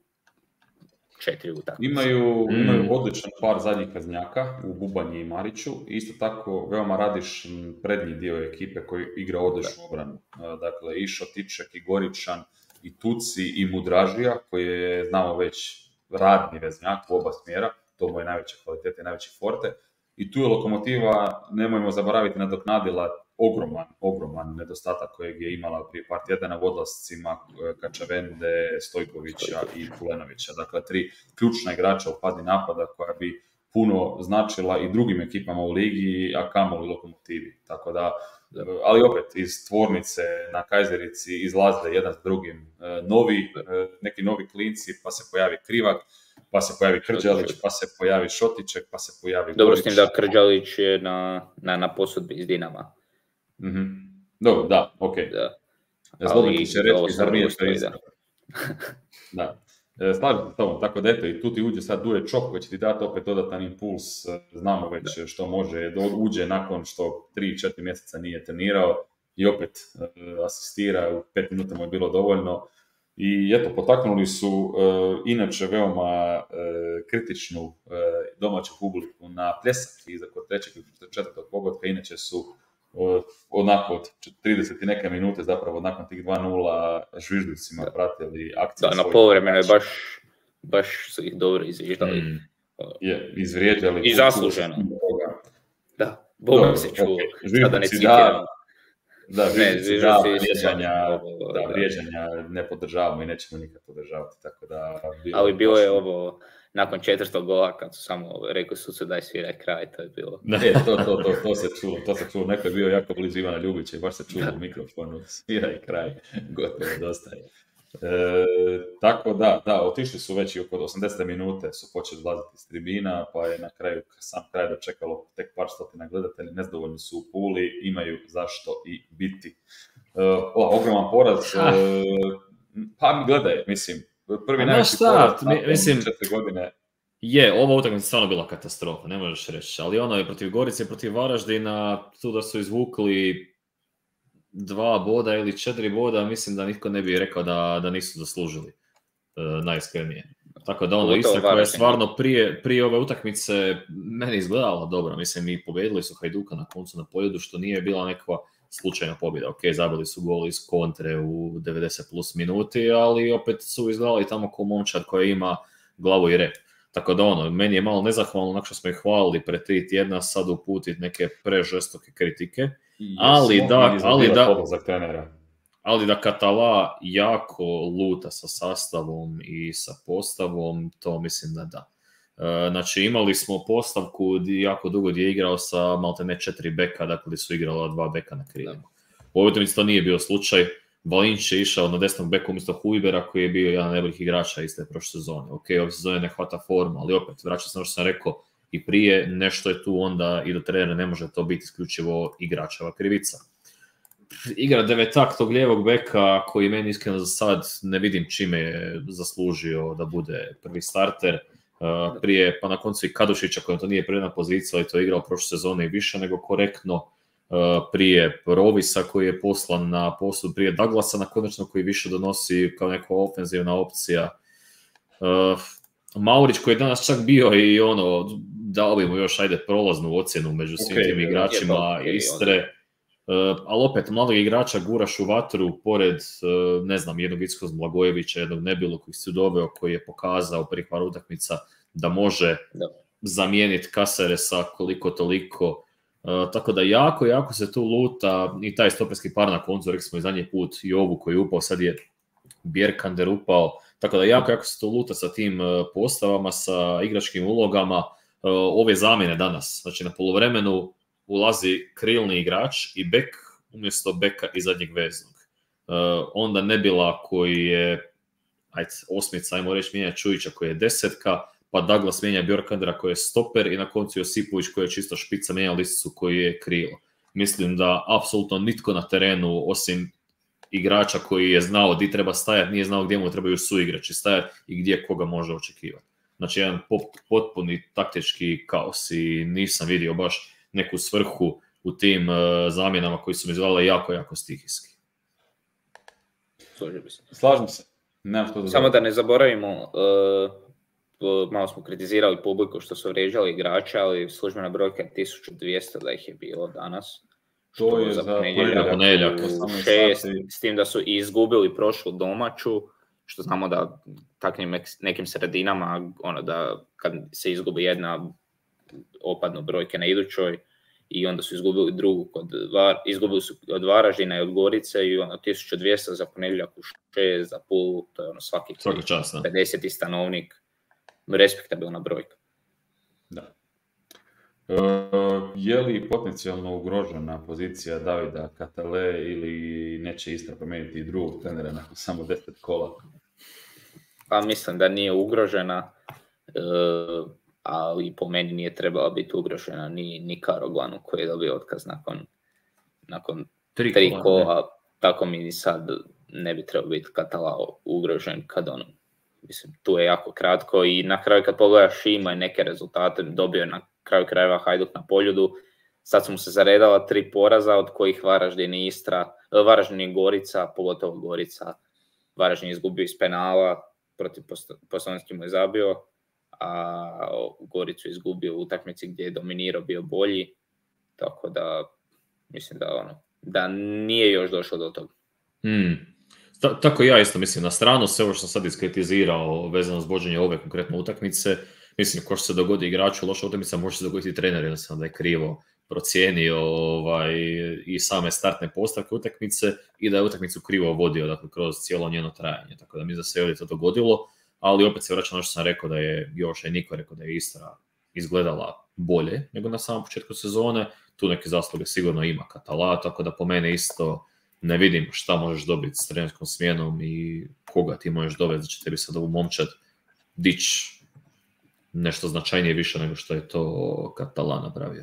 4 utakmice. Imaju odličan par zadnjih kaznjaka u Bubanji i Mariću. Isto tako veoma radiš prednji dio ekipe koji igra odličnu obranu. Dakle, i Šotiček, i Goričan, i Tuci, i Mudražija, koji je, znamo već, radni veznjak u oba smjera. To mu je najveća kvaliteta i najveći forte. I tu je Lokomotiva, nemojmo zaboraviti, nadoknadila ogroman nedostatak kojeg je imala prije par tjedana u odlascima Kačavende, Stojkovića i Kulenovića. Dakle, 3 ključna igrača u fazi napada koja bi puno značila i drugim ekipama u ligi, a kamoli Lokomotivi. Tako da, ali opet iz tvornice na Kajzerici izlaze jedan s drugim neki novi klinci, pa se pojavi Krivak, pa se pojavi Krđalić, pa se pojavi Šotiček, pa se pojavi Gorić. Dobro s tim da Krđalić je na posudbi iz Dinama. Dobro, da, okej. Zlobin će reći, zar nije to isto? Da. Slažem se s tobom, tako da eto, i tu ti uđe sad Duje Čok koji će ti dati opet dodatan impuls, znamo već što može, uđe nakon što 3-4 mjeseca nije trenirao i opet asistira, u 5 minuta mu je bilo dovoljno. I eto, potaknuli su inače veoma kritičnu domaću publiku na pljesak iza kod 3. i 4. pogotka, inače su onako od 30 i neke minute zapravo nakon tih 2-0 žviždicima pratili akciju. Da, na poluvremenu je baš su ih dobro izviždali. Je, izvrijeđali. I zasluženo. Da, Bogom se čuo. Sada ne citiramo. Vrijeđanja ne podržavamo i nećemo nikad podržavati, tako da... Ali bilo je ovo, nakon 4. gola, kad su samo rekli sucu daj sviraj kraj, to je bilo... To se čulo, neko je bio jako blizu Ivana Ljubića i baš se čulo u mikrofonu, sviraj kraj, gotovo, dosta je. Tako da, otišli su već i oko 80 minute su počeli dolaziti iz tribina, pa je na kraju sam kraj dočekalo tek par stotina gledatelji, nezdovoljni su u Puli, imaju zašto i biti. Ogroman poraz, pa gledaj, mislim, prvi najveći poraz nakon 4 godine. Je, ova utakmica stvarno bila katastrofa, ne možeš reći, ali ono je protiv Gorice, protiv Varaždina, tu da su izvukli 2 boda ili 4 boda, mislim da nitko ne bi rekao da nisu zaslužili, najiskrenije. Tako da ono, Istra koja je stvarno prije ove utakmice meni izgledala dobro, mislim mi pobjedili su Hajduka na koncu na Poljudu, što nije bila nekakva slučajna pobjeda. Ok, zabili su gol iz kontre u 90 plus minuti, ali opet su izgledali tamo ko momčad koja ima glavu i rep. Tako da ono, meni je malo nezahvalno nakon što smo ih hvalili pre 3 tjedna sad uputiti neke prežestoke kritike, ali da Katala jako luta sa sastavom i sa postavom, to mislim da. Znači imali smo postavku jako dugo gdje je igrao sa maltene 4 beka, dakle su igrala 2 beka na krilima. U ovoj utakmici to nije bio slučaj. Valinč je išao na desnom beku umjesto Hujbera koji je bio jedan od najboljih igrača iste prošle sezone. Ok, ove sezone ne hvata formu, ali opet vraća se ono što sam rekao i prije, nešto je tu onda i do trenera ne može to biti isključivo igračeva krivica. Igra devetak tog lijevog beka koji meni iskreno za sad ne vidim čime je zaslužio da bude prvi starter. Prije, pa na koncu i Kadušića kojem to nije predna pozicija, ali to je igrao prošle sezone i više nego korektno. Prije Rovisa koji je poslan na poslu, prije Douglasa na konačno koji više donosi kao neka ofenzivna opcija. Maurić koji je danas čak bio i ono, dao bi mu još prolaznu ocjenu među svim tim igračima Istre. Ali opet, mladog igrača guraš u vatru pored, ne znam, jednog Ickos Blagojevića, jednog Nebilu koji si doveo, koji je pokazao prvih par utakmica da može zamijeniti Caceresa koliko toliko. Tako da jako se tu luta i taj stoperski par na koncu, rekli smo i zadnji put Jovu koji je upao, sad je Bjerkander upao, tako da jako se tu luta sa tim postavama, sa igračkim ulogama. Ove zamjene danas, znači na poluvremenu ulazi krilni igrač i bek umjesto beka i zadnjeg veznog. Onda Nebila koji je osmica, ajmo reći, mijenja Čujića koji je desetka, pa Douglas mijenja Bjorkandera koji je stoper i na koncu Josipović koji je čisto špica mijenja Lisicu koji je krilo. Mislim da apsolutno nitko na terenu osim igrača koji je znao gdje treba stajati, nije znao gdje mu trebaju suigrači stajati i gdje koga može očekivati. Znači jedan potpuni taktički kaos i nisam vidio baš neku svrhu u tim zamjenama koji su mi zvale jako stihijski. Slažem se. Samo da ne zaboravimo, malo smo kritizirali publiku što su vrijeđali igrača, ali službena brojka je 1200 da ih je bilo danas. To je za ponedjeljak. 6, s tim da su izgubili prošlu domaću, što znamo da takvim nekim sredinama, da kad se izgubi jedna, opadnu brojke na idućoj, i onda su izgubili drugu, izgubili su od Varaždina i od Gorice i 1200 za ponedjeljak u 6, za Pulu, to je svaki čas, 50. stanovnik, respektabilna brojka. Da. Je li potencijalno ugrožena pozicija Davida Katale ili neće Istra promijeniti drugog trenera nakon samo 10 kola? Pa mislim da nije ugrožena, ali po meni nije trebala biti ugrožena ni Karoglanu koji je dobio otkaz nakon 3 kola. Tako mi ni sad ne bi trebao biti Katalao ugrožen kad mislim, tu je jako kratko i na kraju kad pogledaš ima neke rezultate, dobio je na kraju krajeva Hajduk na Poljudu, sad su mu se zaredala 3 poraza od kojih Varaždin i Istra, Varaždin i Gorica, pogotovo Gorica, Varaždin izgubio iz penala, protiv Posavonski mu je zabio, a Goricu izgubio u utakmici gdje je dominirao, bio bolji, tako da mislim da nije još došlo do toga. Tako ja isto mislim, na stranu sve ovo što sam sad iskritizirao vezano s vođenje ove konkretne utakmice, mislim ko što se dogodi igraču loša utakmica može se dogoditi i trener, jednostavno da je krivo procijenio i same startne postavke utakmice i da je utakmicu krivo vodio, dakle, kroz cijelo njeno trajanje, tako da mi da se ovdje to dogodilo, ali opet se vraća ono što sam rekao da je Joša i Niko rekao da je Istra izgledala bolje nego na samom početku sezone, tu neke zasluge sigurno ima Katala, tako da po mene isto ne vidim šta možeš dobiti s trenerskom smjenom i koga ti možeš dovesti da će tebi sad ovu momčad dići nešto značajnije više nego što je to Katala napravio.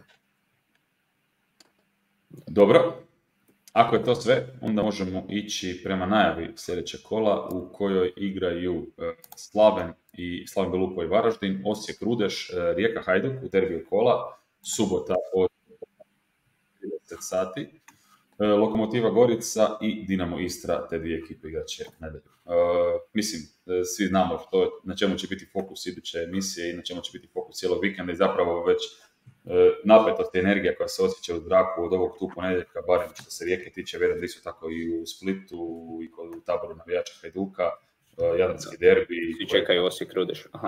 Dobro, ako je to sve, onda možemo ići prema najavi sljedećeg kola u kojoj igraju Slaven Belupo i Varaždin, Osijek Rudeš, Rijeka Hajduk u derbiju kola, subota od 30 sati. Lokomotiva Gorica i Dinamo Istra, te dvije ekipe igraće nedjelju. Mislim, svi znamo na čemu će biti fokus iduće emisije i na čemu će biti fokus cijelog vikenda i zapravo već napetost i energija koja se osjeća u zraku od ovog tu ponedjeljka, barem što se Rijeke tiče, vjerujem da su tako i u Splitu i u taboru navijača Hajduka, jadranski derbi. Svi čekaju Osijek Rudeš. Aha.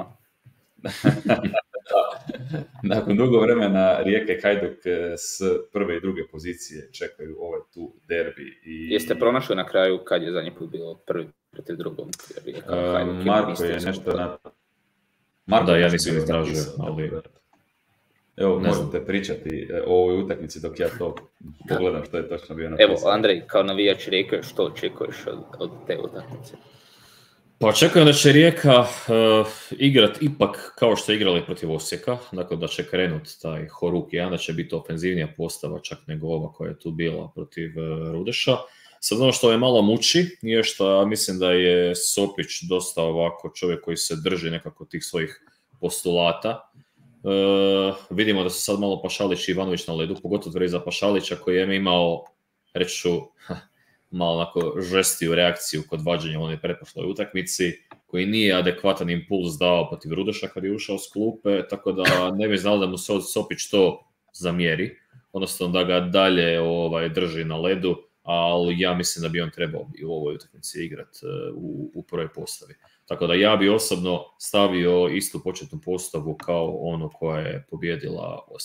Nakon dugo vremena Rijeka i Hajduk s prve i druge pozicije čekaju ovaj tu derbi. Jeste pronašli na kraju kad je zadnji put bilo prvi protiv drugog? Marko je nešto na... Da, ja nisam izražio, ali... Evo, možete pričati o ovoj utakmici dok ja to pogledam što je točno bio napisano. Evo, Andrej, kao navijač Rijeke, što očekuješ od te utakmice? Pa očekujem da će Rijeka igrat ipak kao što je igrali protiv Osijeka, dakle da će krenut taj Horuk 1, da će biti ofenzivnija postava čak nego ova koja je tu bila protiv Rudeša. Sad ono što je malo muči je što mislim da je Sopić dosta ovako čovjek koji se drži nekako tih svojih postulata. Vidimo da su sad malo Pašalić i Ivanović na ledu, pogotovo dvori za Pašalića koji je imao, reći ću, malo onako žestiju reakciju kod vađenja u onoj pretprošloj utakmici, koji nije adekvatan impuls dao protiv Rudeša kad je ušao s klupe, tako da ne bi znali da mu Sopić to zamjeri, odnosno da ga dalje drži na ledu, ali ja mislim da bi on trebao i u ovoj utakmici igrati u prvoj postavi. Tako da ja bi osobno stavio istu početnu postavu kao ono koja je pobjedila Osijeka.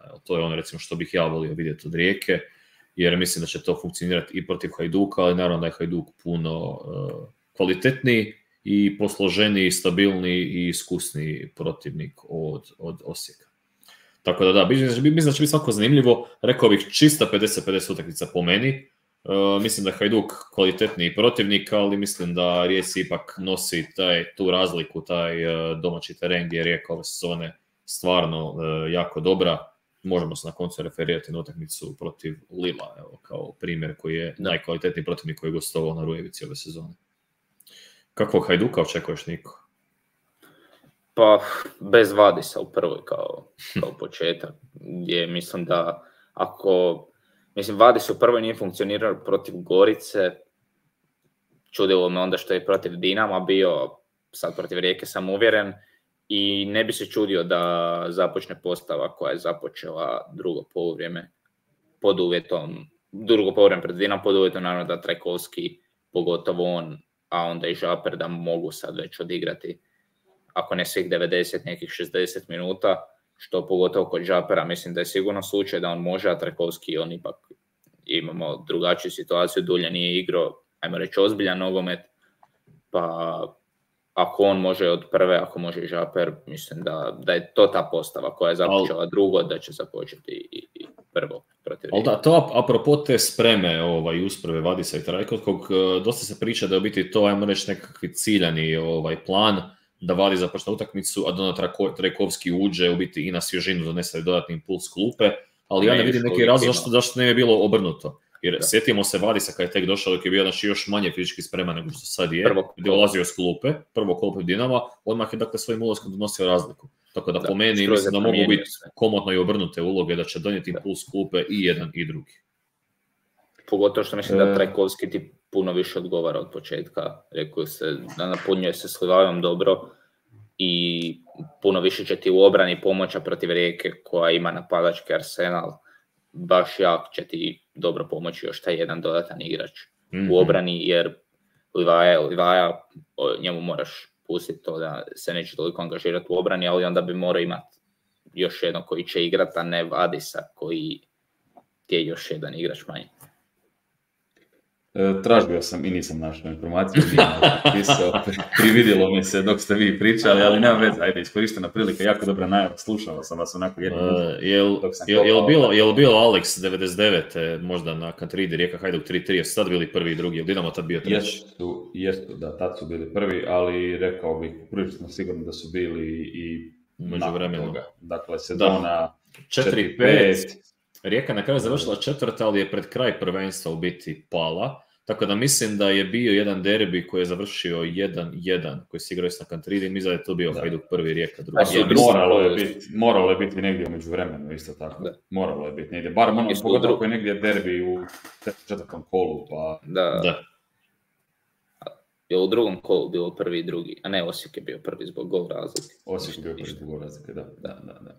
Evo, to je ono recimo što bih ja volio vidjeti od Rijeke, jer mislim da će to funkcionirati i protiv Hajduka, ali naravno da je Hajduk puno kvalitetniji i posloženiji, stabilniji i iskusniji protivnik od Osijeka. Tako da mislim da će biti svako zanimljivo, rekao bih čista 50-50 utakmica po meni. Mislim da je Hajduk kvalitetniji protivnik, ali mislim da Rijeci ipak nosi tu razliku, taj domaći teren gdje je Rijeka ove sezone stvarno jako dobra. Možemo se na koncu referirati na utakmicu protiv Lila, evo, kao primjer koji je najkvalitetniji protivnik koji je gostovao na Rujevici ove sezone. Kakvog Hajduka očekuješ, Niko? Pa bez Vadisa u prvoj kao početak, gdje mislim da Vadis u prvoj nije funkcionirao protiv Gorice, čudilo me onda što je protiv Dinama bio, sad protiv Rijeke sam uvjeren, i ne bi se čudio da započne postava koja je započela drugo poluvrijeme pred Dinam, pod uvjetom naravno da Trajkovski, pogotovo on, a onda i Žaper, da mogu sad već odigrati, ako ne svih 90, nekih 60 minuta, što pogotovo kod Žapera mislim da je sigurno slučaj da on može, a Trajkovski on ipak imamo drugačiju situaciju, dulje nije igrao, ajmo reći ozbiljan nogomet, pa ako on može od prve, ako može i Žaper, mislim da je to ta postava koja je započela drugo, da će započeti i prvo protiv. Ali da, to apropo te spreme i usprave Vadisa i Trajkovskog, dosta se priča da je u biti to, ajmo reći, nekakvi ciljani plan, da Vadis započne utakmicu, a da Trajkovski uđe u biti i na svježinu donese dodatni impuls klupe, ali ja ne vidim neki razlog zašto ne bi bilo obrnuto. Jer sjetimo se Vadisa kad je tek došao dok je bio još manje fizički spreman nego što sad je, gdje dolazio s klupe, prvo klupe Dinama, odmah je dakle svojim ulaskom donosio razliku. Tako da po meni mislim da mogu biti komotno i obrnute uloge, da će donijeti impuls klupe i jedan i drugi. Pogotovo što mislim da Trajkovski ti puno više odgovara od početka. Rekao se da napunjuje se s Livajom dobro i puno više će ti u obrani pomoći protiv Rijeke koja ima napadački arsenal. Baš jak će ti dobro pomoći još taj jedan dodatan igrač u obrani, jer Livaja, njemu moraš pustiti to da se neće toliko angažirati u obrani, ali onda bi morao imati još jedno koji će igrati, a ne Vadisa koji je još jedan igrač manje. Tražio sam i nisam našao informaciju, prividjelo mi se dok ste vi pričali, ali nema veze, ajde, iskorištena prilika, jako dobra najava, slušao sam vas onako jednu Je li bilo Alex 99. možda na Kantridi, Rijeka Hajduk 3-3, jesu sad bili prvi i drugi, je li Dinamo tad bio treći? Jesu, da, tad su bili prvi, ali rekao bih, prilično sigurno da su bili i nakon toga. Dakle, sezona 4-5. Rijeka na kraju završila četvrta, ali je pred kraj prvenstva u biti pala. Tako da mislim da je bio jedan derbi koji je završio 1-1, koji se igrao na Kantridi, i mislim da je to bio Hajduk prvi, Rijeka drugi. Moralo je biti negdje u međuvremenu, isto tako. Da. Moralo je biti negdje, bar pogotovo ako je negdje derbi u četvrtom kolu. Pa... Da. Je u drugom kolu bilo prvi i drugi, a ne, Osijek je bio prvi zbog gol razlike. Osijek je bio prvi zbog gol razlike, da.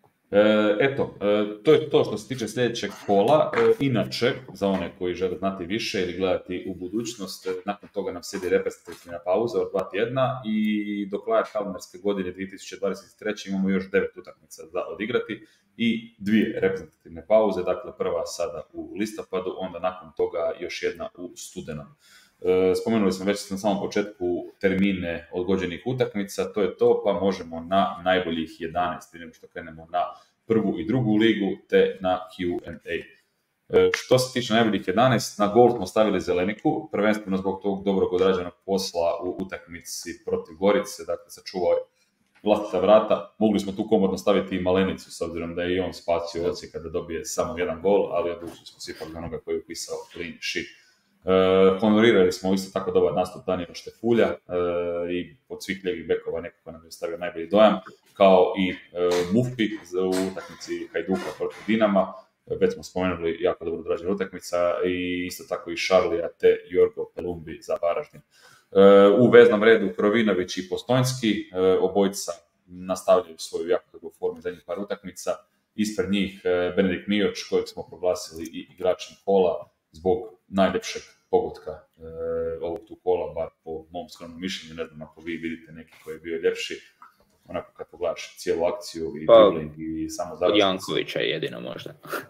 To je to što se tiče sljedećeg kola. Inače, za one koji žele znati više ili gledati u budućnost, nakon toga nam slijedi reprezentativna pauza od 2 tjedna i do kraja kalendarske godine 2023. imamo još 9 utakmica za odigrati i 2 reprezentativne pauze, dakle prva sada u listopadu, onda nakon toga još jedna u studenom. Spomenuli smo već na samom početku termine odgođenih utakmica, to je to, pa možemo na najboljih 11, prije nego što krenemo na prvu i drugu ligu, te na Q&A. Što se tiče najboljih 11, na gol smo stavili Zeleniku, prvenstveno zbog tog dobrog odrađenog posla u utakmici protiv Gorice, dakle sačuvao je vlastita vrata. Mogli smo tu komodno staviti i Malenicu, s obzirom da je i on spasio Osijeka da dobije samo jedan gol, ali odlučili smo ipak za onoga koji je upisao clean sheet. Honorirali smo isto tako dobar nastup Danijela Štefulja i od svih lijevih bekova nekako nam je stavio najbolji dojam, kao i Mufi u utakmici Hajduka protiv Dinama, već smo spomenuli jako dobro odrađena utakmica, i isto tako i Šarlija te Jorgo Pelumbi za Varaždin. U veznom redu Krovinović i Postojnski, obojica nastavljaju svoju jako dobru formu zadnjih par utakmica. Ispred njih Benedikt Mioč, kojeg smo proglasili i igračem kola zbog najljepšeg pogotka ovog tu kola, bar po mom skromnom mišljenju. Ne znam ako vi vidite neki koji je bio ljepši. onako kad pogledaš cijelu akciju i Pa, dribling i samo Od završnicu. Jankovića je jedino možda.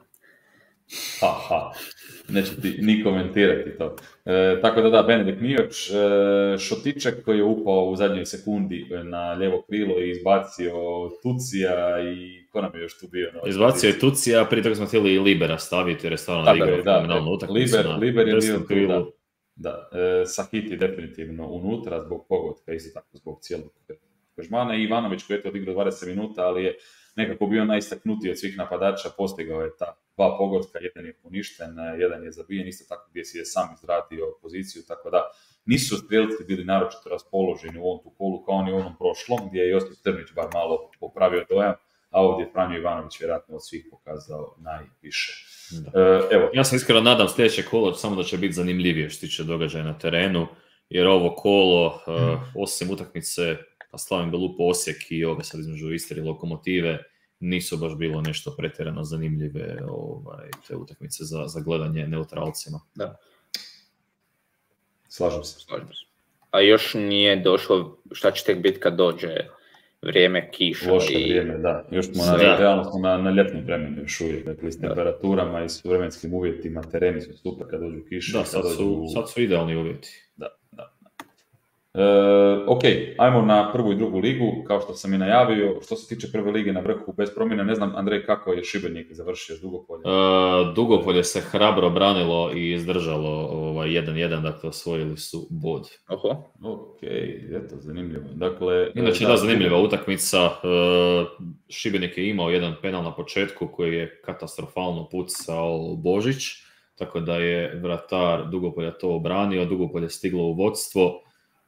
Neću ti ni komentirati to. Tako da Benedikt Mijoč, Šotiček koji je upao u zadnjoj sekundi na lijevo krilo i izbacio Tucija i ko nam je još tu bio? Izbacio je Tucija, prije toga smo htjeli i Libera staviti jer je stvarno igrao fenomenalnu utakmicu. Liber je bio tu, da. Sahiti definitivno unutra zbog pogotka, isto tako zbog cijelog angažmana. I Ivanović koji je odigrao 20 minuta, ali je nekako bio najistaknutiji od svih napadača, postigao je ta 2 pogotka, jedan je poništen, jedan je zabijen, isto tako gdje si je sam izradio poziciju, tako da nisu strijelci bili naročito raspoloženi u ovom tu kolu kao oni u onom prošlom, gdje je Josip Trnić bar malo popravio dojam, a ovdje je Franjo Ivanović vjerojatno od svih pokazao najviše. Evo. Ja sam iskreno nadam sljedeće kolo samo da će biti zanimljivije što tiče događaja na terenu, jer ovo kolo, osim utakmice Slaven Belupo Osijek i ove sad između Istre i Lokomotive, nisu baš bilo nešto pretjerano zanimljive te utakmice za gledanje neutralcima. Da. Slažem se. A još nije došlo, šta će tek biti kad dođe vrijeme kiša. Loše vrijeme, da. Još smo realno smo na ljetnom vremenu još uvijek. Dakle, s temperaturama i s vremenskim uvjetima, tereni su super kad dođu kiše. Da, sad su idealni uvjeti. Da. Ok, ajmo na prvu i drugu ligu, kao što sam i najavio. Što se tiče prve lige na vrhu bez promjena, ne znam, Andrej, kako je Šibenik završio s Dugopoljem? Dugopolje se hrabro branilo i izdržalo 1-1, dakle osvojili su bod. Ok, eto, zanimljivo. Dakle, inače, zanimljiva utakmica. Šibenik je imao jedan penal na početku koji je katastrofalno pucao Božić, tako da je vratar Dugopolja to obranio, Dugopolje je stiglo u vodstvo.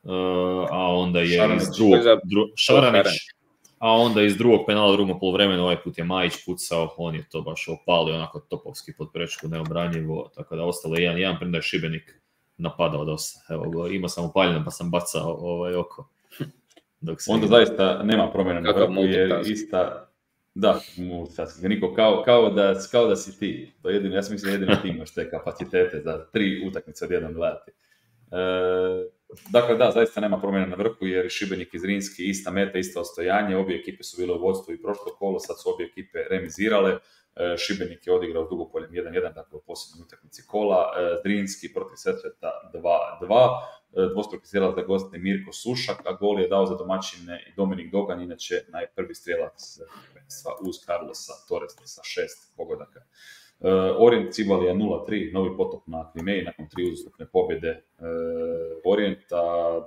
A onda je Šaranić, a onda iz drugog penala u drugom poluvremenu ovaj put je Majić pucao, on je to baš opalio onako topovski pod prečku, neobranjivo, tako da ostalo je 1-1, premda je Šibenik napadao dosta. Evo, imao sam upaljeno pa sam bacao oko. Onda zaista nema promjena na vrhu jer ista... Da, multitasking, kao da si ti. To jedino, ja sam mislim jedino ti imaš te kapacitete za 3 utakmice odjednom gledati. Dakle, da, zaista nema promjena na vrhu jer Šibenik i Zrinski ista meta, isto ostojanje, obje ekipe su bile u vodstvu i prošlo kolo, sad su obje ekipe remizirale, Šibenik je odigrao s Dugopoljem 1-1, dakle u posljednjoj utakmici kola, Zrinski protiv Sesveta 2-2, dvostruki strijelac za goste Mirko Sušak, a gol je dao za domaćine i Dominik Dogan, inače najprvi strijelac uz Carlosa Torresa sa 6 pogodaka. Orient Cibalija 0-3, novi potop na Krimeji nakon 3 uzastopne pobjede Orijenta.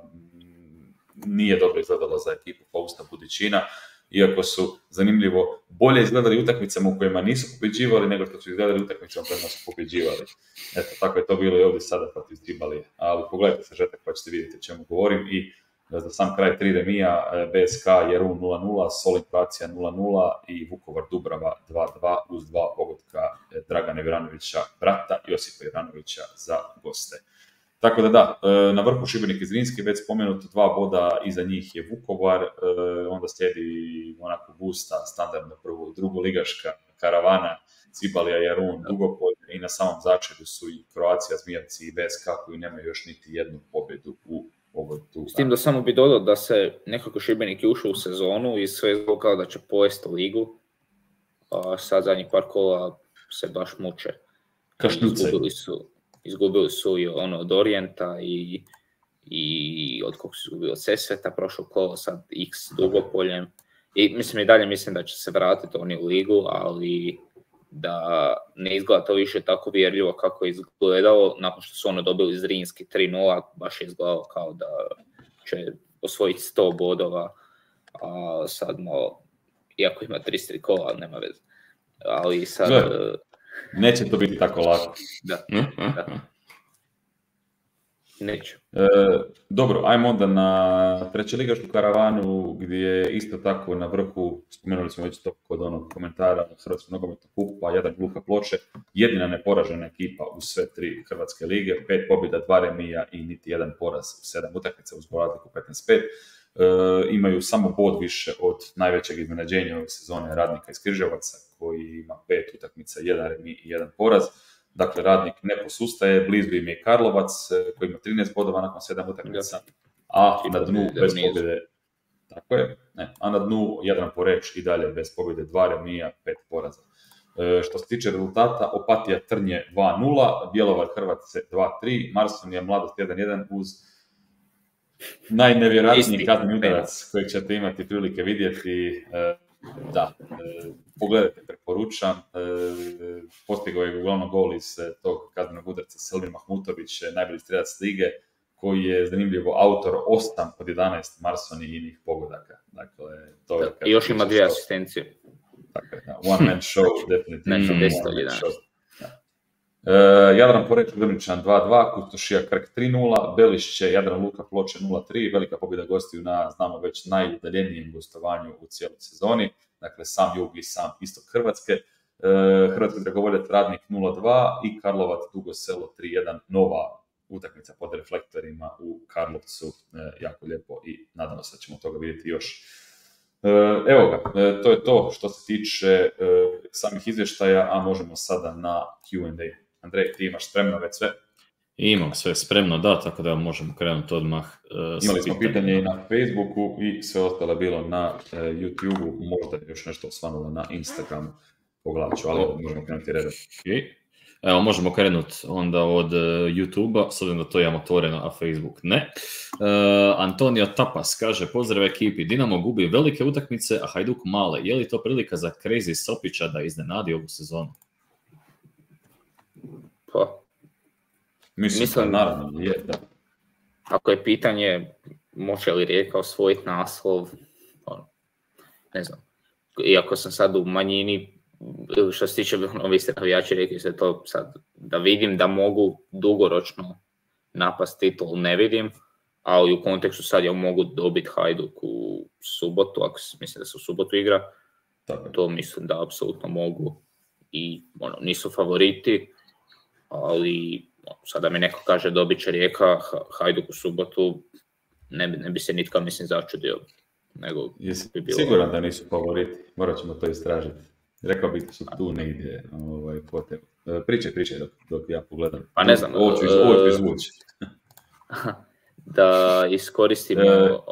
Nije dobro izgledalo za ekipu Fausta Budićina, iako su zanimljivo bolje izgledali utakmicama u kojima nisu pobjeđivali nego što su izgledali utakmicama u kojima su pobjeđivali. Eto, tako je to bilo i ovdje sada protiv Cibalije. Ali pogledajte sažetak pa ćete vidjeti o čemu govorim. I za sam kraj 3 remija, BSK Jerun 0-0, Solin Croatia 0-0 i Vukovar Dubrava 2-2 uz 2 pogotka Dragana Viranovića, brata Josipa Viranovića za goste. Tako da, na vrhu Šibenik i Zrinski, već spomenuto 2 boda, iza njih je Vukovar, onda slijedi onako gusta, standardno drugo ligaška karavana, Cibalija, Jerun, Dugopolje i na samom začelju su i Croatia, Zmijavci i BSK koji nemaju još niti jednu pobjedu u ovoj tu. S tim da samo bi dodao da se nekako Šibenik je ušao u sezonu i sve je kao da će pojesti ligu, a sad zadnjih par kola se baš muče. Izgubili su i od Orijenta i od kog su izgubili od Sesveta prošlo kolo, sad X Dugopoljem. I i dalje mislim da će se vratiti oni u ligu, ali da ne izgleda to više tako vjerljivo kako je izgledalo nakon što su dobili Zrinski 3-0, baš je izgledalo kao da će osvojiti 100 bodova, a sad malo, iako ima 33 kola, ali nema veze. Ali sad... Neće to biti tako lako. Da. Neće. Dobro, ajmo onda na trećeligašku karavanu gdje je isto tako na vrhu, spomenuli smo već to kod onog komentara Hrvatskog nogometnog kupa, Jadran Luka Ploče, jedina neporažena ekipa u sve 3 hrvatske lige, 5 pobjeda, 2 remija i niti jedan poraz u 7 utakmica uz razliku 15-5. Imaju samo bod više od najvećeg iznenađenja ove sezone Radnika iz Križevaca koji ima 5 utakmica, 1 remi i 1 poraz. Dakle, Radnik ne posustaje, blizu im je Karlovac koji ima 13 bodova nakon 7 utakmica, a na dnu bez pobjede, Tako je. A na dnu Jadran Poreč i dalje bez pobjede, 2 remija, 5 poraza. Što se tiče rezultata, Opatija Trnje 2-0, Bjelovar Hrvatske 2-3, Marsonija Mladost 1-1 uz najnevjerojatniji kazneni udarac kojeg ćete imati prilike vidjeti. Pogledajte, preporučam. Postigao je uglavnom gol iz tog kaznenog udarca Selmin Mahmutović, najbolji strelac lige, koji je zanimljivo autor 8 od 11 Marsonijinih pogodaka. Dakle, to je i još ima 2 asistencije. Dakle, one man show, definitivno. Znači, 10 od 11. Jadran Poreč Grničan 2-2, Kustošija Krk 3-0, Belišće Jadran Luka Ploče 0-3, velika pobjeda gostiju na, znamo već, najudaljenijem gostovanju u cijeloj sezoni, dakle sam jug i sam istok Hrvatske. Hrvatski dragovoljac Radnik 0-2 i Karlovac Dugo Selo 3-1, nova utakmica pod reflektorima u Karlovcu, jako lijepo i nadamo se da ćemo toga vidjeti još. Evo ga, to je to što se tiče samih izvještaja, a možemo sada na Q&A. Andrej, ti imaš spremno već sve? Imam sve spremno, da, tako da možemo krenuti odmah. Imali smo pitanje i na Facebooku i sve ostalo bilo na YouTubeu, možda još nešto osvanulo na Instagramu, pogledat ću, ali možemo krenuti redom. Okay. Evo, možemo krenuti onda od YouTube-a, s obzirom da to imamo otvoreno, a Facebook ne. Antonio Tapas kaže, pozdrav ekipi, Dinamo gubi velike utakmice, a Hajduk male. Je li to prilika za Crazy Sopića da iznenadi ovu sezonu? Pa, mislim naravno, je, da. Ako je pitanje, može li Rijeka osvojiti naslov, ne znam. Iako sam sad u manjini, što se tiče, vi ste navijači, rekli ste to sad, da vidim da mogu dugoročno napast titul, ne vidim, ali u kontekstu sad ja mogu dobiti Hajduk u subotu, ako mislim da se u subotu igra, to mislim da apsolutno mogu i nisu favoriti, ali sada mi neko kaže dobit će Rijeka Hajduk u subotu, ne bi se nitko mislim začudio. Nego bi bilo... Siguran da nisu favoriti, morat ćemo to istražiti. Rekao bih da su tu negdje potem. Pričaj dok ja pogledam. Pa ne znam. Ovo ću izvući. Da iskoristimo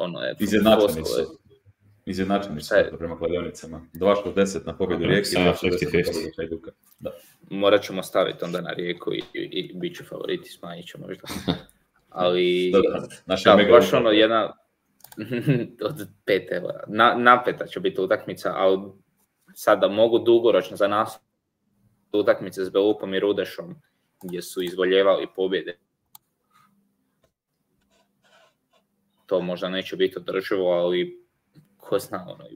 Izjednačeni su prema kladionicama. 2.60 na pobjedu Rijeke i 2.60 na pobjedu Hajduka. Morat ćemo staviti onda na Rijeku i bit će favoriti, smanjit ćemo možda. Ali, baš jedna od 5 eura. Napeta će biti utakmica, ali sada mogu dugoročno za nas utakmice s Belupom i Rudešom, gdje su izvoljevali pobjede. To možda neće biti održivo, ali ko zna, i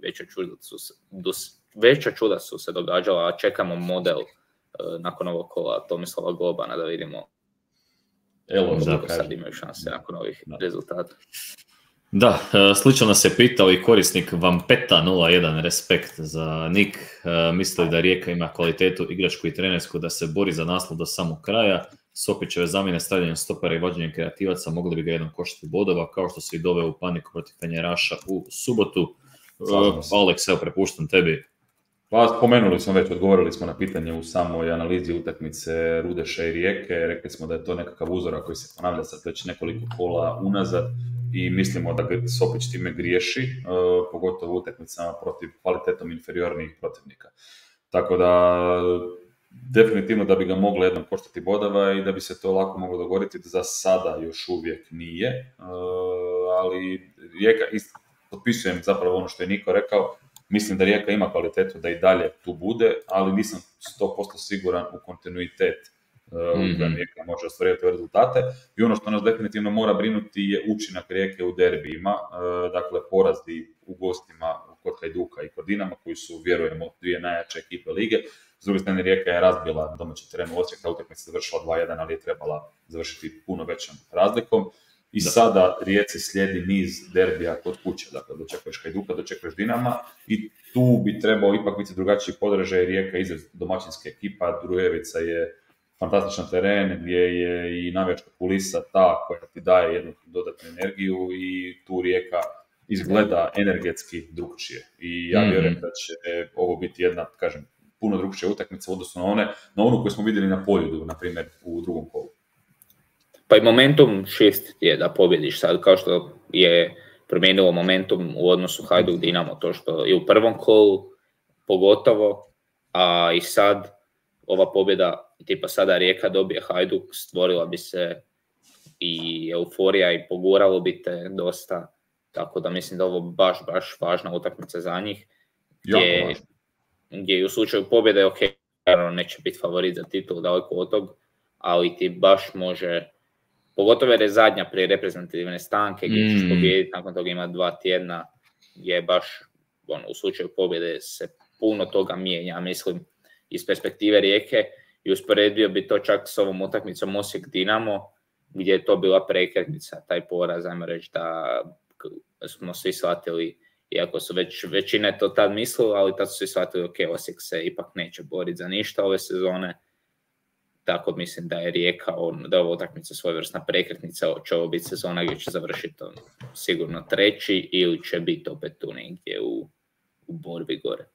veća čuda su se događala, a čekamo model nakon ovog kola Tomislava Globana da vidimo koliko sad imaju šanse nakon ovih rezultata. Da, slično nas je pitao i korisnik Vampeta 01, respekt za Nik. Misli da Rijeka ima kvalitetu igračku i trenersku da se bori za naslov do samog kraja. Sopićeve zamjene stavljanjem stopera i vođenjem kreativaca mogli bi ga jednom koštati bodova, kao što se i doveo u paniku protiv Fenjeraša u subotu. Alex, evo prepuštam tebi. Pa spomenuli smo već, odgovorili smo na pitanje u samoj analizi utakmice Rudeša i Rijeke. Rekli smo da je to nekakav uzorak koji se ponavlja sad već nekoliko kola unazad. I mislimo da Sopić time griješi, pogotovo u utakmicama protiv kvalitetom inferiornijih protivnika. Tako da, definitivno da bi ga moglo jednom koštati bodova i da bi se to lako moglo dogoditi, za sada još uvijek nije. Ali Rijeka, potpisujem zapravo ono što je Niko rekao, mislim da Rijeka ima kvalitetu da i dalje tu bude, ali nisam 100% siguran u kontinuitet u kojem Rijeka može ostvariti rezultate. I ono što nas definitivno mora brinuti je učinak Rijeke u derbijima, dakle porazi u gostima kod Hajduka i kod Dinama, koji su, vjerujemo, dvije najjače ekipe lige. S druge strane, Rijeka je razbila domaći teren u Osijek, ta utakmica završila 2-1, ali je trebala završiti puno većom razlikom. I sada Rijeci slijedi niz derbija kod kuće, dakle dočekuješ Hajduka, dočekuješ Dinama i tu bi trebao ipak biti drugačiji podržaj. Rijeka izraz domaćinske ekipa, Drujevica je fantastičan teren gdje je i navijačka kulisa ta koja ti daje jednu dodatnu energiju i tu Rijeka izgleda energetski drukčije. I ja vjerujem da će ovo biti jedna, kažem, puno drukčija utakmica u odnosu na onu koju smo vidjeli na Poljudu, na primjer, u drugom kolu. Pa i momentum shift je da pobjediš sad, kao što je promijenilo momentum u odnosu Hajduk-Dinamo, to što i u prvom kolu pogotovo, a i sad ova pobjeda, tipa sada Rijeka dobije Hajduk, stvorila bi se i euforija i poguralo bi te dosta, tako da mislim da ovo baš važna utakmica za njih, gdje u slučaju pobjede, ok, neće biti favorit za titul, daleko od tog, ali ti baš može, pogotovo jer je zadnja prije reprezentativne stanke, gdje ćeš pobijediti, nakon toga ima 2 tjedna, je baš, u slučaju pobjede se puno toga mijenja, mislim, iz perspektive Rijeke, i usporedio bi to čak s ovom utakmicom Osijek-Dinamo, gdje je to bila prekretnica, taj poraz, ajmo reći da smo svi shvatili, iako su većine to tad mislili, ali tad su svi shvatili, ok, Osijek se ipak neće boriti za ništa ove sezone, tako mislim da je Rijeka, da je ova utakmica svojevrsna prekretnica, će ovo biti sezona gdje će završiti sigurno 3. ili će biti opet tu negdje u borbi gore.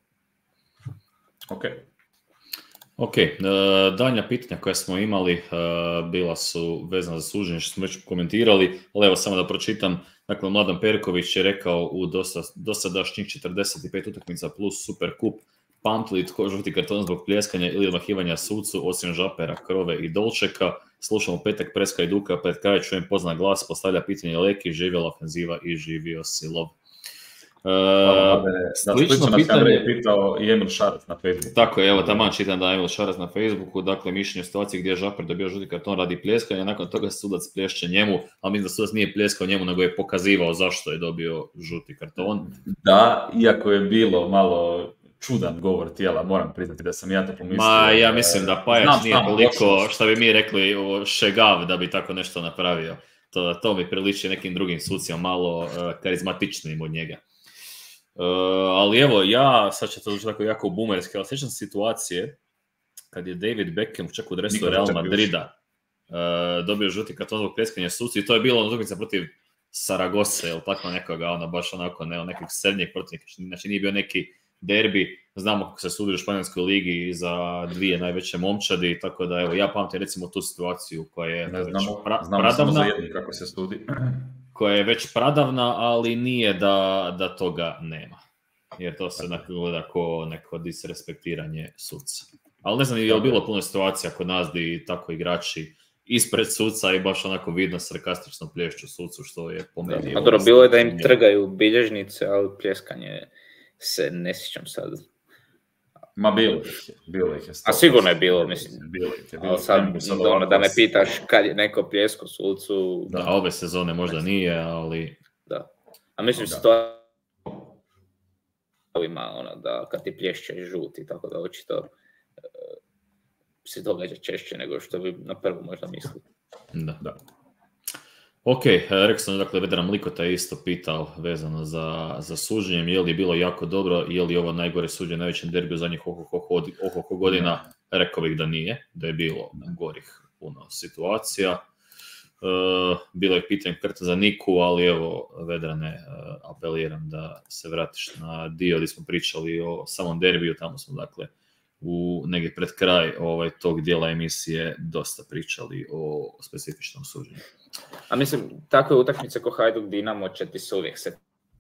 Ok, daljnja pitanja koja smo imali bila su vezana za suđenje, što smo već komentirali, ali evo samo da pročitam. Dakle, Mladen Perković je rekao u dosadašnjih 45 utakmica plus Superkup pamtili tko žuti karton zbog pljeskanja ili odmahivanja sucu, osim Žapera, Krove i Dolčeka. Slušamo petak Preska i Duka, pred kraj čujem poznan glas, postavlja pitanje Leki, živjela ofenziva i živio Silov. Slično pitanje je pitao i Emil Šarac na Facebooku. Tako je, evo taman čitam da Emil Šarac na Facebooku, dakle mišljenje o situaciji gdje je Žaper dobio žuti karton radi pljeskanja, nakon toga sudac plješće njemu, ali mislim da sudac nije pljeskao njemu, nego je pokazivao zašto je dobio žuti karton. Da, iako je bilo malo čudan govor tijela, moram priznati da sam ja to pomislio. Ja mislim da Pajac nije toliko, što bi mi rekli, šegav da bi tako nešto napravio. To mi priliči nekim drugim sucima, malo karizmatičnim od njega. Ali evo, ja, sad će to zvuči tako jako boomerski, ali sjećam situacije kad je David Beckham čak u dresu Real Madrida dobio žuti karton zbog pljeskanja suci i to je bilo utakmica protiv Saragose ili tako nekoga, baš onako nekog srednjeg protivnika, znači nije bio neki derbi, znamo kako se sudi u Španjolskoj ligi za 2 najveće momčadi, tako da evo, ja pamtim recimo tu situaciju koja je pradavna, kako se sudi. Koja je već pradavna, ali nije da toga nema. Jer to se gleda kao neko disrespektiranje suca. Ali ne znam, je li bilo puno situacija kod nas gdje tako igrači ispred suca i baš onako vidno sarkastično plješću sucu, što je po meni... A dobro, bilo je da im trgaju bilježnice, ali pljeskanje se ne sjećam sad. Ma bilo ih je. A sigurno je bilo, mislim. Bilo ih je. Ali sad, da me pitaš kad je neko pljesko sucu... Da, ove sezone možda nije, ali... Da. A mislim situacija ima da kad ti plješće žuti, tako da očito se događa češće nego što bi na prvu možda mislili. Da. Ok, rekao sam, dakle, Vedran Likota je isto pitao vezano za suđenjem, je li bilo jako dobro, je li ovo najgore suđenje najvećem derbiju zadnjih oko godina, rekao bih da nije, da je bilo gorih puno situacija. Bilo je pitanje krta za Niku, ali evo, Vedrane, apeliram da se vratiš na dio gdje smo pričali o samom derbiju, tamo smo, dakle, negdje pred kraj tog dijela emisije dosta pričali o specifičnom suđenju. A mislim, takve utakmice ko Hajduk Dinamo će ti se uvijek se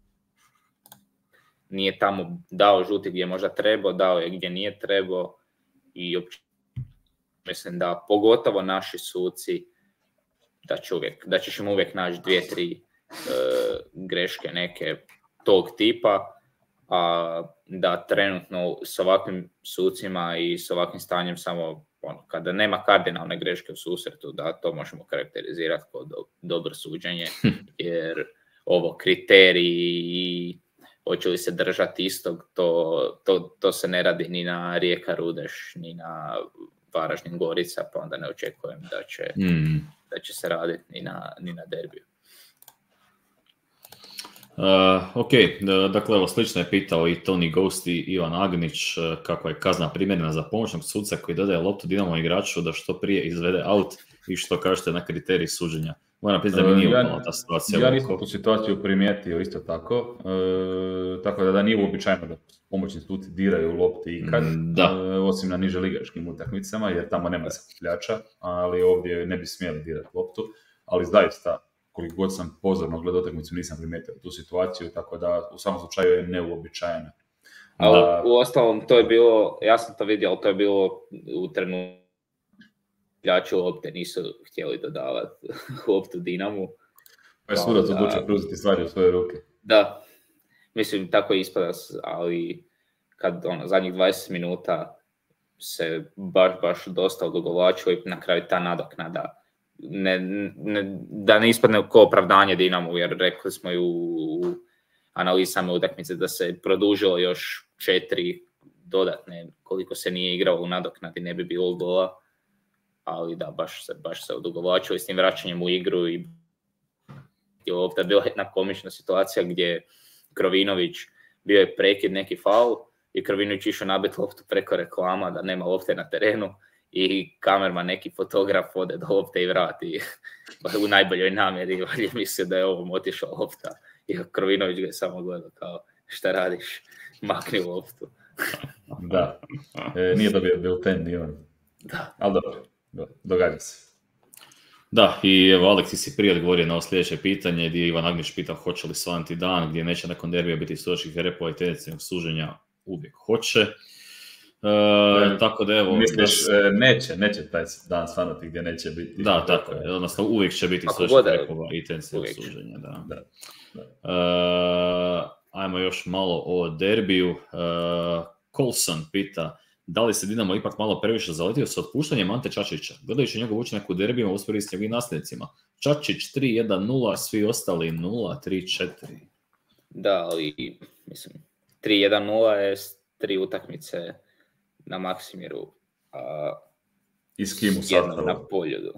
nije tamo dao žuti gdje možda trebao, dao je gdje nije trebao i mislim da pogotovo naši suci da ćeš im uvijek naći 2-3 greške neke tog tipa, a da trenutno s ovakvim sucima i s ovakvim stanjem samo kada nema kardinalne greške u susretu, da to možemo karakterizirati kao dobro suđenje, jer ovo kriteriji i hoće li se držati istog, to se ne radi ni na Rijeka Rudeš, ni na Varaždin Gorica, pa onda ne očekujem da će se raditi ni na derbiju. Ok, dakle, evo, slično je pitao i Tony Ghost i Ivan Agnić kakva je kazna primjerena za pomoćnog suca koji dodaje loptu Dinamo igraču da što prije izvede out i što kažete na kriteriji suđenja. Moram priznati da mi nije upala ta situacija. Ja nisam tu situaciju primijetio isto tako, tako da nije uobičajeno da pomoćni suci diraju lopti ikad, osim na niže ligaškim utakmicama, jer tamo nema sakupljača, ali ovdje ne bi smjeli dirati loptu, ali zaista koliko god sam pozorno gledao utakmicu, nisam primijetio tu situaciju, tako da u svakom slučaju je neuobičajena. Ali u ostalom to je bilo, ja sam to vidio, ali to je bilo u trenutku igrači lopte nisu htjeli dodavati loptu Dinamu. Pa je sudac odlučio preuzeti stvari u svoje ruke. Da, mislim tako je ispada, ali kad zadnjih 20 minuta se baš dosta odugovlačilo i na kraju ta nadoknada da ne ispadne kao opravdanje Dinamu, jer rekli smo i u analizama utakmice da se produžilo još 4 dodatne, koliko se nije igrao u nadoknadi ne bi bilo gola, ali da, baš se odugovlačilo i s tim vraćanjem u igru i ovdje je bila jedna komična situacija gdje Krovinović bio je prekid neki faul i Krovinović išao nabiti loptu preko reklama da nema lopte na terenu i kamerman, neki fotograf ode do lopte i vrati u najboljoj namjeri, valje mislio da je ovom otišla lopta i Krovinović ga je samo gledao kao šta radiš, makni loptu. Da, nije dobio bilten ni on. Da. Ali dobro, događa se. Da, i evo Aleksi si prije odgovorio na ovo sljedeće pitanje gdje je Ivan Agniš pitao hoće li svanti dan, gdje neće nakon derbija biti sudačkih repova i tendencijnog suženja, uvijek hoće. Tako da evo... Misliš, neće taj dan svanuti gdje neće biti... Da, tako je, odnosno uvijek će biti sudačkih repova i tendencijnog suženja. Da. Ajmo još malo o derbiju. Colson pita, da li se Dinamo ipak malo previše zaletio sa otpuštanjem Ante Čačića? Gledajući njegov učinak u derbijima uspori s njegovim nasljednicima. Čačić 3-1-0, svi ostali 0-3-4. Da, ali mislim, 3-1-0 je 3 utakmice na Maksimiru. I s kim u sastavu? Na Poljudu.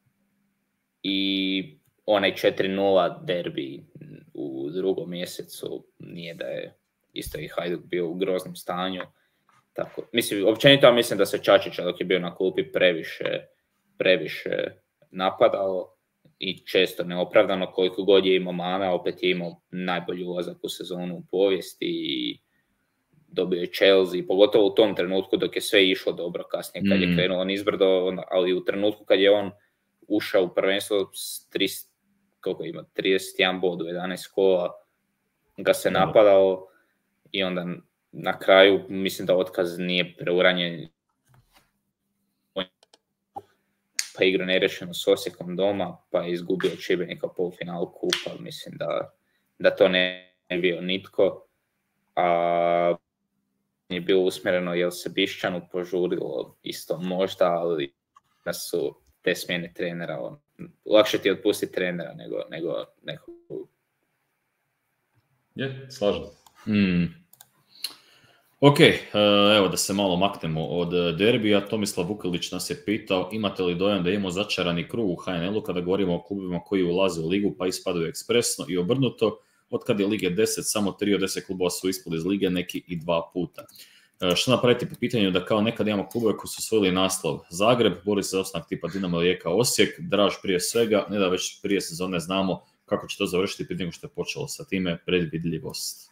I onaj 4-0 derbi u drugom mjesecu, nije da je isto i Hajduk bio u groznom stanju. Tako, mislim, općenito mislim da se Čačića dok je bio na klupi previše napadalo i često neopravdano, koliko god je imao mane, opet je imao najbolji ulazak u sezonu u povijesti i dobio je Chelsea, pogotovo u tom trenutku dok je sve išlo dobro, kasnije kad je krenuo nizbrdo, ali u trenutku kad je on ušao u prvenstvo s 31 bod u 11 kola, ga se napadalo i onda na kraju mislim da otkaz nije preuranjen, pa igru nerešeno s Osijekom doma, pa je izgubio Šibenika polufinalu kupa, mislim da to ne bio nitko, a je bilo usmjereno jer se Bišćanu požurilo isto možda, ali da su te smjene trenera, lakše ti otpustiti trenera nego nekog. Je, slažem. Ok, evo da se malo maknemo od derbija. Tomislav Vukilić nas je pitao, imate li dojam da imamo začarani krug u HNL-u kada govorimo o klubima koji ulaze u ligu pa ispadaju ekspresno i obrnuto, od kad je Lige 10, samo 3 od 10 klubova su ispali iz lige, neki i 2 puta. Što napraviti po pitanju da kao nekad imamo klubove koji su osvojili naslov? Zagreb bori se za ostanak tipa Dinamo, Rijeka, Osijek, Draž prije svega, ne da već prije sezone znamo kako će to završiti prije nego što je počelo sa time, predvidljivost.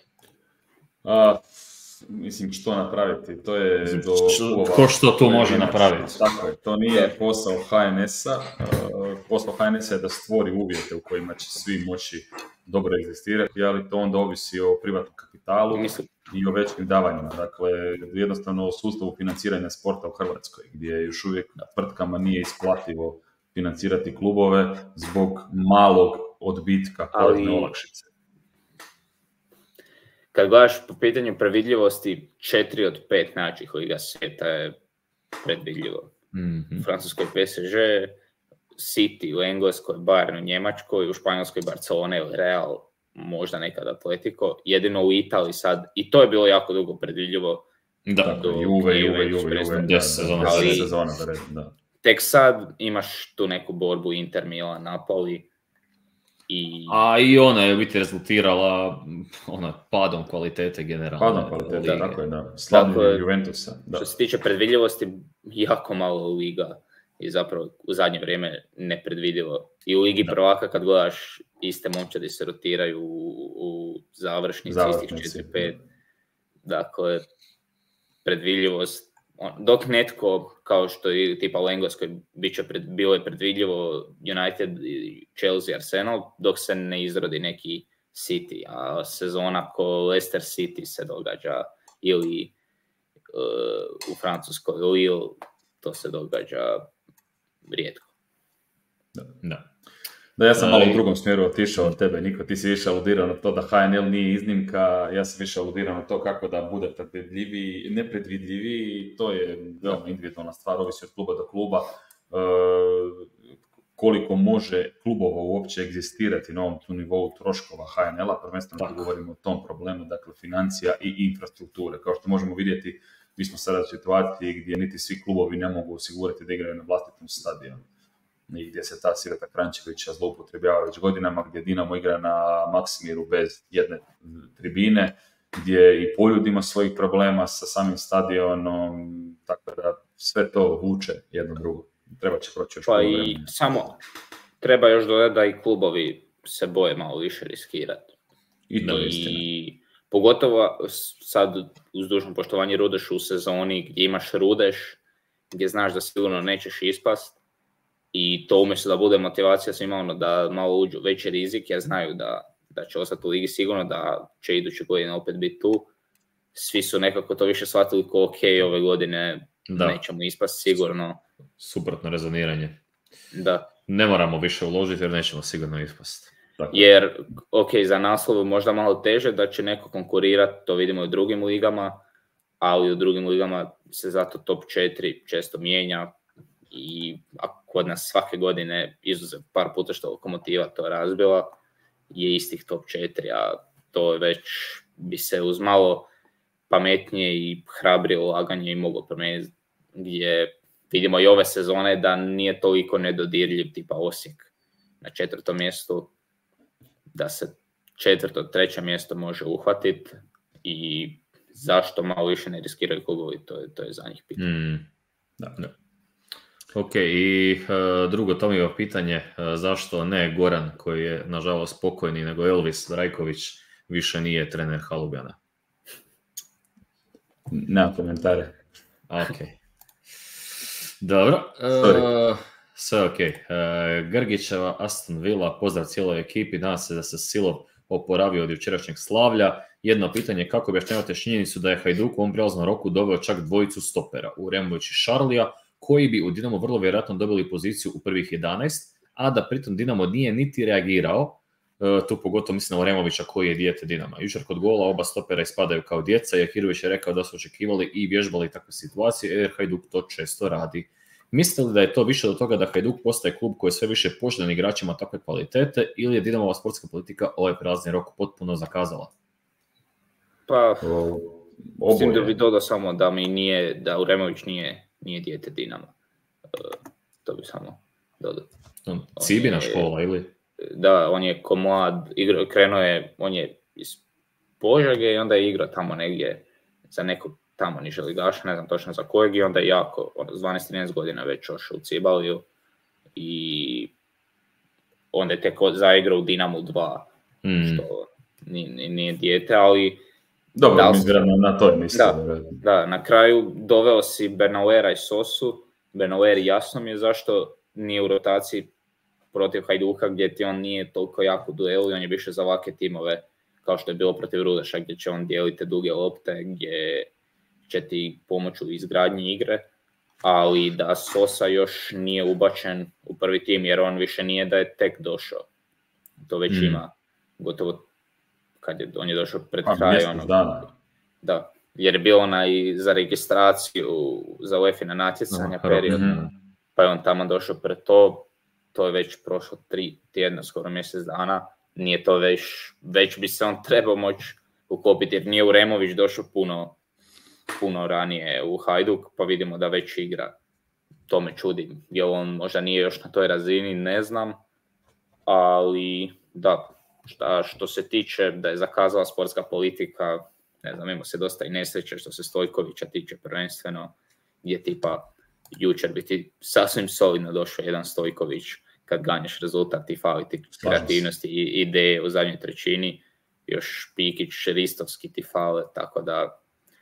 Mislim, što napraviti, to je ko što tu može napraviti. Tako je, to nije posao HNS-a. Posao HNS-a je da stvori uvjete u kojima će svi moći dobro egzistirati, ali to onda ovisi o privatnom kapitalu i o većim davanjima. Dakle, jednostavno o sustavu financiranja sporta u Hrvatskoj, gdje još uvijek tvrtkama nije isplativo financirati klubove zbog malog odbitka porezne olakšice. Kad gledaš po pitanju predvidljivosti, 4 od 5 najjačih liga svijeta je predvidljivo. U Francuskoj PSG, City, u Engleskoj, Bayern, u Njemačkoj, u Španjolskoj Barcelona ili Real, možda nekad Atletico, jedino u Italiji sad, i to je bilo jako dugo predvidljivo. Da, Juve, 10 sezona. Tek sad imaš tu neku borbu Inter, Milan, Napoli. A i ona je biti rezultirala padom kvalitete generalno. Padom kvalitete, tako je, da. Slavljenje Juventusa. Da. Što se tiče predvidljivosti, jako malo liga i zapravo u zadnje vrijeme nepredvidivo. I u Ligi prvaka kad gledaš iste momčadi se rotiraju u završnici istih 4-5. Dakle, predvidljivost dok netko kao što je tipa u Engleskoj bilo je predvidljivo United, Chelsea, Arsenal, dok se ne izrodi neki City, a sezona ko Leicester City se događa ili u Francuskoj ili to se događa rijetko. Da, ja sam malo u drugom smjeru otišao od tebe, Niko, ti si više aludirao na to da HNL nije iznimka, ja sam više aludirao na to kako da bude nepredvidljiviji, to je veoma individualna stvar, ovisi od kluba do kluba, koliko može klubova uopće egzistirati na ovom nivou troškova HNL-a, prvenstveno govorimo o tom problemu, dakle financija i infrastrukture. Kao što možemo vidjeti, mi smo sada u situaciji gdje niti svi klubovi ne mogu osigurati da igraju na vlastitom stadionu. I gdje se ta Sireta Kranjčevića zloupotrebljava već godinama, gdje Dinamo igra na Maksimiru bez jedne tribine, gdje i Poljud ima svojih problema sa samim stadionom, tako da sve to vuče jedno drugo. Treba će proći još i vremena. Samo treba još dodati da i klubovi se boje malo više riskirati. I to je istina. I pogotovo sad uz dužno poštovanje Rudeš u sezoni gdje imaš Rudeš, gdje znaš da sigurno nećeš ispast, i to umjesto da bude motivacija svima da malo uđu veći rizik, jer znaju da će ostati u ligi sigurno, da će iduće godine opet biti tu. Svi su nekako to više shvatili ko ok, ove godine nećemo ispast sigurno. Suprotno rezoniranje. Da. Ne moramo više uložiti jer nećemo sigurno ispast. Dakle. Jer, ok, za naslov možda malo teže da će neko konkurirati, to vidimo i u drugim ligama, ali u drugim ligama se zato top 4 često mijenja. I kod nas svake godine, izuzev par puta što Lokomotiva to razbila, je istih top 4, a to već bi se uz malo pametnije i hrabrije ulaganje i moglo promijeniti, gdje vidimo i ove sezone da nije toliko nedodirljiv tipa Osijek na 4. mjestu, da se 4. 3. mjesto može uhvatiti i zašto malo više ne riskiraju klubovi, to je za njih pitanje. Da. Ok, i drugo Tomijevo pitanje, zašto ne Goran, koji je nažalost pokojni, nego Elvis Drajković više nije trener Halubjana? Nema komentare. Ok. Dobro. Sve ok. Grgićeva, Aston Villa, pozdrav cijeloj ekipi, nadam se da se Silov oporavio od jučerašnjeg slavlja. Jedno pitanje, kako objašnjavate činjenicu da je Hajduk u ovom prijelaznom roku doveo čak dvojicu stopera, Uremović i Šarlija, koji bi u Dinamo vrlo vjerojatno dobili poziciju u prvih 11, a da pritom Dinamo nije niti reagirao, tu pogotovo mislim na Uremovića koji je dijete Dinama. Jučer kod gola oba stopera ispadaju kao djeca, jer Hirović je rekao da su očekivali i vježbali takve situacije, jer Hajduk to često radi. Mislite li da je to više do toga da Hajduk postaje klub koji je sve više poželjan igračima takve kvalitete, ili je Dinamova sportska politika ovaj prelazni rok potpuno zakazala? Pa, mislim da bi dodao samo da Uremović nije dijete Dinama. To bi samo dodao. Cibina škola ili? Da, on je ko mlad, on je iz Požege i onda je igrao tamo negdje za nekog tamo niže ligaša, ne znam točno za kojeg, i onda je jako, s 12-13 godina već ošao u Cibaliju i onda je tek zaigrao u Dinamu 2, što nije dijete, ali dobro, na to je mislim. Da, na kraju doveo si Bernauera i Sosu. Bernauer jasno mi je zašto nije u rotaciji protiv Hajduka, gdje ti on nije toliko jak u duelu i on je više za ovake timove, kao što je bilo protiv Rudeša, gdje će on dijeliti duge lopte, gdje će ti pomoći u izgradnji igre, ali da Sosa još nije ubačen u prvi tim, jer on više nije da je tek došao. To već ima gotovo on je došao pred kraj. Da, jer je bio onaj za registraciju za UEFA-na natjecanja period, pa je on tamo došao pred to je već prošlo 3 tjedna, skoro mjesec dana, nije to već bi se on trebao moći ukopiti, jer nije Uremović došao puno ranije u Hajduk, pa vidimo da već igra. To me čudi, jer on možda nije još na toj razini, ne znam, ali da, što se tiče da je zakazala sportska politika, ne znam, imamo se dosta i nesreće što se Stojkovića tiče prvenstveno, gdje tipa jučer bi ti sasvim solidno došao jedan Stojković kad ganješ rezultat i fali ti kreativnosti i ideje u zadnjoj trećini, još Pikić, Ristovski ti fale, tako da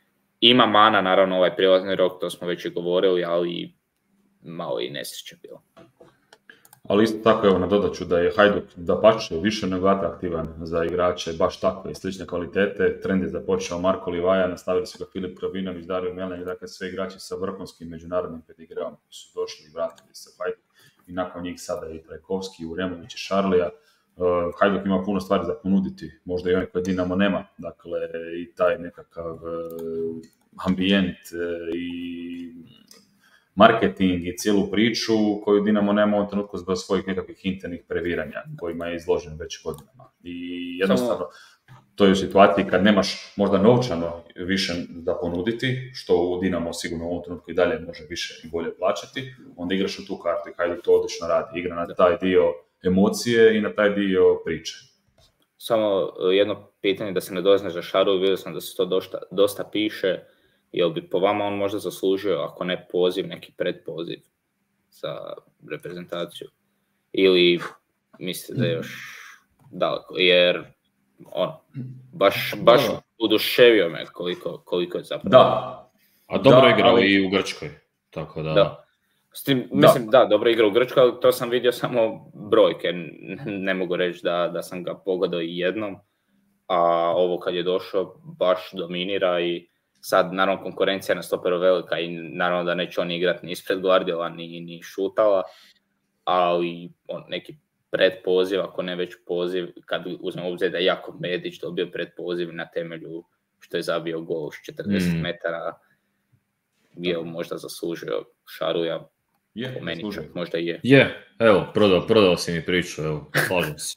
ima mana, naravno, ovaj prijelazni rok, to smo već i govorili, ali malo i nesreće bilo. Ali isto tako, evo, nadodat ću da je Hajduk dapače više nego atraktivan za igrače, baš tako i slične kvalitete. Trend je započeo Marko Livaja, nastavili su ga Filip Krovinović, Dario Melnik, dakle sve igrači sa vrhunskim međunarodnim pedigreom koji su došli i vratili se u Hajduk. I nakon njih sada i Trajkovski, Uremović i Šarlija. Hajduk ima puno stvari za ponuditi, možda i one koje Dinamo nema, dakle i taj nekakav ambijent i marketing i cijelu priču koju Dinamo nema u ovom trenutku zbog svojih nekakvih internih previranja kojima je izložen već godinama. I jednostavno, to je u situaciji kad nemaš možda novčano više da ponuditi, što u Dinamo sigurno u ovom trenutku i dalje može više i bolje plaćati, onda igraš u tu kartu i Hajduk to odlično radi. Igra na taj dio emocije i na taj dio priče. Samo jedno pitanje da se ne doznaš za Šaru, vidio sam da se to dosta piše. Jel bi po vama on možda zaslužio, ako ne poziv, neki predpoziv za reprezentaciju? Ili mislite da je još daleko? Jer baš oduševio me koliko je zapravo. Da. A dobro igrao i u Grčkoj. Tako da. S tim, mislim, dobro igrao u Grčkoj, ali to sam vidio samo brojke. Ne mogu reći da sam ga pogledao i jednom. A ovo kad je došao baš dominira i sad, naravno, konkurencija na stoperu velika i naravno da neće on igrati ni ispred Guardiola, ni Šutala, ali neki predpoziv, ako ne već poziv, kad uzmemo obzir da je Jakov Medić dobio predpoziv na temelju što je zabio gol s 40 metara, bio možda zaslužio Šaruja, po meni čak možda i je. Je, evo, prodao si mi priču, evo, slažem se.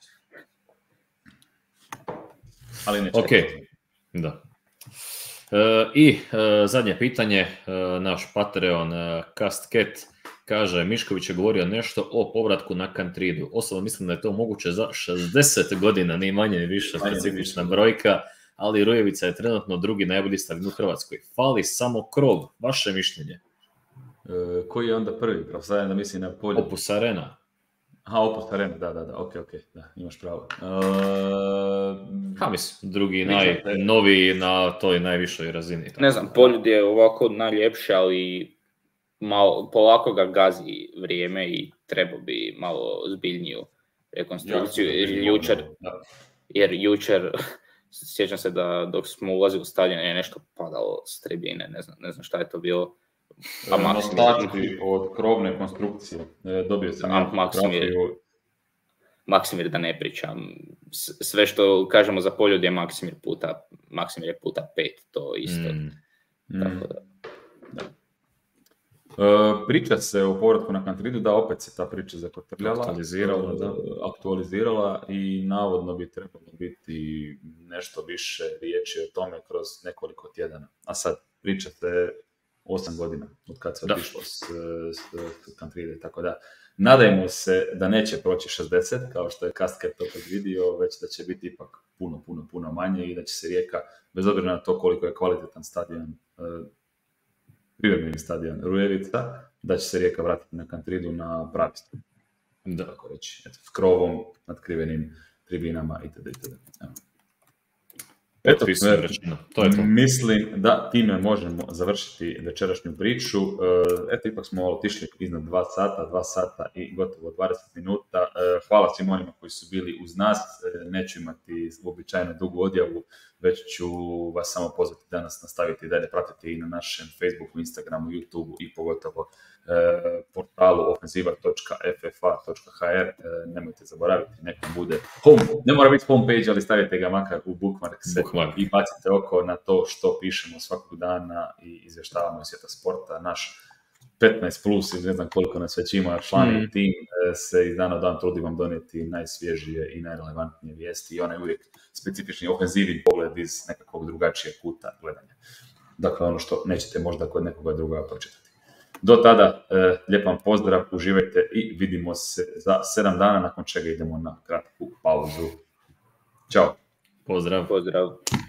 Ali neće. Ok, da. I zadnje pitanje, naš Patreon Cast Cat kaže, Mišković je govorio nešto o povratku na Kantridu. Osobno mislim da je to moguće za 60 godina, ni manje ni više, specifična brojka, ali Rujevica je trenutno drugi najbolji stadion u Hrvatskoj. Fali samo krov, vaše mišljenje? Koji je onda prvi? Sad da mislim na polju. Opus Arena. Aha, Opus Arena, da, ok, da, imaš pravo. Mislim, drugi najnoviji na toj najvišoj razini. Ne znam, Poljud je ovako najljepši, ali malo polako ga gazi vrijeme i trebao bi malo zbiljniju rekonstrukciju. Jer jučer, sjećam se da dok smo ulazili u stadion je nešto padalo s tribine, ne znam šta je to bilo. Nostalgiji od krovne konstrukcije. Dobio sam Maksimir da ne pričam. Sve što kažemo za Poljud je Maksimir je puta 5, to isto. Tako da. Priča se o povratku na Kantridu, da opet se ta priča zakotrljala, aktualizirala i navodno bi trebalo biti nešto više riječi o tome kroz nekoliko tjedana. A sad priča se 8 godina od kad se otišlo s Kantride, tako da nadajmo se da neće proći 60, kao što je Kasket to predvidio, već da će biti ipak puno manje i da će se Rijeka, bez obzira na to koliko je kvalitetan stadion, privremeni stadion Rujevica, da će se Rijeka vratiti na Kantridu na pravi stadion, tako reći, s krovom, nadkrivenim tribinama itd. Eto, to je to. Mislim da time možemo završiti večerašnju priču. Eto, ipak smo otišli iznad 2 sata i gotovo 20 minuta. Hvala svim onima koji su bili uz nas. Neću imati uobičajenu dugu odjavu, već ću vas samo pozvati da nas nastavite dalje pratiti i na našem Facebooku, Instagramu, YouTubeu i pogotovo portalu ofenziva.ffa.hr. Nemojte zaboraviti, nekom bude home. Ne mora biti homepage, ali stavite ga makar u bookmarks i bacite oko na to što pišemo svakog dana i izvještavamo iz svijeta sporta. Naš 15 plus ili ne znam koliko nas već ima člani i tim se iz dana u dan trudi vam donijeti najsvježije i najrelevantnije vijesti i onaj uvijek specifični ofenzivni pogled iz nekakvog drugačijeg kuta gledanja. Dakle, ono što nećete možda kod nekoga druga pročitati. Do tada, lijep vam pozdrav, uživajte i vidimo se za 7 dana, nakon čega idemo na kratku pauzu. Ćao. Pozdrav.